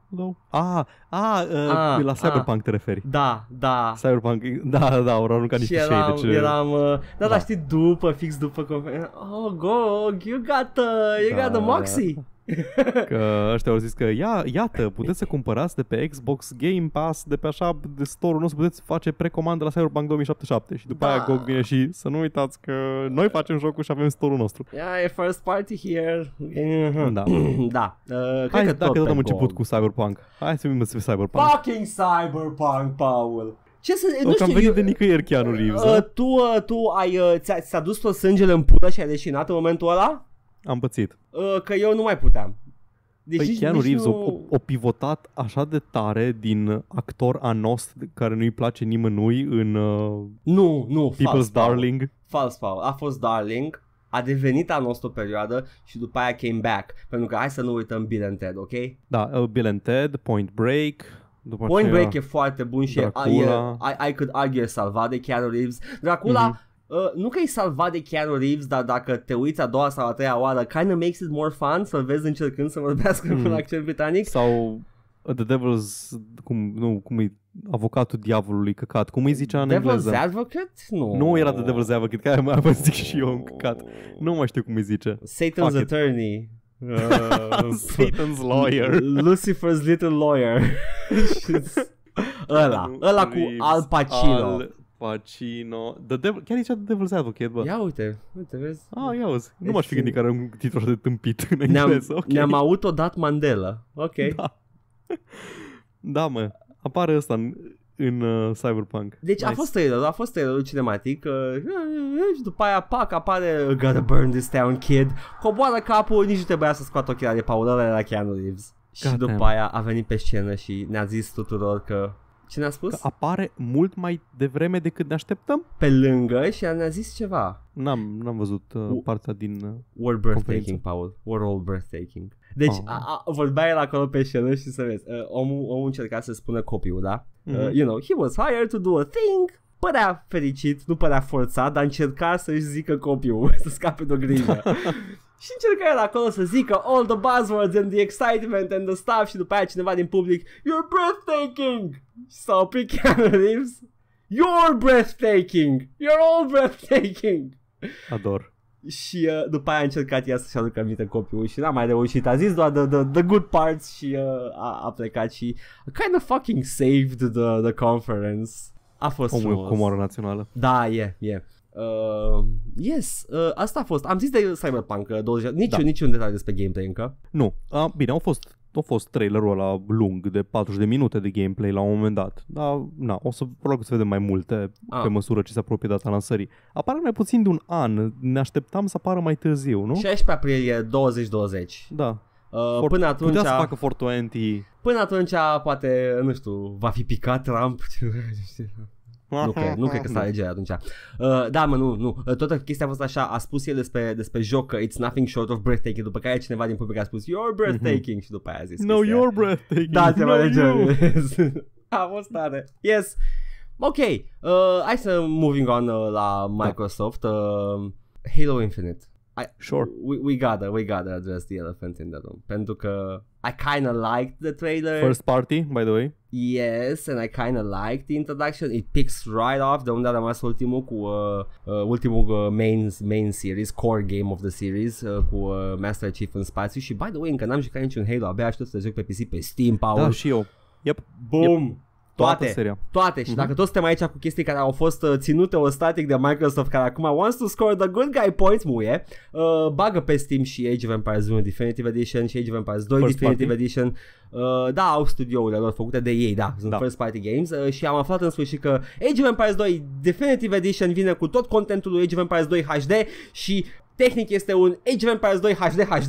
La Cyberpunk te referi. Da. Cyberpunk, da, ori aruncat niște shade. Dar știi, fix după conferință. Oh, GOG, you got the moxie. Că ăștia au zis că iată, puteți să cumpărați de pe Xbox Game Pass, de pe așa de store-ul nostru, puteți face precomandă la Cyberpunk 2077 și după aia GOG vine și să nu uitați că noi facem jocul și avem store-ul nostru. E first party here. Da. Hai, dacă tot am început cu Cyberpunk. Hai să vedem despre Cyberpunk. Fucking Cyberpunk, Paul. Am venit de nicăieri Keanu Reeves. Tu ți-a dus tot sângele în pulă și ai leșinat în momentul ăla? Am pățit. Că eu nu mai puteam. Deci Keanu Reeves o pivotat așa de tare din actor anost care nu-i place nimănui în nu, People's Darling. Fals, Paul. A fost Darling, a devenit anost o perioadă și după aia came back. Pentru că hai să nu uităm Bill and Ted, ok? Da, Bill and Ted, Point Break. Point Break e foarte bun și I could argue e salvat de Keanu Reeves. Dracula nu că e salvat de Keanu Reeves, dar dacă te uiți a doua sau a treia oară, kind of makes it more fun să-l vezi încercând să vorbească cu un accent britanic. Sau The Devil's, cum e avocatul diavolului, căcat, cum îi zicea în engleză? Devil's Advocate? Nu era The Devil's Advocate, care mai vă zic și eu în căcat. Nu mai știu cum îi zice. Satan's Attorney. Satan's Lawyer. Lucifer's Little Lawyer. Ăla cu Al Pacino. The Devil, chiar zicea The Devil's Advocate, bă. Ia uite, vezi. Ia uzi. Nu m-aș fi gândit că are un titlu așa de tâmpit în engleză. Ne-am autodat Mandela. Ok. Da, mă. Apare ăsta în Cyberpunk. Deci nice. a fost trailerul cinematic și după aia apare Gotta burn this town, kid. Coboară capul, nici nu trebuia să scoată ochii de Paul, ăla la Keanu Reeves. Și după aia a venit pe scenă și ne-a zis tuturor că... Ce ne-a spus? Că apare mult mai devreme decât ne așteptăm. Pe lângă și ne-a zis ceva. N-am văzut partea din We're breathtaking, Paul. We're all breathtaking. Deci vorbea el acolo pe scenă și să vezi, omul încerca să spună copyul, da? He was hired to do a thing. Părea fericit, nu părea forțat, dar încerca să-și zică copyul, să scape de o grijă. Și încerca el acolo să zică all the buzzwords and the excitement and the stuff și după aia cineva din public, you're breathtaking! S-a oprit Keanu Reeves, you're breathtaking! You're all breathtaking! Ador. Și după aia a încercat ea să-și aducă aminte copilul și n-a mai reușit. A zis doar the good parts și a plecat și kind of fucking saved the conference. A fost frumos. Comoară națională. Da, yes, asta a fost. Am zis de Cyberpunk 20. Niciun detaliu despre gameplay încă. Nu, bine, a fost trailerul ăla lung de 40 de minute de gameplay la un moment dat. Dar probabil să vedem mai multe pe măsură ce se apropie data lansării. Apare mai puțin de un an. Ne așteptam să apară mai târziu, nu? 16 aprilie 2020. Da. Până atunci putea să facă 420. Până atunci poate, nu știu, va fi picat Trump. Nu cred că s-a alegerea atunci. Da, mă, nu. Toată chestia a fost așa. A spus el despre joc că it's nothing short of breathtaking. După care cineva din public a spus you're breathtaking. Și după aia a zis no, you're breathtaking. Da, ceva de genul. A fost tare. Yes. Ok, hai să moving on la Microsoft. Halo Infinite. Sure. We gotta address the elephant in the room. Pentru că I kind of liked the trailer. First party, by the way. Yes, and I kind of liked the introduction. It picks right off de unde a rămas ultimul cu ultimul main series, core game of the series cu Master Chief în spațiu. Și by the way, încă n-am jucat niciun Halo. Abia aștept să joc pe PC pe Steam, Paul. Da, și eu. Yep. Boom. Yep. Toate. Și dacă toți suntem aici cu chestii care au fost ținute ostatic de Microsoft, care acum wants to score the good guy points, muie, bagă pe Steam și Age of Empires 1 Definitive Edition și Age of Empires 2 Definitive Edition. Da, au studiourile lor făcute de ei, sunt first party games și am aflat în sfârșit că Age of Empires 2 Definitive Edition vine cu tot contentul lui Age of Empires 2 HD și tehnic este un Age of Empires 2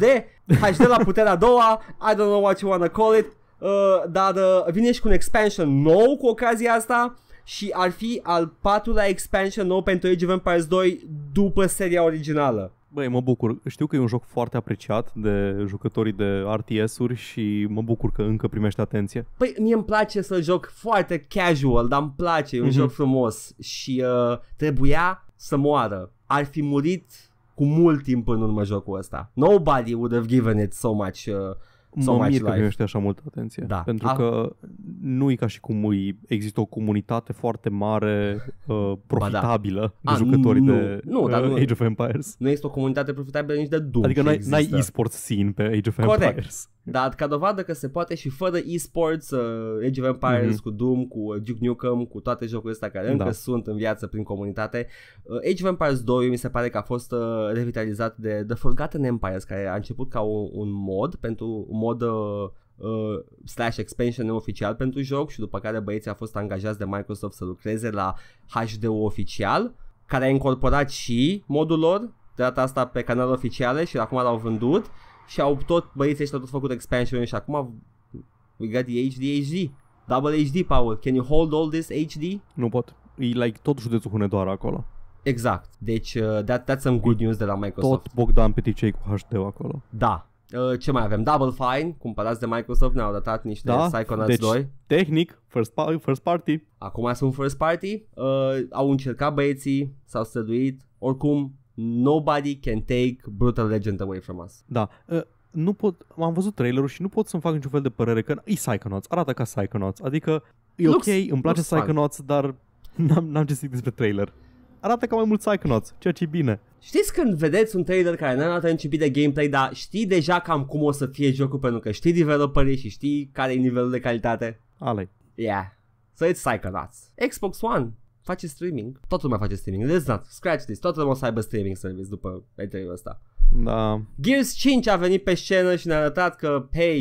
HD la puterea a doua, I don't know what you wanna call it. Dar vine și cu un expansion nou cu ocazia asta și ar fi al 4-lea expansion nou pentru Age of Empires 2 după seria originală. Băi, mă bucur. Știu că e un joc foarte apreciat de jucătorii de RTS-uri și mă bucur că încă primește atenție. Păi, mie îmi place să joc foarte casual, dar îmi place, e un joc frumos și trebuia să moară. Ar fi murit cu mult timp în urmă jocul ăsta. Nobody would have given it so much mă mir că primește așa multă atenție. Da. Pentru că nu e ca și cum există o comunitate foarte mare profitabilă de jucători de Age of Empires. Nu este o comunitate profitabilă nici de Doom. Adică n-ai e-sports scene pe Age of Empires. Dar ca dovadă că se poate și fără e-sports, Age of Empires cu Doom, cu Duke Nukem, cu toate jocurile astea care încă sunt în viață prin comunitate. Age of Empires 2 mi se pare că a fost revitalizat de The Forgotten Empires, care a început ca un mod pentru un mod slash expansion neoficial pentru joc și după care băieții au fost angajați de Microsoft să lucreze la HD-ul oficial, care a incorporat și modul lor de data asta pe canale oficiale și acum l-au vândut. Și băieții ăștia au tot făcut expansion și acum we got the HD. Double HD, Paul. Can you hold all this HD? Nu pot. E like tot județul Hunedoara acolo. Exact. Deci that's some good news de la Microsoft. Tot Bogdan Peticei cu HD-ul acolo. Da. Ce mai avem? Double Fine, cumpărați de Microsoft, ne-au datat niște Psychonauts 2. Tehnic, first party. Acum sunt first party. Au încercat băieții, s-au străduit. Oricum, nobody can take Brutal Legend away from us. Da. Nu pot, am văzut trailerul și nu pot să-mi fac niciun fel de părere că e Psychonauts, arată ca Psychonauts. Adică e ok, îmi place Psychonauts, dar n-am ce să zic despre trailer. Arată ca mai mult Psychonauts, ceea ce e bine. Știți când vedeți un trailer care nu arată niciun de gameplay, dar știi deja cam cum o să fie jocul pentru că știi developerii și știi care e nivelul de calitate? Ale. Yeah. So it's Psychonauts. Xbox One face streaming. Toată lumea face streaming. Let's not scratch this. Toată lumea o să aibă streaming service după E3-ul ăsta. Da. Gears 5 a venit pe scenă și ne-a arătat că hey,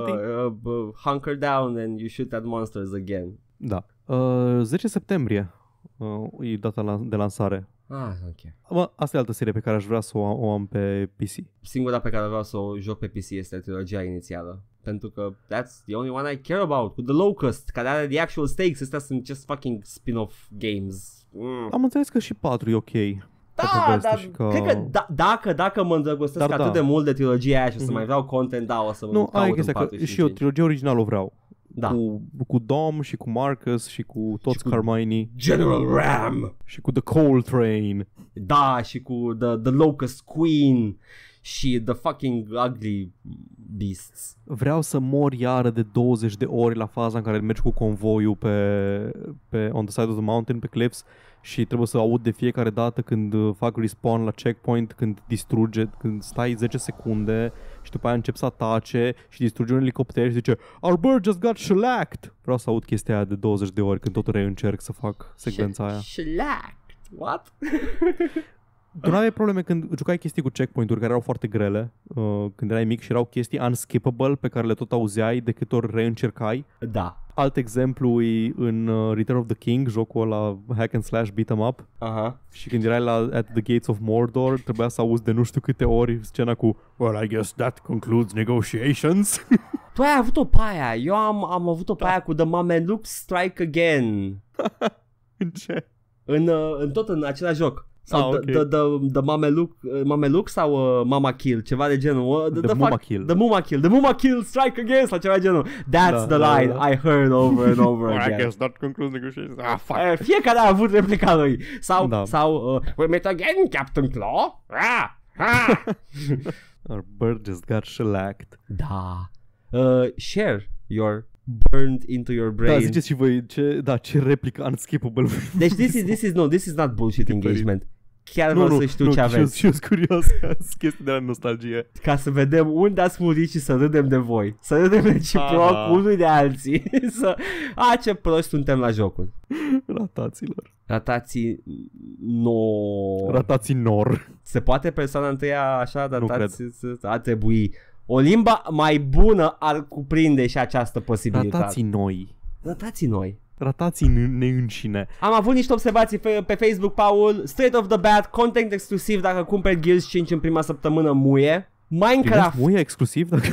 hunker down and you shoot at monsters again. Da. 10 septembrie e data de lansare. Ok. Asta e altă serie pe care aș vrea să o am pe PC. Singura pe care vreau să o joc pe PC este trilogia inițială. Pentru că that's the only one I care about. Cu The Locust, care are the actual stakes. Astea sunt just fucking spin-off games. Am înțeles că și 4 e ok. Da, dar cred că dacă mă îndrăgostesc atât de mult de trilogia aia și să mai vreau content, o să mă caut în 4 și eu trilogia originală o vreau. Da. Cu Dom și cu Marcus și cu toți Carmine. General Ram. Și cu The Coltrane. Da, și cu The Locust Queen și The fucking Ugly Beasts. Vreau să mor iară de 20 de ori la faza în care mergi cu convoiul pe On the Side of the Mountain, pe cliffs, și trebuie să aud de fiecare dată când fac respawn la checkpoint, când distruge, când stai 10 secunde și după aia încep să atace și distruge un elicopter și zice Our bird just got shellacked. Vreau să aud chestia aia de 20 de ori când tot reîncerc să fac secvența aia. Shellacked? What? Tu n-aveai probleme când jucai chestii cu checkpoint-uri care erau foarte grele, când erai mic și erau chestii unskippable pe care le tot auzeai de câte ori reîncercai? Da. Alt exemplu e în Return of the King, jocul ăla hack and slash beat 'em up. Aha. Și când erai at the gates of Mordor, trebuia să auzi de nu știu câte ori scena cu Well, I guess that concludes negotiations. Tu ai avut-o pe aia. Eu am avut-o pe aia cu The Mamelukes Strike Again. În ce? În tot în același joc. Sau okay. the Mameluk sau Mama Kill, ceva de genul. The Muma Kill. The Muma Kill Strike Again sau ceva de genul. That's the line I heard over and over again. I guess that concludes negotiations. Fuck. Fiecare a avut replica lui. Sau we meet again, Captain Claw. Our bird just got shellacked. Da. Share your burned into your brain. Da, ziceți și voi ce replică unskippable. Deci this is not bullshit engagement. Chiar vreau să știu ce aveți. Și eu sunt curios, chestii de la nostalgie. Ca să vedem unde ați murit și să râdem de voi. Să râdem reciproc unui de alții. Ce proști suntem la jocuri. Rataților. Ratații Ratații nor. Se poate persoana întâia așa, ratați ar trebui. O limba mai bună ar cuprinde și această posibilitate. Ratații noi. Ratații neînșine. Am avut niște observații pe Facebook, Paul. Straight off the bat, content exclusiv dacă cumperi Gears 5 în prima săptămână muie. Minecraft. Muie exclusiv dacă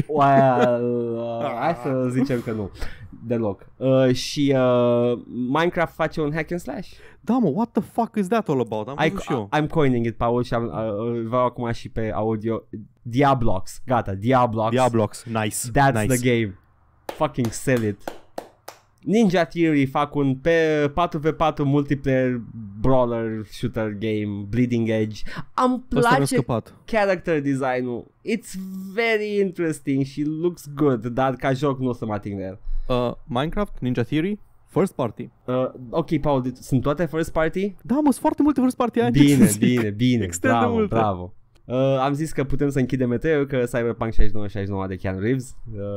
hai să zicem că nu. Deloc. Și Minecraft face un hack and slash. Da, mă, what the fuck is that all about? I'm coining it, Paul, și vreau acum și pe audio. Diablox. Gata, Diablox. Nice. That's the game. Fucking sell it. Ninja Theory fac un pe 4v4 multiplayer brawler shooter game, Bleeding Edge. Îmi place character design-ul. It's very interesting și looks good, dar ca joc nu o să mă ating de el. Minecraft, Ninja Theory, first party. Ok, Paul, sunt toate first party? Da, mă, sunt foarte multe first party. Bine. Bravo. Am zis că putem să închidem meteul, că Cyberpunk 69 de Keanu Reeves.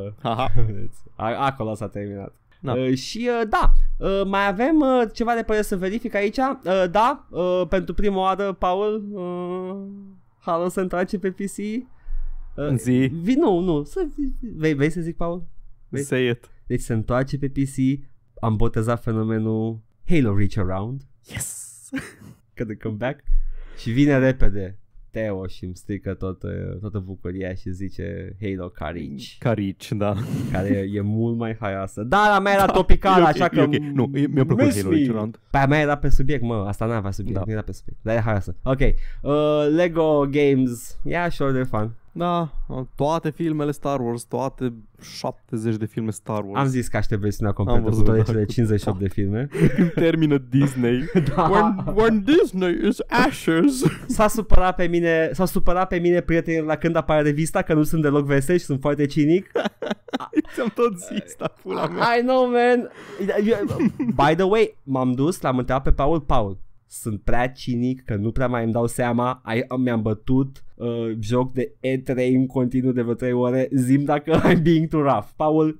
Acolo s-a terminat. Și mai avem ceva de părere să verific aici. Pentru prima oară, Paul, Halo se întoarce pe PC. Zi. Nu. Vei să zic, Paul? Say it. Deci se întoarce pe PC. Am botezat fenomenul Halo Reach Around. Yes! Că de comeback. Și vine repede Teo și îmi strică toată bucuria și zice Halo Carici, da. Care e mult mai haioasă. Dar a mea era topicală, așa că nu, mi-a plăcut Halo Reach Around. Pe a mea era pe subiect, mă. Asta n-avea subiect, nu era pe subiect. Dar e haioasă. Ok. Lego Games. Yeah, sure, they're fun. Da, toate filmele Star Wars, toate 70 de filme Star Wars. Am zis că aștept versiunea completă cu toate cele 58 de filme. Când termină Disney. When Disney is ashes. S-au supărat pe mine prietenii la când apare revista, că nu sunt deloc veseli și sunt foarte cinic. Ți-am tot zis, da, pula mea. I know, man. By the way, m-am dus, l-am întrebat pe Paul. Sunt prea cinic, că nu prea mai îmi dau seama. Mi-am bătut joc de E3 în continuu de vreo 3 ore. Zi-mi dacă I'm being too rough. Paul,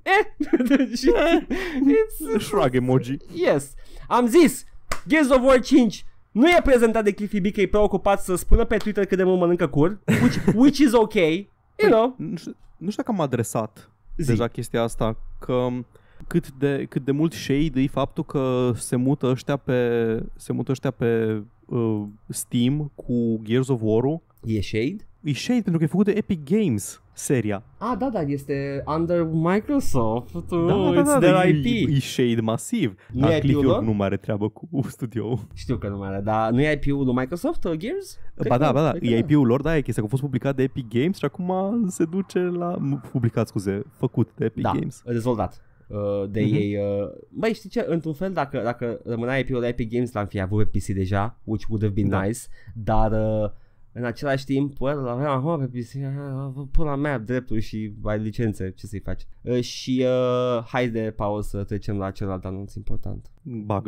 shrug emoji. Yes. Am zis, Gears of War 5 nu e prezentat de Cliffy B, că e preocupat să spună pe Twitter cât de mult mănâncă cur, which is ok, you know. Nu știu dacă am adresat deja chestia asta, că cât de mult shade e faptul că se mută ăștia pe Steam cu Gears of War-ul. E shade? E shade pentru că e făcut de Epic Games, seria. Da, este under Microsoft. It's their IP. E shade masiv. Nu e IP-ul lor? Nu mai are treabă cu studio-ul. Știu că nu mai are, dar nu e IP-ul lui Microsoft, Gears? Da, e IP-ul lor, da, e chestia că a fost publicat de Epic Games și acum se duce la... făcut de Epic Games. Dezvoltat. De ei. Băi, știi ce? Într-un fel, dacă rămânea IP-ul de Epic Games, l-am fi avut pe PC deja, which would have been nice, dar în același timp, l-aveam pe PC, pula mea drepturi și ai licențe, ce să-i faci? Și haide, Paul, să trecem la celălalt anunț important. Bagă.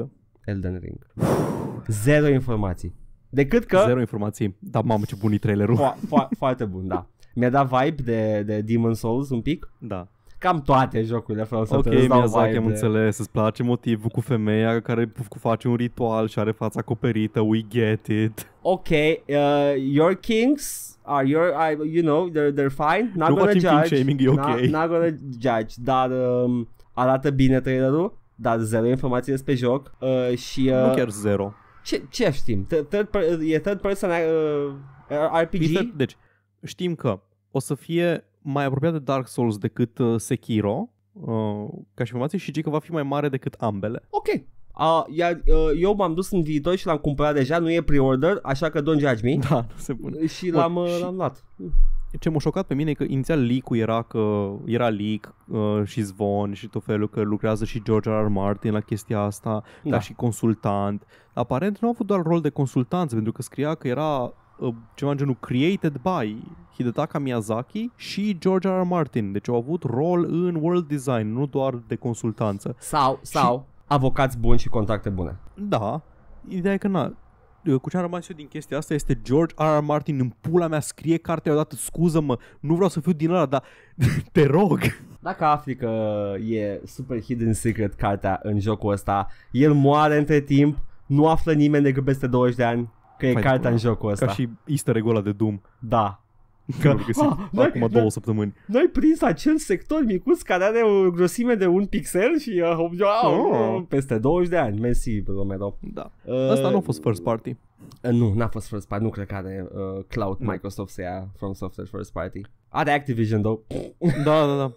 Elden Ring. Zero informații. Decât că... Zero informații. Dar mamă ce bun e trailerul. Foarte bun, da. Mi-a dat vibe de Demon's Souls un pic. Da. Cam toate jocurile From Software. Ok, Miyazaki, am înțeles. Îți place motivul cu femeia care face un ritual și are fața acoperită. We get it. Ok, your kings are you know, they're fine. Not Nu gonna facem king judge. shaming, e ok. Not gonna judge. Dar arată bine trailerul. Dar zero informații despre joc. Și Nu chiar zero. Ce știm? E third person RPG? Deci, știm că o să fie mai apropiat de Dark Souls decât Sekiro, ca și informație, și că va fi mai mare decât ambele. Ok. Iar eu m-am dus în viitor și l-am cumpărat deja, nu e pre-order, așa că don't judge me. Da, nu se pune. Și l-am luat. Ce m-a șocat pe mine e că inițial leak-ul era că era leak și zvon și tot felul că lucrează și George R.R. Martin la chestia asta ca și consultant. Aparent nu a avut doar rol de consultant, pentru că scria că era ceva în genul created by Hidetaka Miyazaki și George R.R. Martin. Deci au avut rol în world design, nu doar de consultanță. Sau avocați buni și contacte bune. Da, ideea e că cu ce am rămas eu din chestia asta este George R.R. Martin în pula mea scrie cartea odată, scuză-mă, nu vreau să fiu din ăla, dar te rog. Dacă afli că e super hidden secret cartea în jocul ăsta, el moare între timp, nu află nimeni decât peste 20 de ani că e cartea în jocul ăsta. Ca și easter egg-ul ăla de Doom. Da. Că acum 2 săptămâni. Noi prins acel sector micuț care are o grosime de 1 pixel și peste 20 de ani. Mersi, Romero. Da. Ăsta nu a fost first party. Nu, n-a fost first party. Nu cred că are cloud Microsoft să ia From Software first party. Are Activision, though. Da.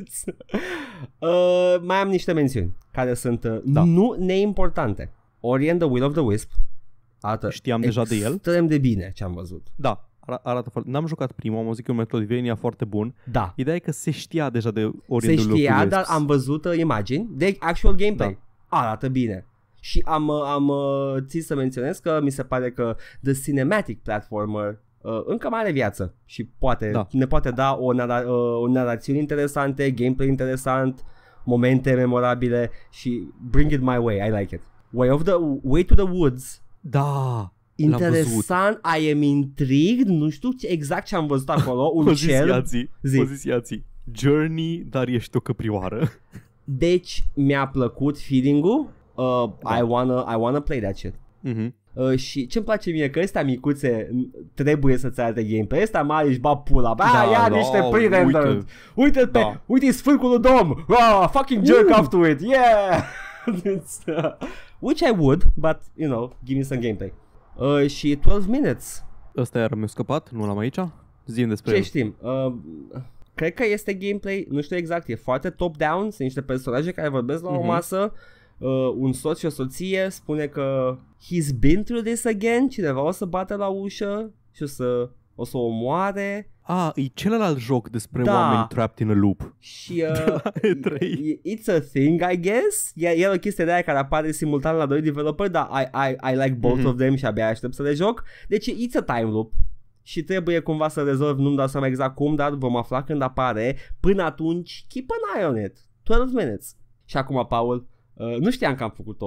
Mai am niște mențiuni care sunt nu neimportante. Ori and the Will of the Wisp arată știam deja de el. Extrem de bine ce am văzut. Da. Arată foarte... N-am jucat primul, am auzit că e un Metroidvania foarte bun. Da. Ideea e că se știa deja de Orientul Se știa, dar am văzut imagini de actual gameplay. Da. Arată bine. Și am țin să menționez că mi se pare că The Cinematic Platformer încă mai are viață și ne poate da o narațiune interesante, gameplay interesant, momente memorabile și bring it my way, I like it. Way to the Woods. Da. Interesant, I am intrigued, nu știu exact ce am văzut acolo, un cer. Pozițiații. Journey, dar ești o căprioară. Deci mi-a plăcut feeling-ul, I wanna play that shit. Și ce-mi place mie că ăstea micuțe trebuie să-ți arate gameplay, ăstea mari își bat pula. Ia niște pre-rendered. Uite sfârcul Dom. Fucking jerk off to it. Yeah. Which I would, but you know, give me some gameplay. Și 12 minutes. Ăsta iar mi-a scăpat, nu l-am aici. Zi-mi despre ce el. Știm? Cred că este gameplay, nu știu exact, e foarte top-down, sunt niște personaje care vorbesc la o masă. Un soț și o soție spune că he's been through this again, cineva o să bate la ușă și o să o omoare. E celălalt joc despre oameni trapped in a loop. Și it's a thing, I guess. E o chestie de aia care apare simultan la doi developeri, dar I like both of them și abia aștept să le joc. Deci it's a time loop. Și trebuie cumva să rezolv, nu-mi dau seama exact cum, dar vom afla când apare. Până atunci, keep an eye on it. 12 minutes. Și acum, Paul, nu știam că am făcut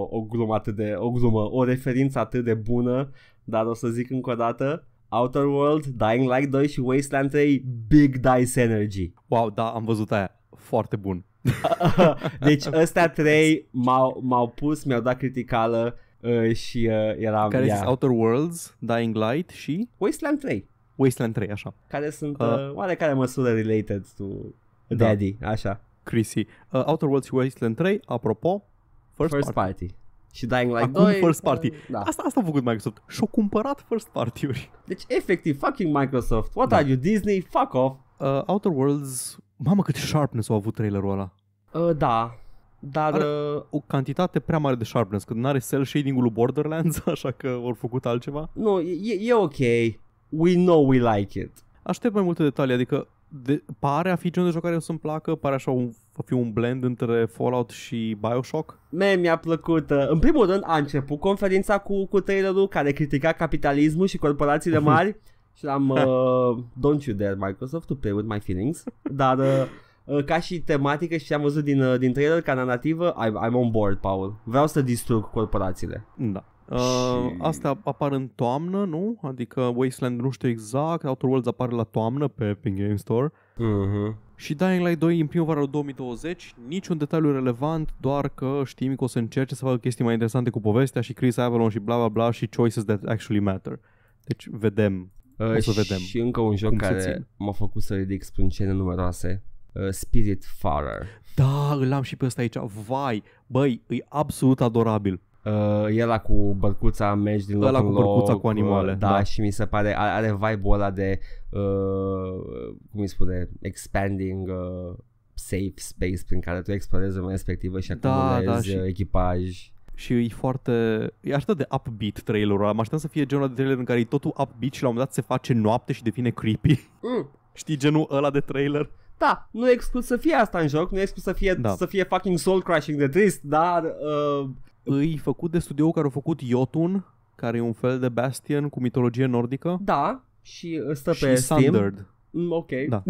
o referință atât de bună, dar o să zic încă o dată. Outer World, Dying Light 2 și Wasteland 3, Big Dice Energy. Wow, da, am văzut aia. Foarte bun. Deci ăstea trei m-au pus, mi-au dat criticală și eram... Care sunt Outer Worlds, Dying Light și... Wasteland 3. Wasteland 3, așa. Care sunt oarecare măsură related to Daddy, așa. Chrissy. Outer Worlds și Wasteland 3, apropo, first party. Și Dying Light acum 2 first party. Da. Asta a făcut Microsoft. Și-au cumpărat first party-uri. Deci efectiv fucking Microsoft. What are you, Disney? Fuck off. Outer Worlds, mamă cât sharpness a avut trailerul ăla. Da. Dar are o cantitate prea mare de sharpness, că n-are cel shading-ul lui Borderlands, așa că au făcut altceva. Nu, e ok. We know we like it. Aștept mai multe detalii, adică pare a fi genul de jocare o să-mi placă, pare așa a fi un blend între Fallout și BioShock. Mi-a plăcut. În primul rând a început conferința cu trailerul care critica capitalismul și corporațiile mari și am don't you dare Microsoft to play with my feelings. Dar ca și tematică și ce am văzut din trailer ca narrativă, I'm on board, Paul. Vreau să distrug corporațiile. Da. Astea apar în toamnă, nu? Adică Wasteland nu știu exact, Outer Worlds apare la toamnă pe Epic Game Store. Și Dying Light 2 în primăvara 2020, niciun detaliu relevant, doar că știm că o să încerce să facă chestii mai interesante cu povestea și Chris Avalon și bla bla bla și choices that actually matter. Deci vedem, o să vedem. Și încă un joc care m-a făcut să ridic sprâncene numeroase, Spiritfarer. Da, îl am și pe ăsta aici, vai, băi, e absolut adorabil. El cu bărcuța, mergi din loc în loc. Ăla cu bărcuța cu animale. Da, și mi se pare, are vibe-ul ăla de, cum îi spune, expanding safe space prin care tu explorezi zona respectivă și acumulezi echipaj. Și e atât de upbeat trailerul ăla. Mă așteptam să fie genul de trailer în care e totul upbeat și la un moment dat se face noapte și devine creepy. Știi genul ăla de trailer? Da, nu e exclus să fie asta în joc, nu e exclus să fie fucking soul-crushing de trist, dar... Îi făcut de studioul care a făcut Jotun, care e un fel de Bastion cu mitologie nordică. Da, și stă și pe Steam. Sundered. Ok. Da.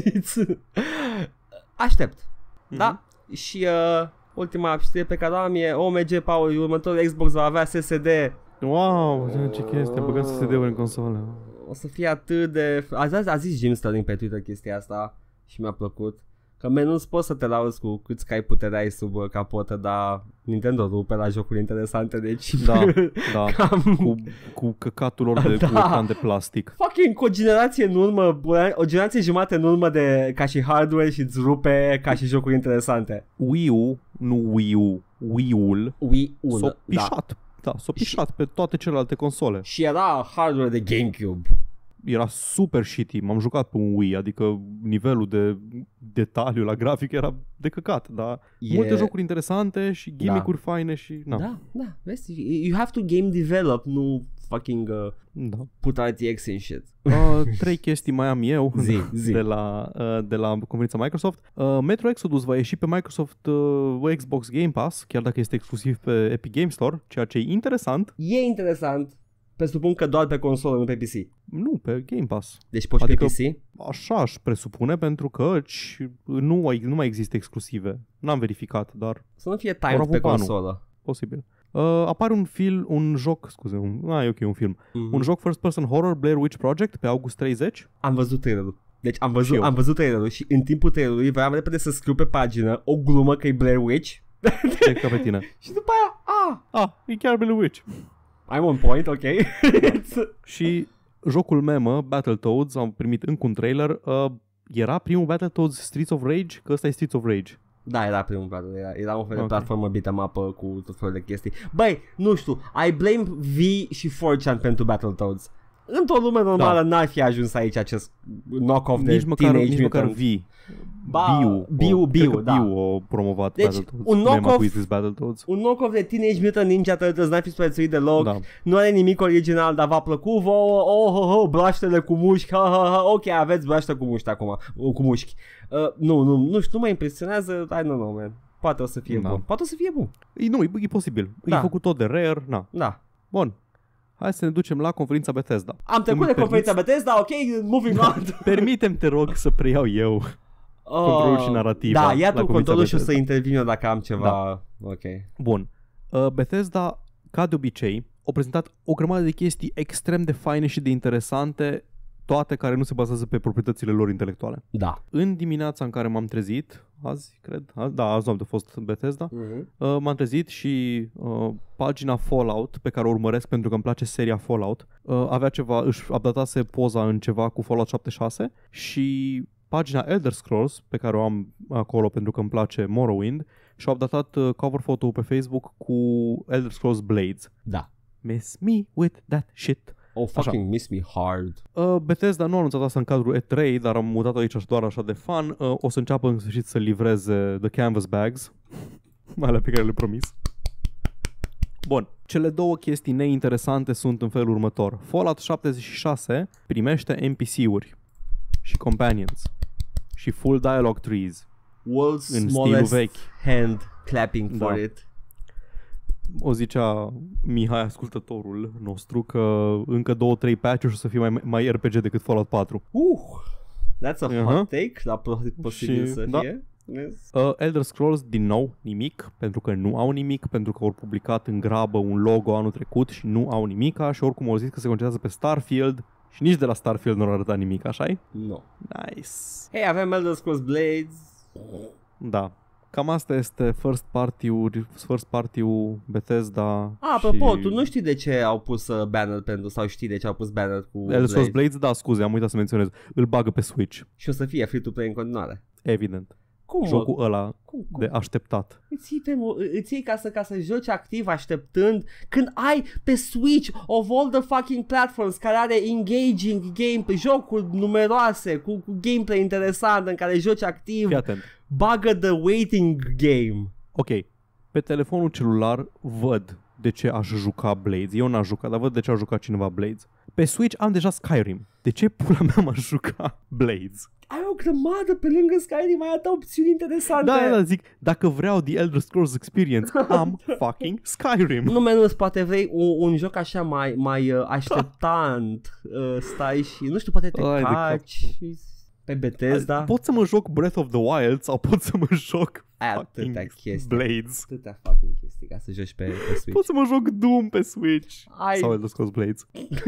Aștept. Da, și ultima știre pe care am e OMG, Paul, următorul Xbox va avea SSD. Wow, ce chestie, băgăm SSD-uri în console. O să fie atât de... A zis Jim Sterling pe Twitter chestia asta și mi-a plăcut. Că nu-ți poți să te lauzi cu cât Sky puterai sub capotă, dar Nintendo rupe la jocuri interesante, deci... Da, cu căcatul lor de ecran de plastic. Fucking cu o generație în urmă, o generație jumate în urmă de ca și hardware și îți rupe ca și jocuri interesante. Wii-ul, nu Wii-ul, Wii-ul s-a pișat. Da, s-a pișat pe toate celelalte console. Și era hardware de GameCube. Era super shitty, m-am jucat pe un Wii, adică nivelul de detaliu la grafic era de căcat, dar multe jocuri interesante și gimmick-uri faine și... Da, vezi, you have to game develop, nu fucking put RTX and shit. 3 chestii mai am eu zi. De la conferința Microsoft. Metro Exodus va ieși pe Microsoft Xbox Game Pass, chiar dacă este exclusiv pe Epic Games Store, ceea ce e interesant. E interesant. Presupun că doar pe consolă, nu pe PC. Nu, pe Game Pass. Deci poți pe PC? Așa aș presupune, pentru că nu mai există exclusive. N-am verificat, dar... Să nu fie timed pe consolă. Posibil. Apare un joc, un film. Un joc first person horror, Blair Witch Project, pe august 30. Am văzut trailerul. Deci am văzut trailerul și în timpul trailerului vreau repede să scriu pe pagină o glumă că e Blair Witch. Ca pe tine. Și după aia, e chiar Blair Witch. I'm on point, ok. Și jocul memă, Battletoads, am primit încă un trailer. Era primul Battletoads Streets of Rage? Că ăsta e Streets of Rage. Da, era primul Battletoads. Era un fel de platformă beat-em up cu tot felul de chestii. Băi, nu știu, I blame V și 4chan pentru Battletoads. Într-o lume normală n-ar fi ajuns aici acest knock-off de Teenage Mutant. Biu, da. Biu o promovat deci, Battletoads. Un knock-off de Teenage Mutant Ninja Turtles n-ar fi supraviețuit deloc. Da. Nu are nimic original, dar v-a plăcut vouă. Broaștele cu mușchi. Ok, aveți broaște cu mușchi acum. Cu mușchi. Nu știu, nu mă impresionează. I don't know, man. Poate o să fie bun. Poate o să fie bun. E posibil. E făcut tot de Rare. Da. Bun. Hai să ne ducem la conferința Bethesda. Am trecut de conferința Bethesda, ok, moving on. Permite-mi, te rog, să preiau eu controlul și narrativa. Da, ia tu controlul și o să intervin eu dacă am ceva. Da. Ok. Bun. Bethesda, ca de obicei, a prezentat o grămadă de chestii extrem de faine și de interesante, toate care nu se bazează pe proprietățile lor intelectuale. Da. În dimineața în care m-am trezit, azi noapte a fost Bethesda, m-am trezit și pagina Fallout, pe care o urmăresc pentru că îmi place seria Fallout, avea ceva, își updatase poza în ceva cu Fallout 76 și pagina Elder Scrolls, pe care o am acolo pentru că îmi place Morrowind, și-au updatat cover photo pe Facebook cu Elder Scrolls Blades. Da. Miss me with that shit. Fucking miss me hard. Bethesda nu a anunțat asta în cadrul E3, dar am mutat aici doar așa de fan. O să înceapă în sfârșit să livreze The Canvas Bags, alea pe care le promis. Bun, cele două chestii neinteresante sunt în felul următor. Fallout 76 primește NPC-uri și companions și full dialogue trees. World's în smallest vechi. hand clapping for it. O zicea Mihai, ascultătorul nostru, că încă 2-3 patch-uri o să fie mai RPG decât Fallout 4. That's a hot take, dar posibil să fie. Yes. Elder Scrolls din nou nimic, pentru că nu au nimic, pentru că au publicat în grabă un logo anul trecut și nu au nimica și oricum au zis că se concentrează pe Starfield și nici de la Starfield nu au arătat nimic, așa-i? Nu. Nice. Hei, avem Elder Scrolls Blades. Da. Cam asta este first party-ul Bethesda. Apropo, tu nu știi de ce au pus banner pentru, sau știi de ce au pus banner cu Elder Scrolls Blades? Da, scuze, am uitat să menționez. Îl bagă pe Switch. Și o să fie free-to-play în continuare. Evident. Cum? Jocul ăla de așteptat. Îți iei ca să joci activ așteptând când ai pe Switch of all the fucking platforms care are engaging game, jocuri numeroase cu gameplay interesant în care joci activ. Fii atent. Bagă the waiting game. Ok, pe telefonul celular văd de ce aș juca Blades. Eu n-aș juca, dar văd de ce a jucat cineva Blades. Pe Switch am deja Skyrim. De ce pula mea m-aș juca Blades? Ai o grămadă pe lângă Skyrim, ai atâta opțiuni interesante. Da, zic, dacă vreau The Elder Scrolls Experience, am fucking Skyrim. Nu, Menus, poate vrei un joc așa mai așteptant, stai și, nu știu, poate te caci pe Bethesda. Pot să mă joc Breath of the Wild sau pot să mă joc atâtea chestii. Blades. Atâtea fucking chestii ca să joci pe Switch. Pot să mă joc Doom pe Switch. Sau Elder Scrolls Blades.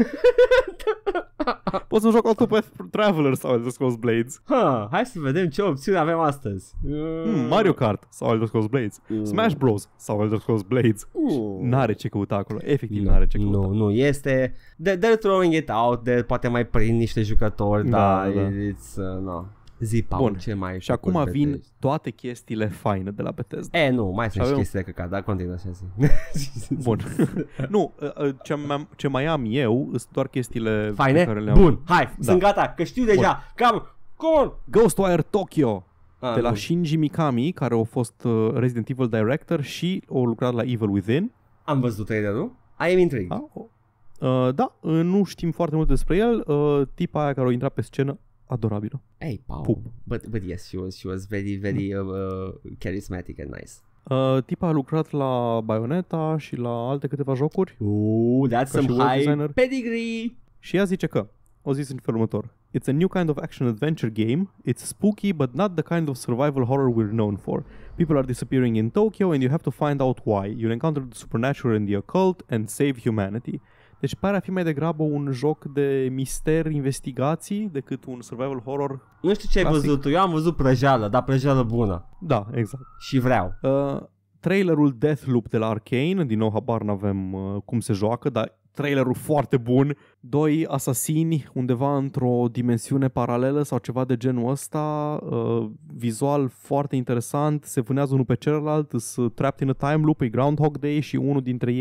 Pot să mă joc Octopath Traveler sau Elder Scrolls Blades. Hai să vedem ce opțiuni avem astăzi. Mario Kart sau Elder Scrolls Blades. Smash Bros sau Elder Scrolls Blades. N-are ce căuta acolo. Efectiv n-are ce căuta. Nu, este they're throwing it out, poate mai prind niște jucători, it's no. Zi, Paul, ce mai. Și acum vin toate chestiile faine de la Bethesda. Nu, mai sunt și chestiile căcat, dar continuă așa zi. Bun. Nu, ce mai am eu sunt doar chestiile faine? Pe care le-am. Bun, hai, sunt gata, că știu deja. Come on! Ghostwire Tokyo de la Shinji Mikami, care a fost Resident Evil Director și a lucrat la Evil Within. Am văzut trailerul. I am intrigued. Da, nu știm foarte mult despre el. Tipa aia care a intrat pe scenă, adorabilă. Hey, Paul. But yes, she was very, very charismatic and nice. Tipa a lucrat la Bayonetta și la alte câteva jocuri. That's some high pedigree. Și ea zice că, o zis în felul următor: It's a new kind of action-adventure game. It's spooky, but not the kind of survival horror we're known for. People are disappearing in Tokyo and you have to find out why. You'll encounter the supernatural and the occult and save humanity. Deci pare a fi mai degrabă un joc de mister, investigații, decât un survival horror. Nu știu ce ai văzut tu, eu am văzut prăjeală, dar prăjeală bună. Da, exact. Și vreau. Trailerul Deathloop de la Arcane, din nou habar n-avem cum se joacă, dar trailerul foarte bun. 2 asasini undeva într-o dimensiune paralelă sau ceva de genul ăsta, vizual foarte interesant, se vânează unul pe celălalt, sunt trapped in a time loop, e Groundhog Day și unul dintre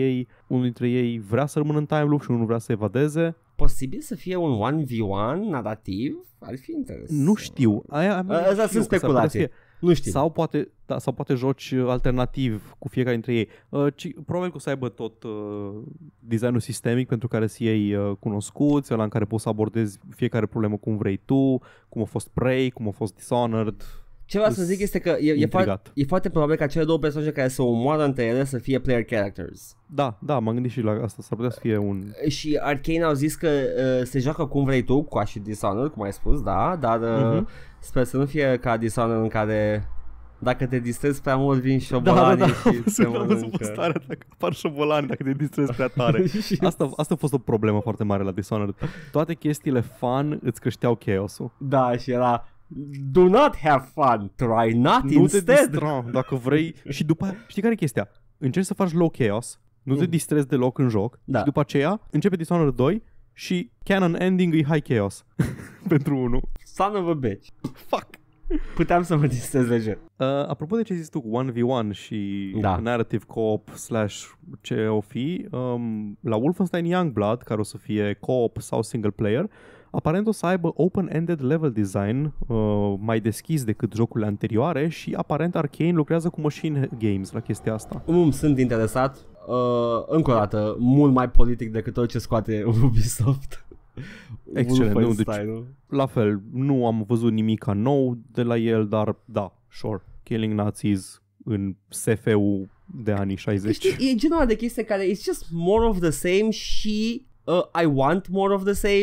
ei vrea să rămână în time loop și unul vrea să evadeze. Posibil să fie un 1v1 narrativ? Ar fi interesant. Nu știu. Astea sunt speculații. Nu știu. Sau poate joci alternativ cu fiecare dintre ei. Probabil că o să aibă tot designul sistemic pentru care să iei cunoscuți, ăla în care poți să abordezi fiecare problemă cum vrei tu, cum a fost Prey, cum a fost Dishonored. Ce vreau să zic este că e foarte probabil ca cele două personaje care se omoară între ele să fie player characters. Da, m-am gândit și la asta, s-ar putea să fie un... Și Arcane au zis că se joacă cum vrei tu, ca și Dishonored, cum ai spus, da, dar sper să nu fie ca Dishonored în care dacă te distrezi prea mult vin șobolanii și te mănâncă. Dacă apar șobolani dacă te distrezi prea tare. Asta a fost o problemă foarte mare la Dishonored. Toate chestiile fun îți creșteau chaos-ul. Da, și era do not have fun, try not nu instead. Te distra, dacă vrei. Și după aia, știi care e chestia? Încerci să faci low chaos, nu te distrezi deloc în joc, și după aceea începe Dishonored 2 și canon ending e high chaos. Pentru 1. Son of a bitch. Fuck. Puteam să mă distrez lejer. Apropo de ce zici tu cu 1v1 și narrative co-op / ce o fi, la Wolfenstein Youngblood, care o să fie co-op sau single player, aparent o să aibă open-ended level design mai deschis decât jocurile anterioare și aparent Arcane lucrează cu machine games la chestia asta. Sunt interesat. Încă o dată, mult mai politic decât tot ce scoate Ubisoft. Excelent, nu, deci, la fel, nu am văzut nimic nou de la el, dar da, sure, Killing Nazis în SF-ul de anii 60. Știi, e genul de chestie care it's just more of the same și I want more of the same,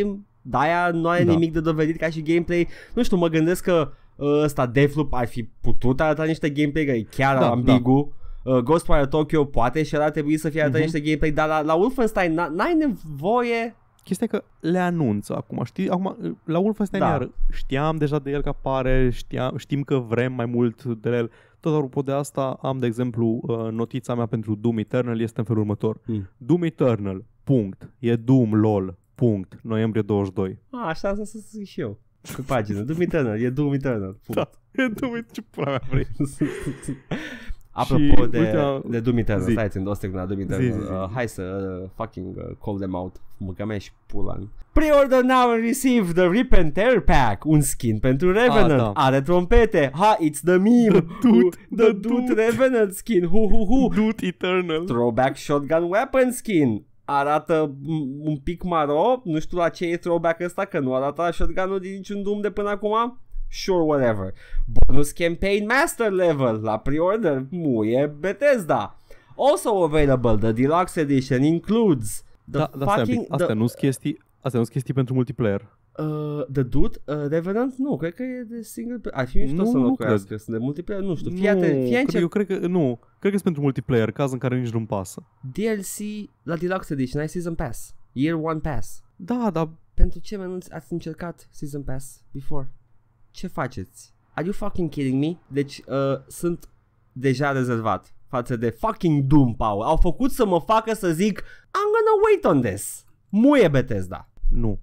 De-aia nu are nimic de dovedit ca și gameplay. Nu știu, mă gândesc că ăsta Deathloop ar fi putut arăta niște gameplay că e chiar ambigu. Ghostwire Tokyo poate și ar trebui să fie arătat niște gameplay, dar la Wolfenstein n-ai nevoie. Chestia că le anunță acum, știi? Acum, la Wolfenstein iar știam deja de el că apare, știm că vrem mai mult de el. Tot apropo de asta, am de exemplu notița mea pentru Doom Eternal este în felul următor. Doom Eternal, punct. E Doom, lol, punct. Noiembrie 22. Așa să zic și eu. Pe pagină. Doom Eternal, e Doom Eternal. Punct. Da, e Doom Eternal. Ce pula mea vrei? Apropo de Doom Eternal, stai-ți-mi 2 secunde la Doom Eternal. Hai să fucking call them out. Mă mea și pula. Pre-order now and receive the Rip and Tear Pack. Un skin pentru Revenant. Are trompete. It's the meme. The Dude Revenant skin. Dude Eternal. Throwback shotgun weapon skin. Arată un pic maro. Nu știu la ce e throwback ăsta, că nu arată la shotgun-ul din niciun Doom de până acum. Sure, whatever. Bonus campaign master level la pre-order. Muie Bethesda. Also available, the deluxe edition includes Astea nu-s chestii pentru multiplayer. The Dude Revenant? Nu, cred că e de single player. Ar fi mișto să locuiască. Sunt de multiplayer, nu știu. Eu cred că nu. Cred că sunt pentru multiplayer, caz în care nici nu-mi pasă. DLC la deluxe edition, ai Season Pass. Year 1 Pass. Da, dar pentru ce ați încercat Season Pass before? Ce faceți? Are you fucking kidding me? Deci sunt deja rezervat față de fucking Doom, Paul. Au făcut să mă facă să zic I'm gonna wait on this. Muie Bethesda. Nu.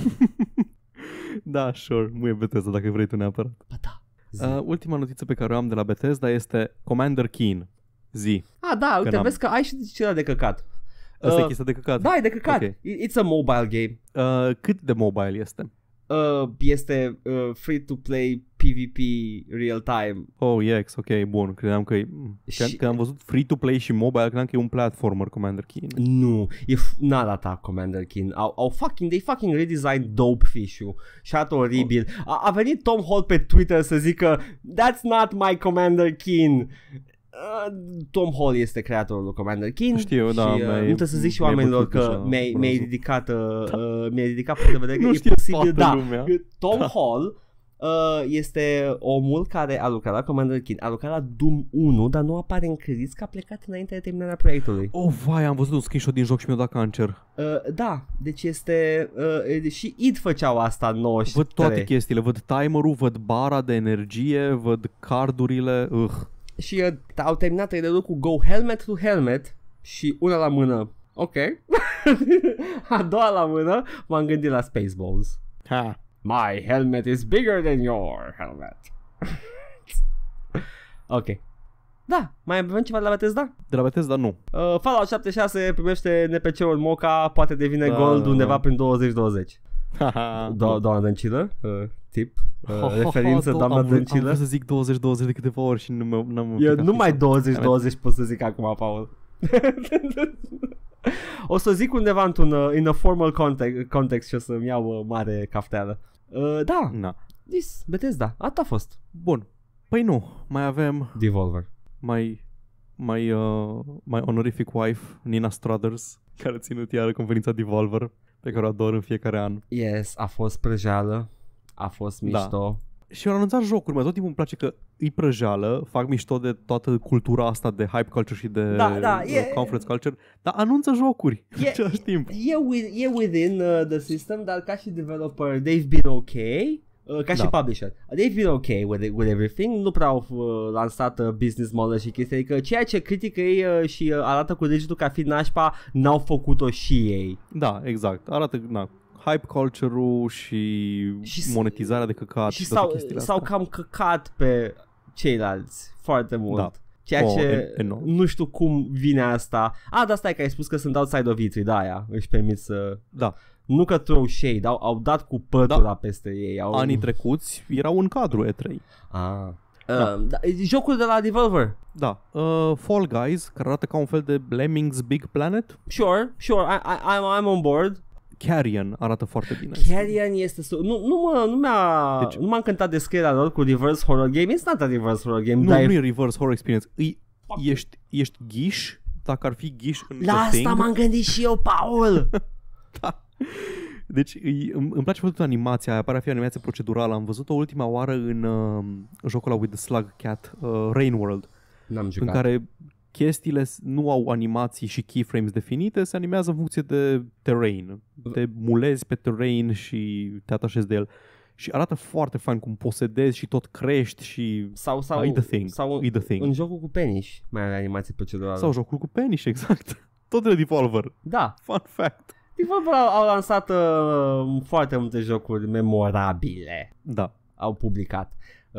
Da, sure, muie Bethesda dacă vrei tu neapărat. Da. Ultima notiță pe care o am de la Bethesda este Commander Keen. Zi. Da, uite, vezi că ai și ceva de căcat. Asta e chestia de căcat? Da, e de căcat. Okay. It's a mobile game. Cât de mobile este? Este free-to-play PvP real-time. Oh, yes, ok, bun. Credeam că când am văzut free-to-play și mobile, credeam că e un platformer Commander Keen. Nu, n-a arătat Commander Keen. They fucking redesigned Dope Fish-ul și arată oribil. A venit Tom Hall pe Twitter să zică That's not my Commander Keen. Tom Hall este creatorul lui Commander Keen. Știu, da. Nu trebuie să zic și oamenilor că mi-ai ridicat punct de vedere că e posibil. Da, Tom Hall este omul care a lucrat la Commander Keen, a lucrat la Doom 1, dar nu apare în credit că a plecat înainte de terminarea proiectului. Oh, vai, am văzut un screenshot din joc și mi-a dat cancer. Da, deci este și id făceau asta 93. Văd toate chestiile, văd timerul, văd bara de energie, văd cardurile. Și au terminat trailerul cu Go Helmet to Helmet și una la mână. Ok. A doua la mână m-am gândit la Spaceballs. My helmet is bigger than your helmet. Ok. Da, mai avem ceva de la Bethesda? De la Bethesda nu. Fallout 76 primește NPC-ul Mocha, poate devine gold undeva prin 2020. Doamna Dăncilă, tip, referință doamna Dăncilă. Am vrut să zic 2020 de câteva ori și n-am eu numai 2020 pot să zic acum, Paul. O să zic undeva in a formal context și o să-mi iau mare cafteală. Da. Bethesda, atât a fost. Bun. Păi nu, mai avem Devolver. My honorific wife, Nina Struthers, care a ținut iară conferința Devolver, pe care o ador în fiecare an. Yes, a fost prăjeală, a fost mișto. Da. Și au anunțat jocuri, mai tot timpul îmi place că îi prăjeală, fac mișto de toată cultura asta de hype culture și de conference culture, dar anunță jocuri în același timp. E within the system, dar ca și developer, they've been okay. Ca și publisher, they've been okay with everything. Nu prea au lansat business model și chestii, adică ceea ce critică ei și arată cu degetul ca fiind nașpa, n-au făcut-o și ei. Da, exact, arată hype culture-ul și monetizarea de căcat și s-au cam căcat pe ceilalți foarte mult. Da. Ceea ce nu știu cum vine asta. Da, stai că ai spus că sunt outside of E3, da, aia își permit să... Da. Nu că throw shade, au dat cu pătura peste ei. Anii trecuți erau în cadru E3. Jocul de la Devolver. Da. Fall Guys, care arată ca un fel de Lemmings Big Planet. Sure, I'm on board. Carrion arată foarte bine. Carrion este... Nu m-a încântat descrierea lor cu reverse horror game. It's not a reverse horror game. Nu e reverse horror experience. Ești ghiș, dacă ar fi ghiș în la asta m-am gândit și eu, Paul. Da. Deci îmi place foarte mult animația aia, pare a fi animație procedurală. Am văzut-o ultima oară în jocul ăla With the Slug Cat, Rain World, N-am jucat. în care chestiile nu au animații și keyframes definite, se animează în funcție de terrain. Te mulezi pe terrain și te atașezi de el. Și arată foarte fain cum posedezi și tot crești și... Sau e the thing. Sau E the thing. în jocul cu Penish mai are animație procedurală. Sau jocul cu Penish, exact. Tot de Devolver. Da. Fun fact. Devolver au lansat foarte multe jocuri memorabile. Da. Au publicat.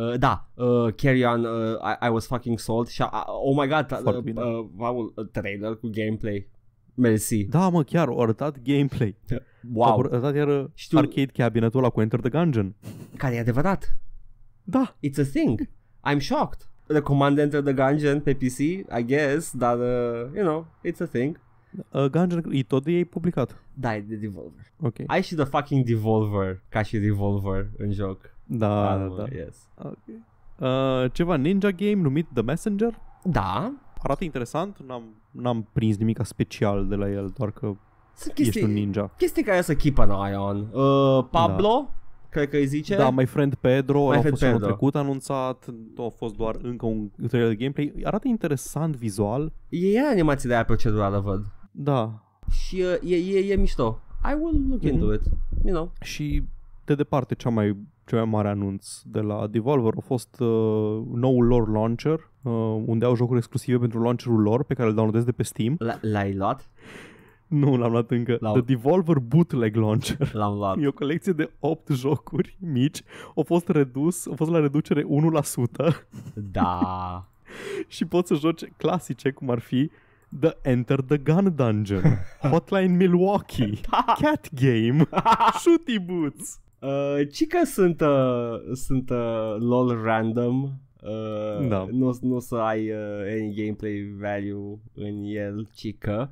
Carry On, I Was Fucking Sold și oh my god, trailer cu gameplay. Mersi. Da, mă, chiar au arătat gameplay. Wow. Au arătat iar arcade cabinetul ăla cu Enter the Gungeon. Care e adevărat. Da. It's a thing. I'm shocked. Recomand Enter the Gungeon pe PC, I guess, dar, it's a thing. Gungeon e tot de ei publicat. Da, e de Devolver. Ok. Ai și The Fucking Devolver ca și Revolver în joc. Da. Yes. Okay. Ceva ninja game numit The Messenger. Da. Arată interesant, n-am prins nimic special de la el, doar că ești un ninja. Chestii care să keep an eye on. Pablo, cred că îi zice. Da, My Friend Pedro, a fost anul trecut anunțat, a fost doar încă un trailer de gameplay. Arată interesant vizual. E animație de aia procedurală, văd. Da. Și e mișto. I will look into it, Și de departe cea mai mare anunț de la Devolver a fost noul lor launcher, unde au jocuri exclusive pentru launcherul lor pe care îl downloadezi de pe Steam. L-ai luat? Nu, l-am luat încă. The Devolver Bootleg Launcher. L-am luat. E o colecție de 8 jocuri mici. A fost la reducere 1%. Da. Și poți să joci clasice cum ar fi The Enter the Gun Dungeon, Hotline Milwaukee, Cat Game, Shooty Boots. Cică sunt LOL random. Da. Nu să ai any gameplay value în el, cică.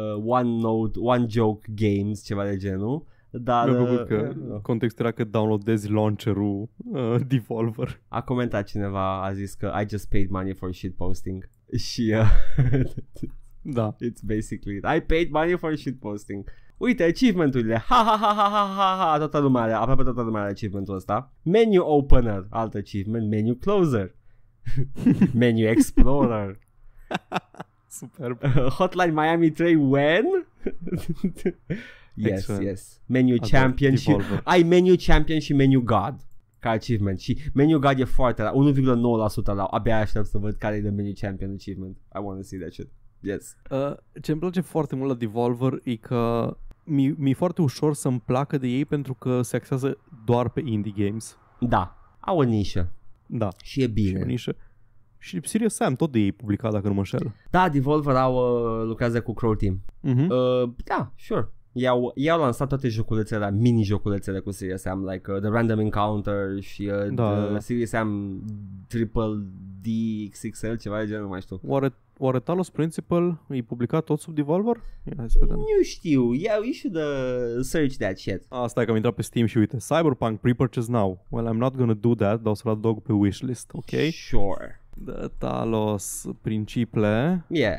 One joke games, ceva de genul. Dar contextul era că downloadezi launcherul Devolver. A comentat cineva, a zis că I just paid money for shitposting. Și da. It's basically I paid money for shitposting. Uite, achievement-urile. Ha. Aproape toată lumea are achievement-ul ăsta. Menu opener, alt achievement. Menu closer. Menu explorer. Superb. Hotline Miami 3 when? Yes. Menu champion și ai menu champion și menu god ca achievement. Și menu god e foarte la 1,9% la abia aștept să văd care e de menu champion achievement. I want to see that shit. Yes. Ce-mi place foarte mult la Devolver e că mi-e foarte ușor să-mi placă de ei pentru că se axează doar pe indie games. Da, au o nișă. Da. Și e bine. Și o nișă. Și Serious Sam tot de ei publicat, dacă nu mă înșel. Da, Devolver lucrează cu Crow Team. Da, sure. Ei au lansat toate joculețele, mini-joculețele cu Serious Sam, like The Random Encounter și The Serious Sam Triple DXXL, ceva de genul, nu mai știu. Oare Talos Principle e publicat tot sub Devolver? Hai să vedem. Nu știu, you should search that shit. Stai că am intrat pe Steam și uite, Cyberpunk pre-purchase now. Well, I'm not gonna do that, dar o să-l adăug pe wishlist, ok? Sure. The Talos Principle. Yeah.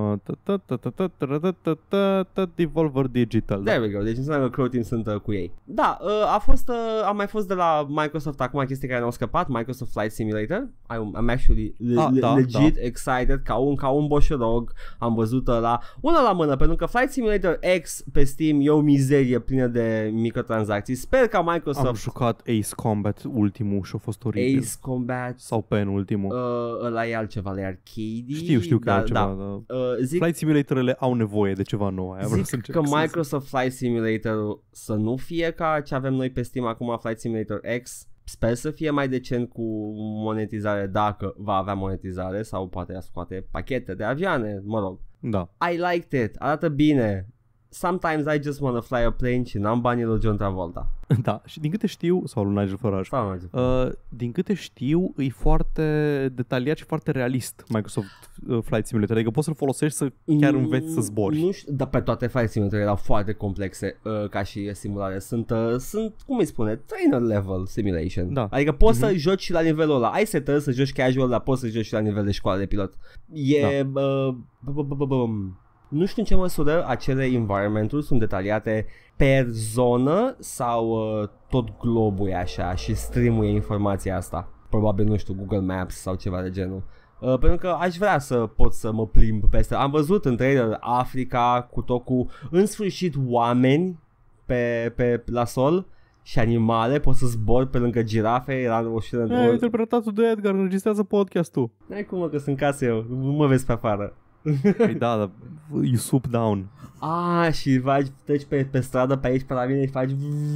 Devolver Digital. There we go. Deci înseamnă că Crow Team sunt cu ei. Da, a mai fost de la Microsoft acum chestii care ne-au scăpat. Microsoft Flight Simulator. I'm actually legit excited ca un boșorog. Am văzut una la mână, pentru că Flight Simulator X pe Steam e o mizerie plină de microtransacții. Sper ca Microsoft... Am jucat Ace Combat ultimul și a fost oribil. Ace Combat sau penultimul. Ăla e altceva, la arcade. Știu că e altceva. Flight Simulator-ele au nevoie de ceva nou. Zic că Microsoft Flight Simulator să nu fie ca ce avem noi pe Steam acum, Flight Simulator X. Sper să fie mai decent cu monetizare, dacă va avea monetizare, sau poate scoate pachete de avioane, mă rog. Da. I liked it, arată bine. Sometimes I just want to fly a plane și n-am banii lui John Travolta. Da, și din câte știu, sau lui Nigel Farage, din câte știu, e foarte detaliat și foarte realist Microsoft Flight Simulator, adică poți să-l folosești să chiar înveți să zbori. Nu știu, dar pe toate Flight Simulator erau foarte complexe ca și simulare. Sunt, cum îi spune, trainer level simulation. Da. Adică poți să joci și la nivelul ăla. Ai setări să joci casual, dar poți să joci și la nivel de școală de pilot. Nu știu în ce măsură acele environment-uri sunt detaliate per zonă sau tot globul e așa și stream-ul e informația asta. Probabil, nu știu, Google Maps sau ceva de genul. Pentru că aș vrea să pot să mă plimb peste. Am văzut în trailer Africa cu tot cu în sfârșit oameni la sol și animale, pot să zbor pe lângă girafe. Era o scenă. Ai interpretatul de Edgar, înregistrează podcast-ul. N-ai cum, mă, că sunt casă eu, nu mă vezi pe afară. Păi da, dar you swoop down. Și treci pe stradă pe aici pe la mine și faci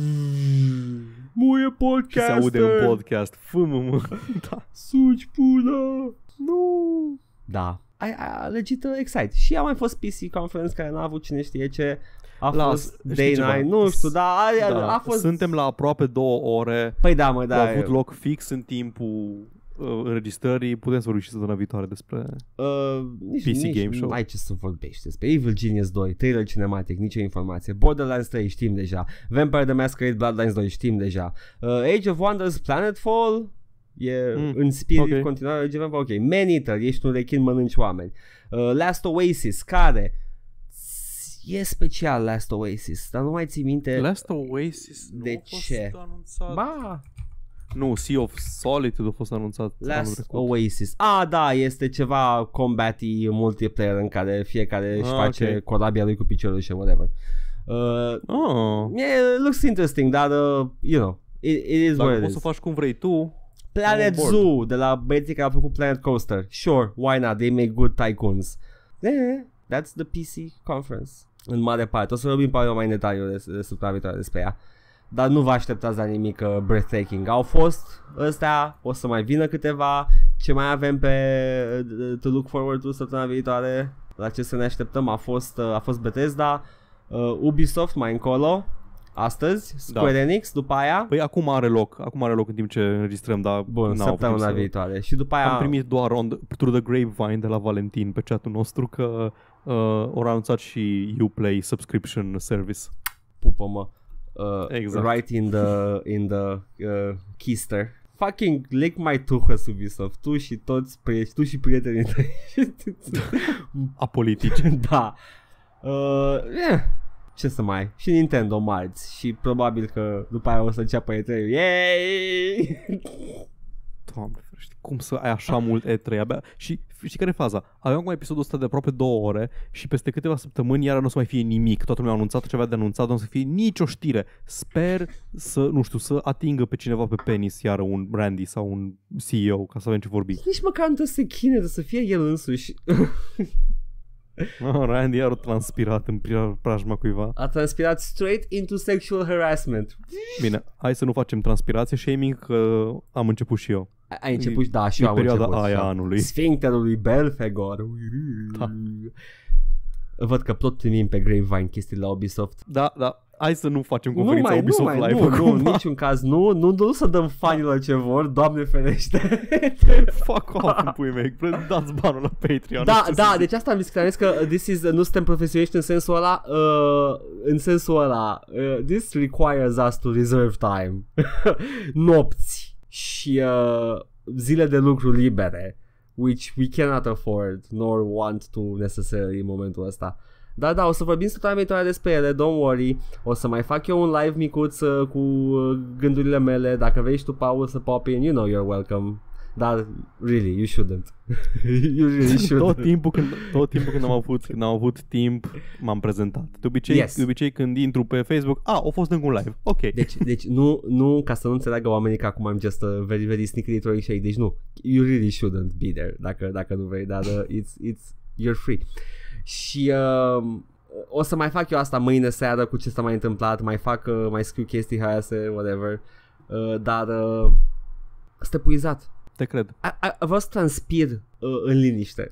muie podcast. Și se aude un podcast. Fă-mă. Da. Suci pula. Nu. Da. Legit excite. Și a mai fost PC conference care n-a avut cine știe ce. A fost day night, nu știu, dar a fost... Suntem la aproape 2 ore. Păi da, mă, da. A avut loc fix în timpul înregistrării. Putem să vorbim și săptămâna viitoare despre PC Game Show. Nu ai ce să vorbești despre Evil Genius 2, trailer cinematic, nicio informație. Borderlands 3 știm deja. Vampire the Masquerade Bloodlines 2 știm deja. Age of Wonders Planetfall e în spirit continuare. Ok, Man-Eater, ești un rechin, mănânci oameni. Last Oasis, care e special Last Oasis, dar nu mai ții minte Last Oasis de ce? Anunțat. Ba, nu, Sea of Solitude a fost anunțat. Last Oasis. Da, este ceva combat-y multiplayer în care fiecare își face corabia lui cu piciorul și whatever. Looks interesting, dar you know, it is what it is. Poți să faci cum vrei tu. Planet Zoo, de la băieții care au făcut Planet Coaster. Sure, why not? They make good tycoons. That's the PC conference. În mare parte. O să vorbim mai în detaliu de săptămâna viitoare despre ea. Dar nu vă așteptați la nimic breathtaking. Au fost ăstea, o să mai vină câteva. Ce mai avem to look forward to săptămâna viitoare? La ce să ne așteptăm? A fost Bethesda, Ubisoft mai încolo. Astăzi, Square Enix, după aia. Păi acum are loc în timp ce înregistrăm, dar bun, săptămâna viitoare. Și după aia am primit doar through the grapevine de la Valentin pe chatul nostru că au anunțat și Uplay subscription service. Pupă-mă. Exact. Right in the keister. Fucking lick my tuhăs, Ubisoft. Tu și prietenii tăi. Apolitici. Da. Ce să mai... Și Nintendo marți. Și probabil că după aia o să înceapă E3. Yay! Doamne, cum să ai așa mult E3 abia? Și știi care e faza? Aveam acum episodul ăsta de aproape 2 ore și peste câteva săptămâni iară nu o să mai fie nimic. Toată lumea a anunțat ce avea de anunțat, nu o să fie nicio știre. Sper să atingă pe cineva pe penis, iară un Randy sau un CEO, ca să avem ce vorbi. Nici măcar nu trebuie să se chine, să fie el însuși. Randy iar a transpirat în preajma cuiva. A transpirat straight into sexual harassment. Bine, hai să nu facem transpirație shaming, că am început și eu. Ai început, da, și eu am perioada început. Aia anului. Sfincterul lui Belfegor. Da. Văd că plot primim pe Grapevine chestii la Ubisoft. Da. Hai să nu facem conferința Ubisoft Live. Nu, în niciun caz. Nu să dăm fanilor ce vor, Doamne ferește. Fuck off, în pui mei. Dați banul la Patreon. Da, deci asta am zis că nu suntem profesioniști în sensul ăla. This requires us to reserve time. Nopți și zile de lucru libere, which we cannot afford nor want to necessarily în momentul ăsta. Da, o să vorbim săptămâna viitoare despre ele, don't worry. O să mai fac eu un live micuț cu gândurile mele. Dacă vrei și tu, Paul, să pop in, you know you're welcome. Dar, really, you shouldn't. You really shouldn't. Tot timpul când am avut timp, m-am prezentat. De obicei când intru pe Facebook, a fost încă un live. Ok. Deci nu, ca să nu înțeleagă oamenii că acum am just very, very sneaky throwing shade. Deci nu, you really shouldn't be there dacă nu vrei, dar you're free. Și o să mai fac eu asta mâine seară cu ce s-a mai întâmplat, mai scriu chestii haiase, whatever, dar sunt epuizat. Te cred. Vreau să transpir în liniște.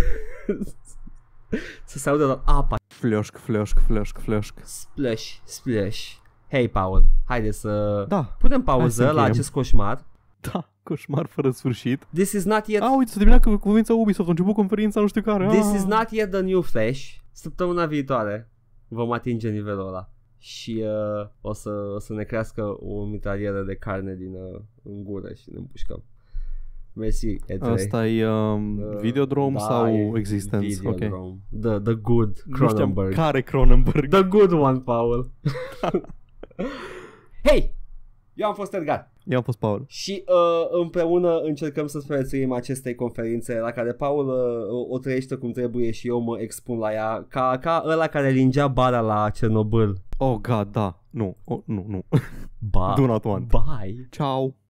Să se audă doar apa. Fleoșc. Splash. Hei, Paul, haide să punem pauză la acest coșmar. Da, coșmar fără sfârșit. This is not yet... uite, să termina că conferința Ubisoft, a început conferința nu știu care. This is not yet the new Flash. Săptămâna viitoare vom atinge nivelul ăla. Și o să ne crească o mitralieră de carne în gură și ne împușcăm. Mersi, E3. Asta e Videodrome sau e Existence? Videodrome. The good Nu știam Cronenberg. care Cronenberg. The good one, Paul. Hei! Eu am fost Edgar. Eu am fost Paul. Și împreună încercăm să supraviețuim acestei conferințe la care Paul o trăiește cum trebuie și eu mă expun la ea ca ăla care lingea bara la Cernobâl. Oh, God, da. Nu. Nu. Ba. Do not want. Bye. Ciao.